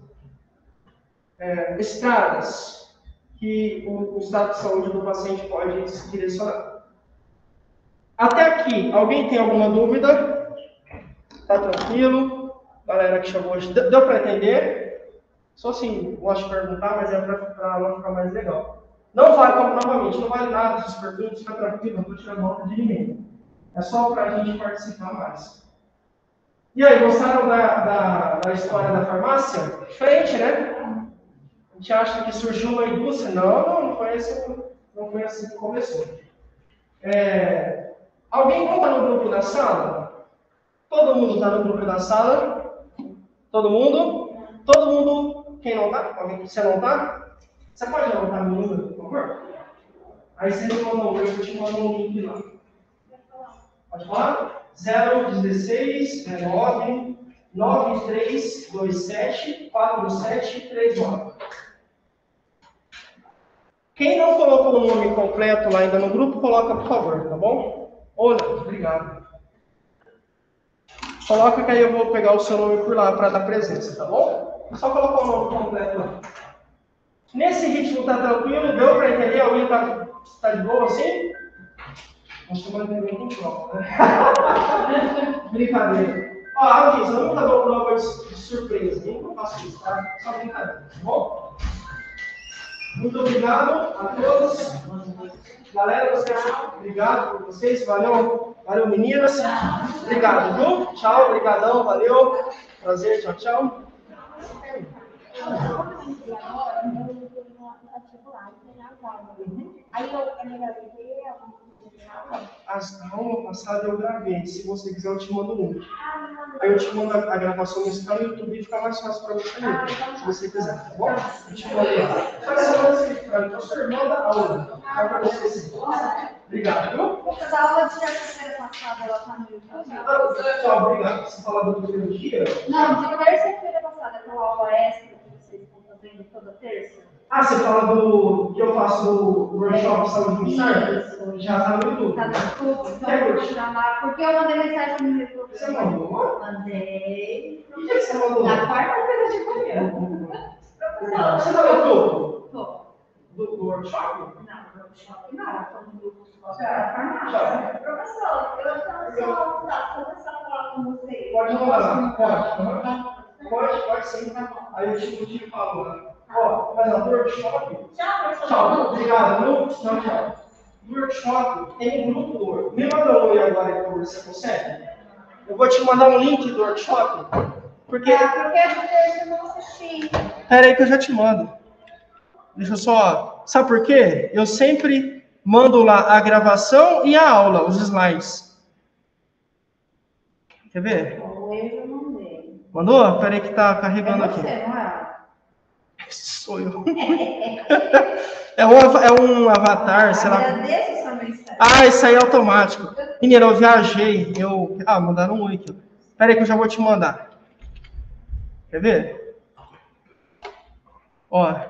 [SPEAKER 1] é, estradas que o, o estado de saúde do paciente pode se direcionar. Até aqui, alguém tem alguma dúvida? Tá tranquilo? Galera que chegou hoje, deu para entender? Só assim, gosto de perguntar, mas é para não ficar mais legal. Não vale, novamente, não vale nada essas perguntas, fica tranquilo, não estou tirando nota de ninguém. É só para a gente participar mais. E aí, gostaram da, da, da história da farmácia? Diferente, né? A gente acha que surgiu uma indústria. Não, não, não foi assim, não foi assim que começou. É, alguém não está no grupo da sala? Todo mundo está no grupo da sala? Todo mundo? Todo mundo? Quem não está? Alguém que você não está? Você pode anotar meu número, por favor? Aí você me manda um, eu te mando um link lá. Pode falar? zero dezesseis nove nove três dois sete quatro sete três nove. Quem não colocou o nome completo lá ainda no grupo, coloca, por favor, tá bom? Olha, obrigado. Coloca que aí eu vou pegar o seu nome por lá para dar presença, tá bom? Só colocar o nome completo lá. Nesse ritmo tá tranquilo? Deu para entender? Alguém tá, tá de boa assim? Você vai entender com prova, né? Brincadeira. Ó, avisa, eu nunca dou prova de surpresa, nem que eu faço isso, tá? Só brincadeira, tá bom? Muito obrigado a todos. Galera, vocês, obrigado por vocês, valeu, valeu meninas. Obrigado, viu? Tchau, obrigadão, valeu. Prazer, tchau, tchau.
[SPEAKER 2] Aí eu gravei
[SPEAKER 1] A aula passada eu gravei. Se você quiser, eu te mando um link. Aí eu te mando a, a gravação no canal no YouTube e fica mais fácil para você ler, se você quiser, tá bom? Eu te mandei lá. Só que você manda escrito para mim, então sua irmã da aula. Para você sim. Obrigado, viu?
[SPEAKER 2] essa aula de terça-feira passada, ela tá no YouTube.
[SPEAKER 1] Tchau, obrigado. Você fala do primeiro dia?
[SPEAKER 2] Não, de terça-feira passada, aquela aula extra que vocês estão fazendo toda terça.
[SPEAKER 1] Ah, você fala do que eu faço do workshop saúde militar? Já tá no YouTube.
[SPEAKER 2] Tá no YouTube, então eu vou chamar. Porque eu mandei mensagem no YouTube.
[SPEAKER 1] Você mandou?
[SPEAKER 2] Mandei.
[SPEAKER 1] O que você mandou?
[SPEAKER 2] Na quarta-feira de manhã.
[SPEAKER 1] Você tá no YouTube?
[SPEAKER 2] Tô.
[SPEAKER 1] Do, do workshop?
[SPEAKER 2] Não, no workshop não. Tô no grupo só para farmácia. Professor, eu quero só começar a falar com vocês.
[SPEAKER 1] Pode mandar, pode. Pode, pode sim. Aí eu te, eu te falo lá. Ó, mas ó, do workshop.
[SPEAKER 2] Tchau, professor.
[SPEAKER 1] Tchau, obrigado, viu? Tchau, tchau. No workshop tem um grupo do Word. Me manda um oi agora, por você consegue? Eu vou te mandar um link do workshop. Porque.
[SPEAKER 2] Ah, porque a de terça eu não assisti.
[SPEAKER 1] Pera aí que eu já te mando. Deixa eu só. Sabe por quê? Eu sempre mando lá a gravação e a aula, os slides. Quer ver?
[SPEAKER 2] Hoje eu mandei.
[SPEAKER 1] Mandou? Pera aí que tá carregando
[SPEAKER 2] É
[SPEAKER 1] aqui.
[SPEAKER 2] você, não é?
[SPEAKER 1] Sou eu. É um, é um avatar, sei lá.
[SPEAKER 2] Agradeço sua mensagem.
[SPEAKER 1] Ah, isso aí é automático. Menina, eu viajei. Eu... Ah, mandaram um oi aqui. Pera aí que eu já vou te mandar. Quer ver? Ó.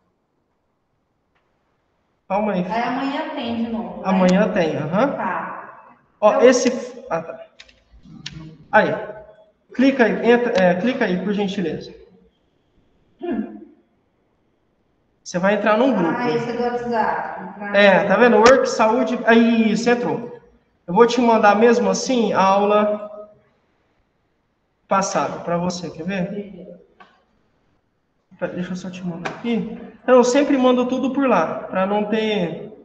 [SPEAKER 1] Calma aí.
[SPEAKER 2] Aí amanhã tem de novo. Né?
[SPEAKER 1] Amanhã tem, aham. Uhum.
[SPEAKER 2] Tá.
[SPEAKER 1] Ó, esse... Ah, tá. Aí. Clica aí, entra, é, clica aí, por gentileza. Você vai entrar num grupo.
[SPEAKER 2] Ah, esse é do WhatsApp.
[SPEAKER 1] É, tá vendo? Work, saúde... Aí, você entrou. Eu vou te mandar mesmo assim a aula passada para você, quer ver? Deixa eu só te mandar aqui. Então, eu sempre mando tudo por lá, para não ter...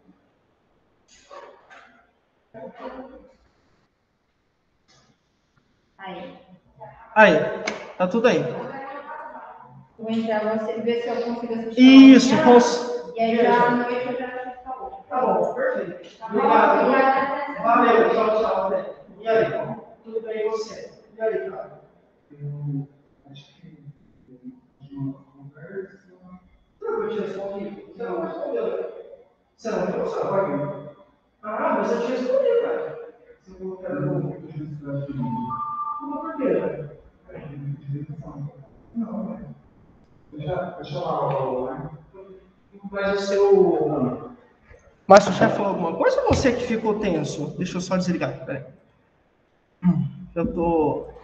[SPEAKER 2] Aí.
[SPEAKER 1] Aí, tá tudo aí.
[SPEAKER 2] Vou entrar agora e ver se eu consigo assistir.
[SPEAKER 1] Isso,
[SPEAKER 2] amanhã,
[SPEAKER 1] cons...
[SPEAKER 2] E aí já à noite eu já assisto a outra.
[SPEAKER 1] Tá bom, perfeito.
[SPEAKER 2] Tá bom?
[SPEAKER 1] Obrigado.
[SPEAKER 2] Obrigada.
[SPEAKER 1] Valeu, tchau, tchau. Até. E aí, tudo bem e você? E aí, cara?
[SPEAKER 3] Eu acho que uma conversa.
[SPEAKER 1] Eu te respondi. Você não respondeu. Você não viu? Você não vai ver. Ah, mas eu te respondi, cara. Você não quer ver. Por quê?
[SPEAKER 3] Não, né? Deixa, deixa eu falar o valor, né?
[SPEAKER 1] Mas o seu... Mas o chefe falou alguma coisa ou você que ficou tenso? Deixa eu só desligar, peraí. Eu tô...